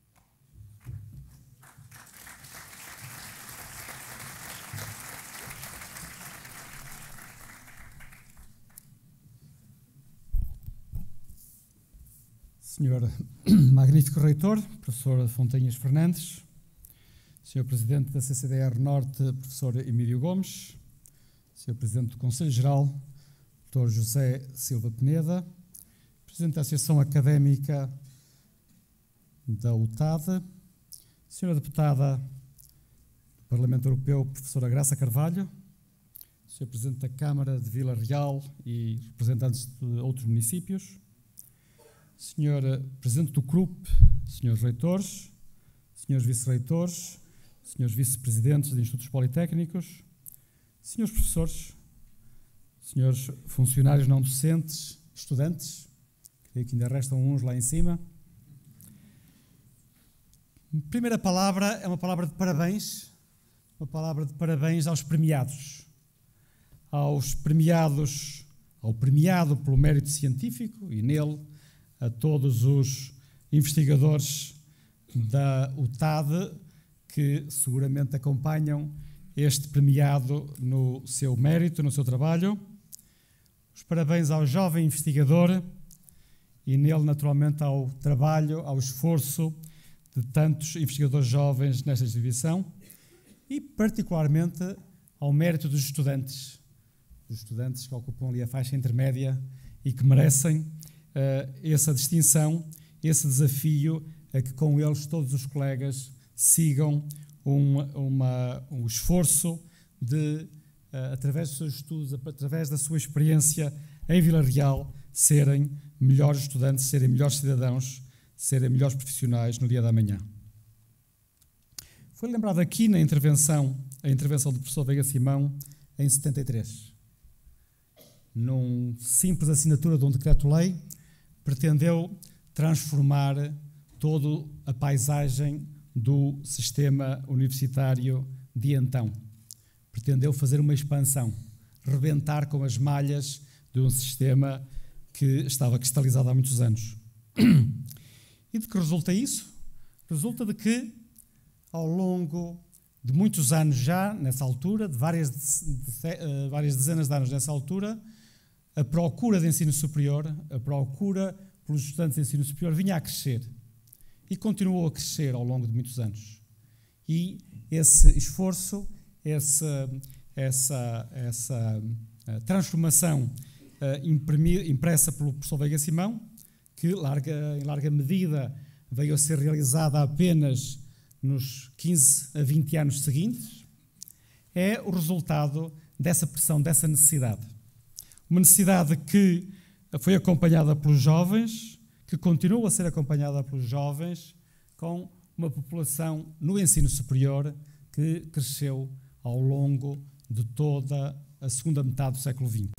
Senhor magnífico reitor, professor Fontinhas Fernandes, senhor presidente da C C D R Norte, professor Emílio Gomes, senhor presidente do Conselho Geral, doutor José Silva Peneda, presidente da Associação Académica da U T A D, senhora deputada do Parlamento Europeu, professora Graça Carvalho, senhor presidente da Câmara de Vila Real e representantes de outros municípios, senhor presidente do C R U P, senhores reitores, senhores vice-reitores, senhores vice-presidentes de institutos politécnicos, senhores professores, senhores funcionários não docentes, estudantes, creio que ainda restam uns lá em cima. A primeira palavra é uma palavra de parabéns, uma palavra de parabéns aos premiados, aos premiados, ao premiado pelo mérito científico e nele a todos os investigadores da U T A D que seguramente acompanham este premiado no seu mérito, no seu trabalho. Os parabéns ao jovem investigador e nele, naturalmente, ao trabalho, ao esforço de tantos investigadores jovens nesta instituição e, particularmente, ao mérito dos estudantes, os estudantes que ocupam ali a faixa intermédia e que merecem Uh, essa distinção, esse desafio a que com eles todos os colegas sigam um, uma, um esforço de, uh, através dos seus estudos, através da sua experiência em Vila Real, serem melhores estudantes, serem melhores cidadãos, serem melhores profissionais no dia da manhã. Foi lembrado aqui na intervenção, a intervenção do professor Veiga Simão, em setenta e três. Num simples assinatura de um decreto-lei, pretendeu transformar toda a paisagem do sistema universitário de então. Pretendeu fazer uma expansão, rebentar com as malhas de um sistema que estava cristalizado há muitos anos. E de que resulta isso? Resulta de que, ao longo de muitos anos já, nessa altura, de várias, de, de, várias dezenas de anos nessa altura, a procura de ensino superior, a procura pelos estudantes de ensino superior vinha a crescer e continuou a crescer ao longo de muitos anos. E esse esforço, essa, essa, essa transformação uh, impressa pelo professor Veiga Simão, que larga, em larga medida veio a ser realizada apenas nos quinze a vinte anos seguintes, é o resultado dessa pressão, dessa necessidade. Uma necessidade que foi acompanhada pelos jovens, que continua a ser acompanhada pelos jovens, com uma população no ensino superior que cresceu ao longo de toda a segunda metade do século vinte.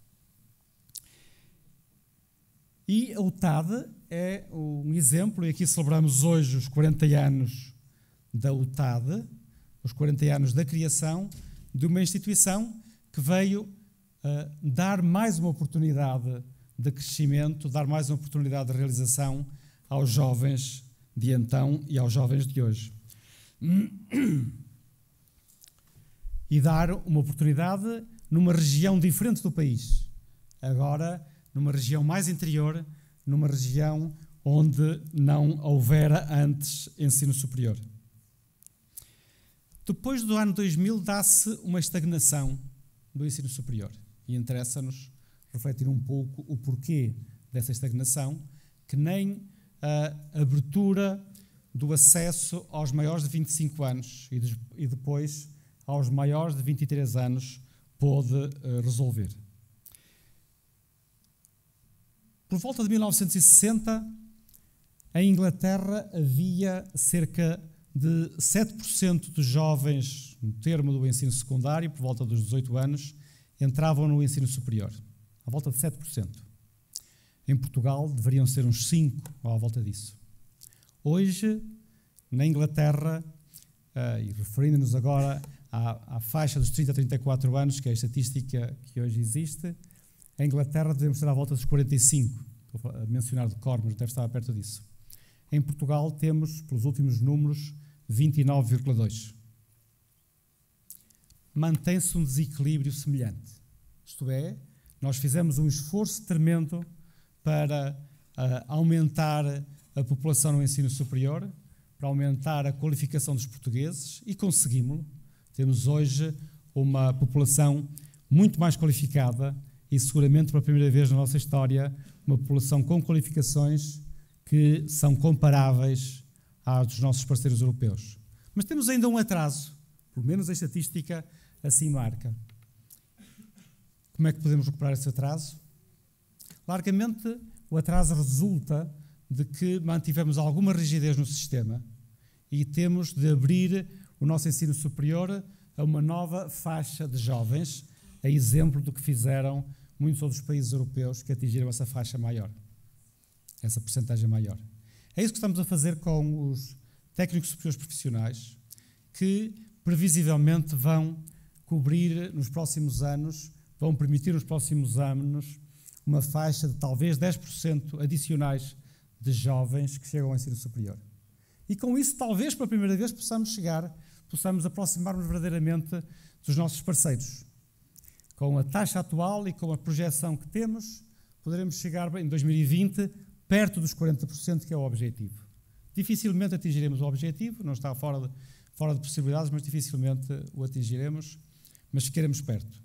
E a U T A D é um exemplo, e aqui celebramos hoje os quarenta anos da U T A D, os quarenta anos da criação de uma instituição que veio Uh, dar mais uma oportunidade de crescimento, dar mais uma oportunidade de realização aos jovens de então e aos jovens de hoje. E dar uma oportunidade numa região diferente do país. Agora, numa região mais interior, numa região onde não houvera antes ensino superior. Depois do ano dois mil, dá-se uma estagnação do ensino superior. E interessa-nos refletir um pouco o porquê dessa estagnação, que nem a abertura do acesso aos maiores de vinte e cinco anos e, de, e depois aos maiores de vinte e três anos pôde uh, resolver. Por volta de mil novecentos e sessenta, em Inglaterra havia cerca de sete por cento dos jovens no termo do ensino secundário, por volta dos dezoito anos, entravam no ensino superior, à volta de sete por cento. Em Portugal deveriam ser uns cinco por cento ou à volta disso. Hoje, na Inglaterra, uh, e referindo-nos agora à, à faixa dos trinta a trinta e quatro anos, que é a estatística que hoje existe. Em Inglaterra devemos estar à volta dos quarenta e cinco, estou a mencionar de cor, mas deve estar perto disso. Em Portugal temos, pelos últimos números, vinte e nove vírgula dois. Mantém-se um desequilíbrio semelhante. Isto é, nós fizemos um esforço tremendo para uh, aumentar a população no ensino superior, para aumentar a qualificação dos portugueses, e conseguimos-lo. Temos hoje uma população muito mais qualificada e, seguramente, pela primeira vez na nossa história, uma população com qualificações que são comparáveis às dos nossos parceiros europeus. Mas temos ainda um atraso, pelo menos a estatística assim marca. Como é que podemos recuperar esse atraso? Largamente, o atraso resulta de que mantivemos alguma rigidez no sistema e temos de abrir o nosso ensino superior a uma nova faixa de jovens, a exemplo do que fizeram muitos outros países europeus que atingiram essa faixa maior, essa percentagem maior. É isso que estamos a fazer com os técnicos superiores profissionais, que previsivelmente vão cobrir nos próximos anos, vão permitir nos próximos anos uma faixa de talvez dez por cento adicionais de jovens que chegam ao ensino superior. E com isso, talvez pela primeira vez, possamos chegar, possamos aproximar-nos verdadeiramente dos nossos parceiros. Com a taxa atual e com a projeção que temos, poderemos chegar em dois mil e vinte perto dos quarenta por cento, que é o objetivo. Dificilmente atingiremos o objetivo, não está fora de, fora de possibilidades, mas dificilmente o atingiremos, mas ficaremos perto.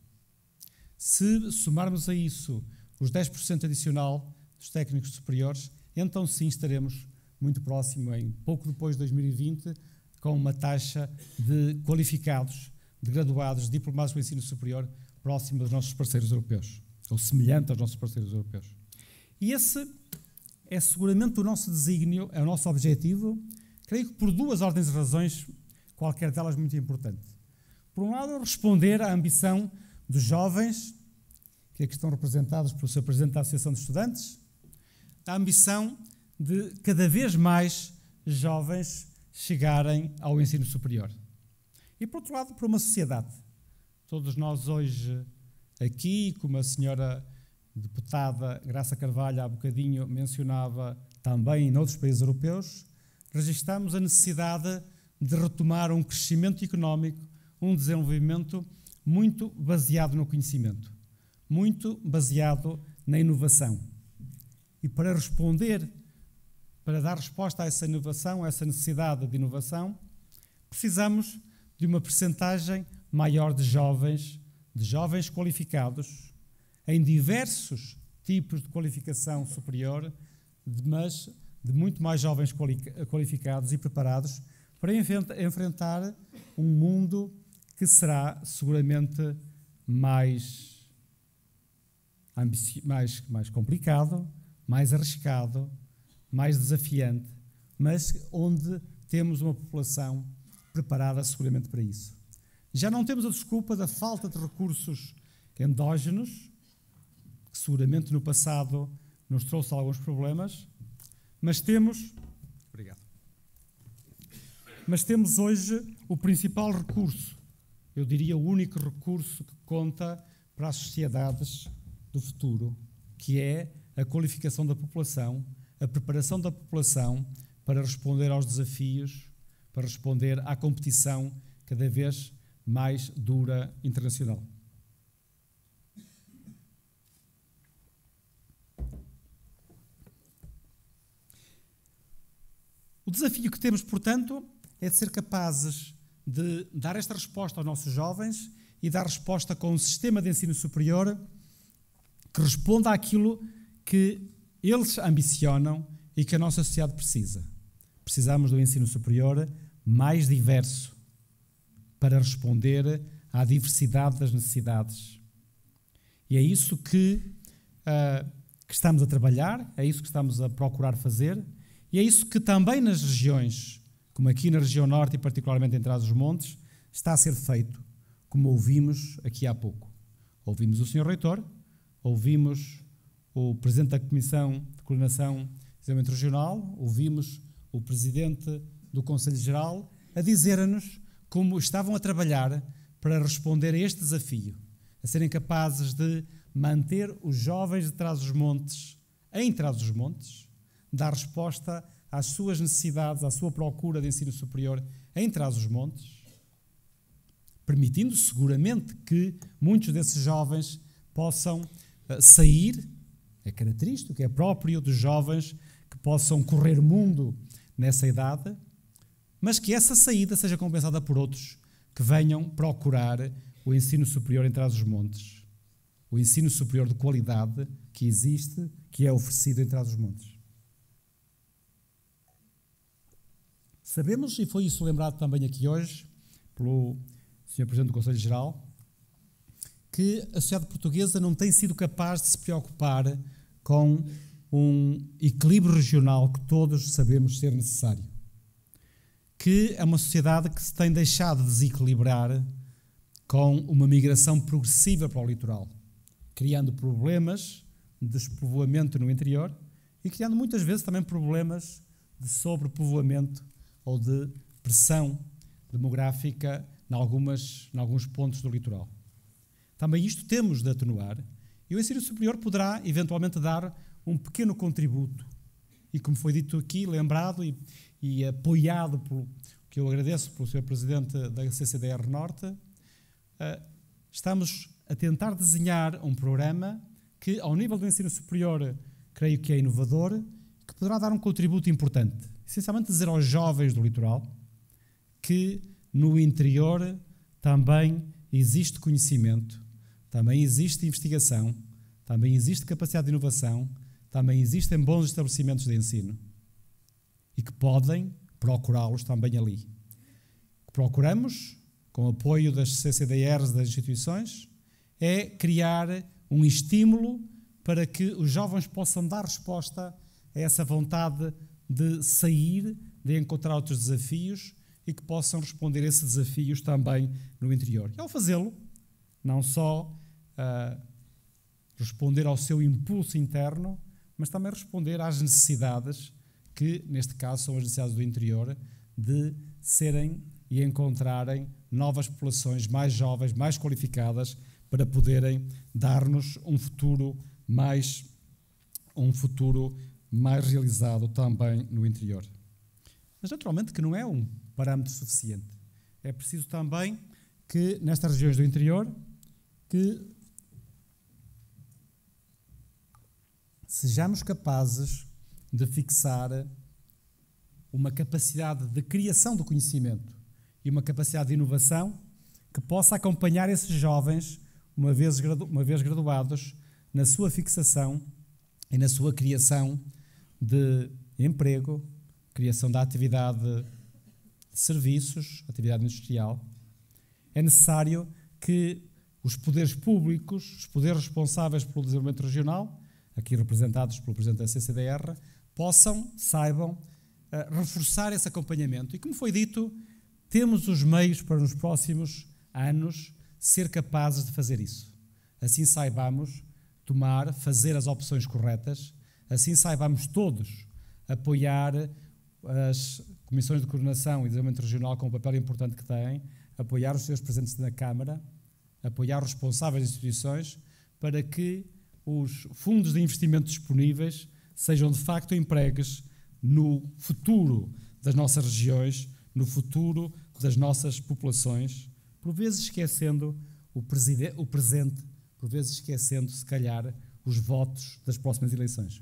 Se somarmos a isso os dez por cento adicional dos técnicos superiores, então sim estaremos muito próximo, em pouco depois de dois mil e vinte, com uma taxa de qualificados, de graduados, de diplomados do ensino superior próximo dos nossos parceiros europeus, ou semelhante aos nossos parceiros europeus. E esse é seguramente o nosso desígnio, é o nosso objetivo, creio que por duas ordens de razões, qualquer delas muito importante. Por um lado, responder à ambição dos jovens, que aqui estão representados pelo seu presidente da Associação de Estudantes, a ambição de cada vez mais jovens chegarem ao ensino superior. E, por outro lado, por uma sociedade. Todos nós hoje aqui, como a senhora deputada Graça Carvalho há bocadinho mencionava também em outros países europeus, registramos a necessidade de retomar um crescimento económico, um desenvolvimento muito baseado no conhecimento, muito baseado na inovação. E para responder, para dar resposta a essa inovação, a essa necessidade de inovação, precisamos de uma percentagem maior de jovens, de jovens qualificados, em diversos tipos de qualificação superior, mas de muito mais jovens qualificados e preparados para enfrentar um mundo que será seguramente mais, mais, mais complicado, mais arriscado, mais desafiante, mas onde temos uma população preparada seguramente para isso. Já não temos a desculpa da falta de recursos endógenos, que seguramente no passado nos trouxe alguns problemas, mas temos, obrigado, mas temos hoje o principal recurso, eu diria o único recurso que conta para as sociedades do futuro, que é a qualificação da população, a preparação da população para responder aos desafios, para responder à competição cada vez mais dura internacional. O desafio que temos, portanto, é de ser capazes de dar esta resposta aos nossos jovens e dar resposta com um sistema de ensino superior que responda àquilo que eles ambicionam e que a nossa sociedade precisa. Precisamos de um ensino superior mais diverso para responder à diversidade das necessidades. E é isso que, uh, que estamos a trabalhar, é isso que estamos a procurar fazer, e é isso que também nas regiões, como aqui na região norte e particularmente em Trás-os-Montes, está a ser feito, como ouvimos aqui há pouco. Ouvimos o senhor Reitor, ouvimos o Presidente da Comissão de Coordenação e Desenvolvimento Regional, ouvimos o Presidente do Conselho Geral a dizer-nos como estavam a trabalhar para responder a este desafio, a serem capazes de manter os jovens de Trás-os-Montes em Trás-os-Montes, dar resposta às suas necessidades, à sua procura de ensino superior em Trás-os-Montes, permitindo seguramente que muitos desses jovens possam uh, sair, é característico, é próprio dos jovens que possam correr o mundo nessa idade, mas que essa saída seja compensada por outros que venham procurar o ensino superior em Trás-os-Montes, o ensino superior de qualidade que existe, que é oferecido em Trás-os-Montes. Sabemos, e foi isso lembrado também aqui hoje, pelo senhor Presidente do Conselho Geral, que a sociedade portuguesa não tem sido capaz de se preocupar com um equilíbrio regional que todos sabemos ser necessário. Que é uma sociedade que se tem deixado desequilibrar com uma migração progressiva para o litoral, criando problemas de despovoamento no interior e criando muitas vezes também problemas de sobrepovoamento ou de pressão demográfica em, algumas, em alguns pontos do litoral. Também isto temos de atenuar e o ensino superior poderá eventualmente dar um pequeno contributo. E como foi dito aqui, lembrado e, e apoiado, pelo, que eu agradeço pelo senhor Presidente da C C D R Norte, uh, estamos a tentar desenhar um programa que, ao nível do ensino superior, creio que é inovador, que poderá dar um contributo importante. Essencialmente dizer aos jovens do litoral que no interior também existe conhecimento, também existe investigação, também existe capacidade de inovação, também existem bons estabelecimentos de ensino e que podem procurá-los também ali. O que procuramos, com o apoio das C C D Rs das instituições, é criar um estímulo para que os jovens possam dar resposta a essa vontade de sair, de encontrar outros desafios e que possam responder a esses desafios também no interior. E ao fazê-lo, não só uh, responder ao seu impulso interno, mas também responder às necessidades que, neste caso, são as necessidades do interior, de serem e encontrarem novas populações mais jovens, mais qualificadas, para poderem dar-nos um futuro mais, um futuro mais realizado também no interior. Mas, naturalmente, que não é um parâmetro suficiente. É preciso também que, nestas regiões do interior, que sejamos capazes de fixar uma capacidade de criação do conhecimento e uma capacidade de inovação que possa acompanhar esses jovens, uma vez, uma vez graduados, na sua fixação e na sua criação de emprego, criação da atividade de serviços, atividade industrial. É necessário que os poderes públicos, os poderes responsáveis pelo desenvolvimento regional, aqui representados pelo Presidente da C C D R, possam, saibam, uh, reforçar esse acompanhamento. E, como foi dito, temos os meios para nos próximos anos ser capazes de fazer isso. Assim saibamos tomar, fazer as opções corretas, assim saibamos todos apoiar as comissões de coordenação e desenvolvimento regional com o papel importante que têm, apoiar os seus presentes na Câmara, apoiar os responsáveis das instituições para que os fundos de investimento disponíveis sejam de facto empregues no futuro das nossas regiões, no futuro das nossas populações, por vezes esquecendo o, o presente, por vezes esquecendo, se calhar, os votos das próximas eleições.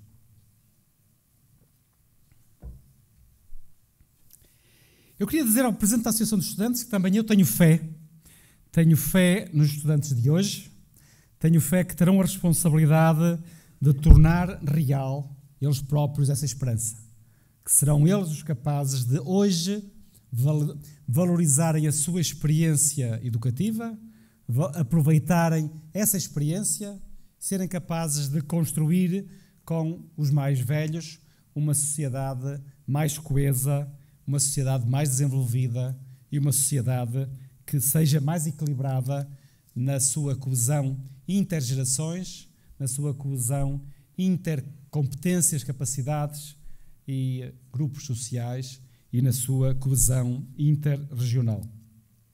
Eu queria dizer ao Presidente da Associação dos Estudantes que também eu tenho fé, tenho fé nos estudantes de hoje, tenho fé que terão a responsabilidade de tornar real eles próprios essa esperança, que serão eles os capazes de hoje valorizarem a sua experiência educativa, aproveitarem essa experiência, serem capazes de construir com os mais velhos uma sociedade mais coesa, uma sociedade mais desenvolvida e uma sociedade que seja mais equilibrada na sua coesão intergerações, na sua coesão intercompetências, capacidades e grupos sociais e na sua coesão interregional.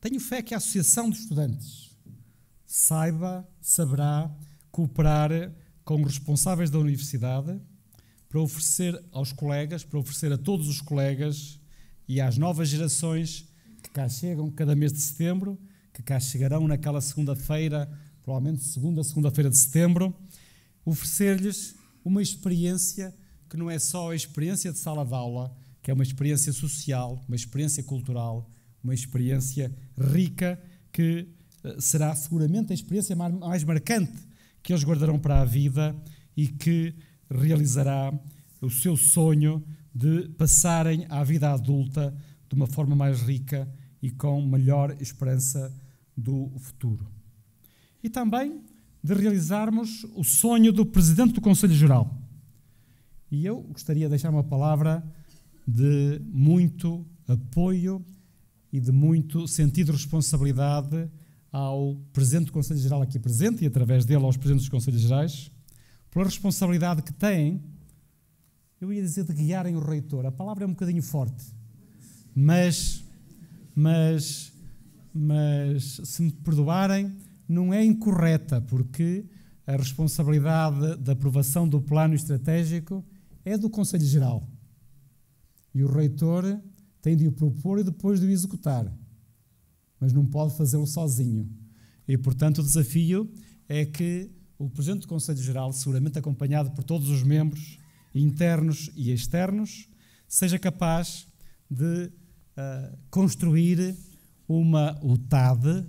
Tenho fé que a Associação de Estudantes saiba, saberá cooperar com os responsáveis da universidade para oferecer aos colegas, para oferecer a todos os colegas e às novas gerações que cá chegam cada mês de setembro, que cá chegarão naquela segunda-feira, provavelmente segunda, segunda-feira de setembro, oferecer-lhes uma experiência que não é só a experiência de sala de aula, que é uma experiência social, uma experiência cultural, uma experiência rica, que será seguramente a experiência mais marcante que eles guardarão para a vida e que realizará o seu sonho de passarem à vida adulta de uma forma mais rica e com melhor esperança do futuro. E também de realizarmos o sonho do Presidente do Conselho Geral. E eu gostaria de deixar uma palavra de muito apoio e de muito sentido de responsabilidade ao Presidente do Conselho Geral aqui presente e, através dele, aos Presidentes dos Conselhos Gerais, pela responsabilidade que têm, eu ia dizer de guiarem o reitor. A palavra é um bocadinho forte, mas, mas, mas se me perdoarem, não é incorreta, porque a responsabilidade da aprovação do plano estratégico é do Conselho Geral. E o reitor tem de o propor e depois de o executar, mas não pode fazê-lo sozinho. E, portanto, o desafio é que o Presidente do Conselho Geral, seguramente acompanhado por todos os membros internos e externos, seja capaz de uh, construir uma U T A D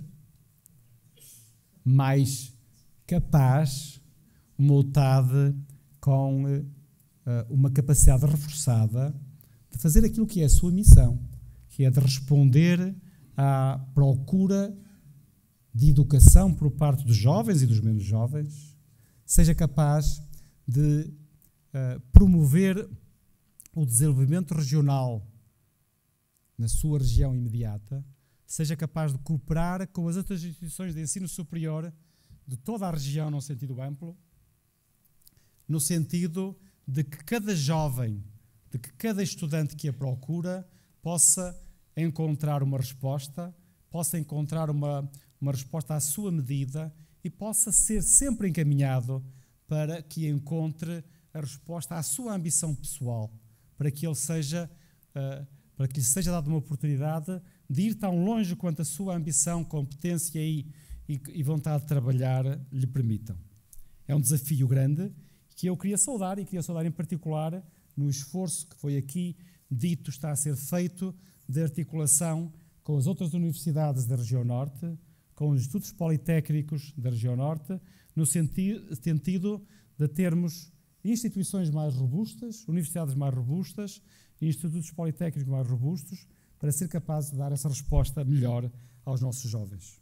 mais capaz, uma U T A D com uh, uma capacidade reforçada de fazer aquilo que é a sua missão, que é de responder à procura de educação por parte dos jovens e dos menos jovens, seja capaz de uh, promover o desenvolvimento regional na sua região imediata, seja capaz de cooperar com as outras instituições de ensino superior de toda a região, num sentido amplo, no sentido de que cada jovem, de que cada estudante que a procura possa encontrar uma resposta, possa encontrar uma, uma resposta à sua medida e possa ser sempre encaminhado para que encontre a resposta à sua ambição pessoal, para que ele seja, uh, para que lhe seja dada uma oportunidade de ir tão longe quanto a sua ambição, competência e, e, e vontade de trabalhar lhe permitam. É um desafio grande que eu queria saudar, e queria saudar em particular no esforço que foi aqui dito está a ser feito de articulação com as outras universidades da região norte, com os institutos politécnicos da região norte, no senti sentido de termos instituições mais robustas, universidades mais robustas e institutos politécnicos mais robustos, para ser capaz de dar essa resposta melhor aos nossos jovens.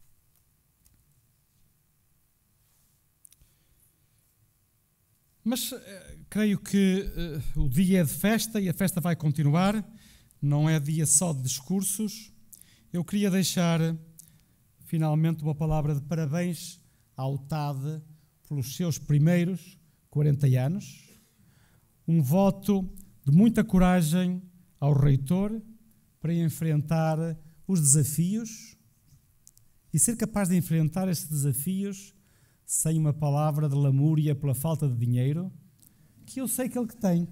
Mas eh, creio que eh, o dia é de festa e a festa vai continuar, não é dia só de discursos. Eu queria deixar, finalmente, uma palavra de parabéns à U T A D pelos seus primeiros quarenta anos, um voto de muita coragem ao reitor para enfrentar os desafios e ser capaz de enfrentar estes desafios sem uma palavra de lamúria pela falta de dinheiro, que eu sei que ele que tem.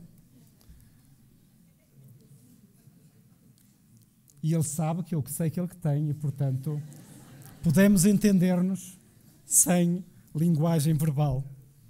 E ele sabe que eu que sei que ele que tem e, portanto, podemos entender-nos sem linguagem verbal.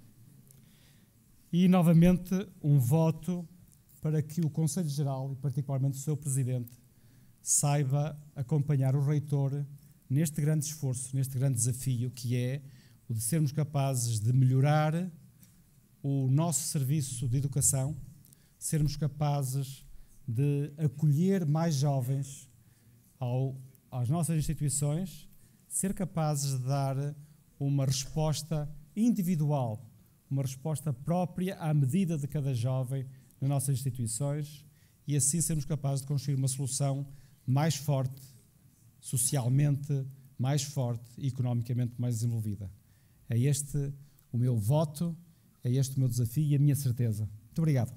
E, novamente, um voto para que o Conselho Geral, e particularmente o seu Presidente, saiba acompanhar o reitor neste grande esforço, neste grande desafio, que é o de sermos capazes de melhorar o nosso serviço de educação, sermos capazes de acolher mais jovens ao, às nossas instituições, ser capazes de dar uma resposta individual, uma resposta própria à medida de cada jovem nas nossas instituições e assim sermos capazes de construir uma solução mais forte, socialmente mais forte e economicamente mais desenvolvida. É este o meu voto, é este o meu desafio e a minha certeza. Muito obrigado.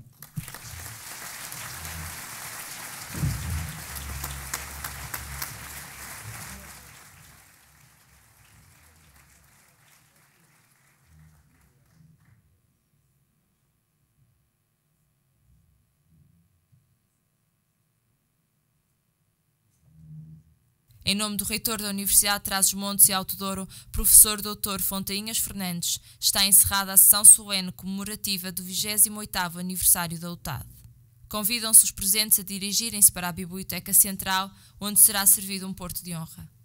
Em nome do reitor da Universidade de Trás-os-Montes e Alto Douro, professor doutor Fontainhas Fernandes, está encerrada a sessão solene comemorativa do vigésimo oitavo aniversário da U T A D. Convidam-se os presentes a dirigirem-se para a Biblioteca Central, onde será servido um porto de honra.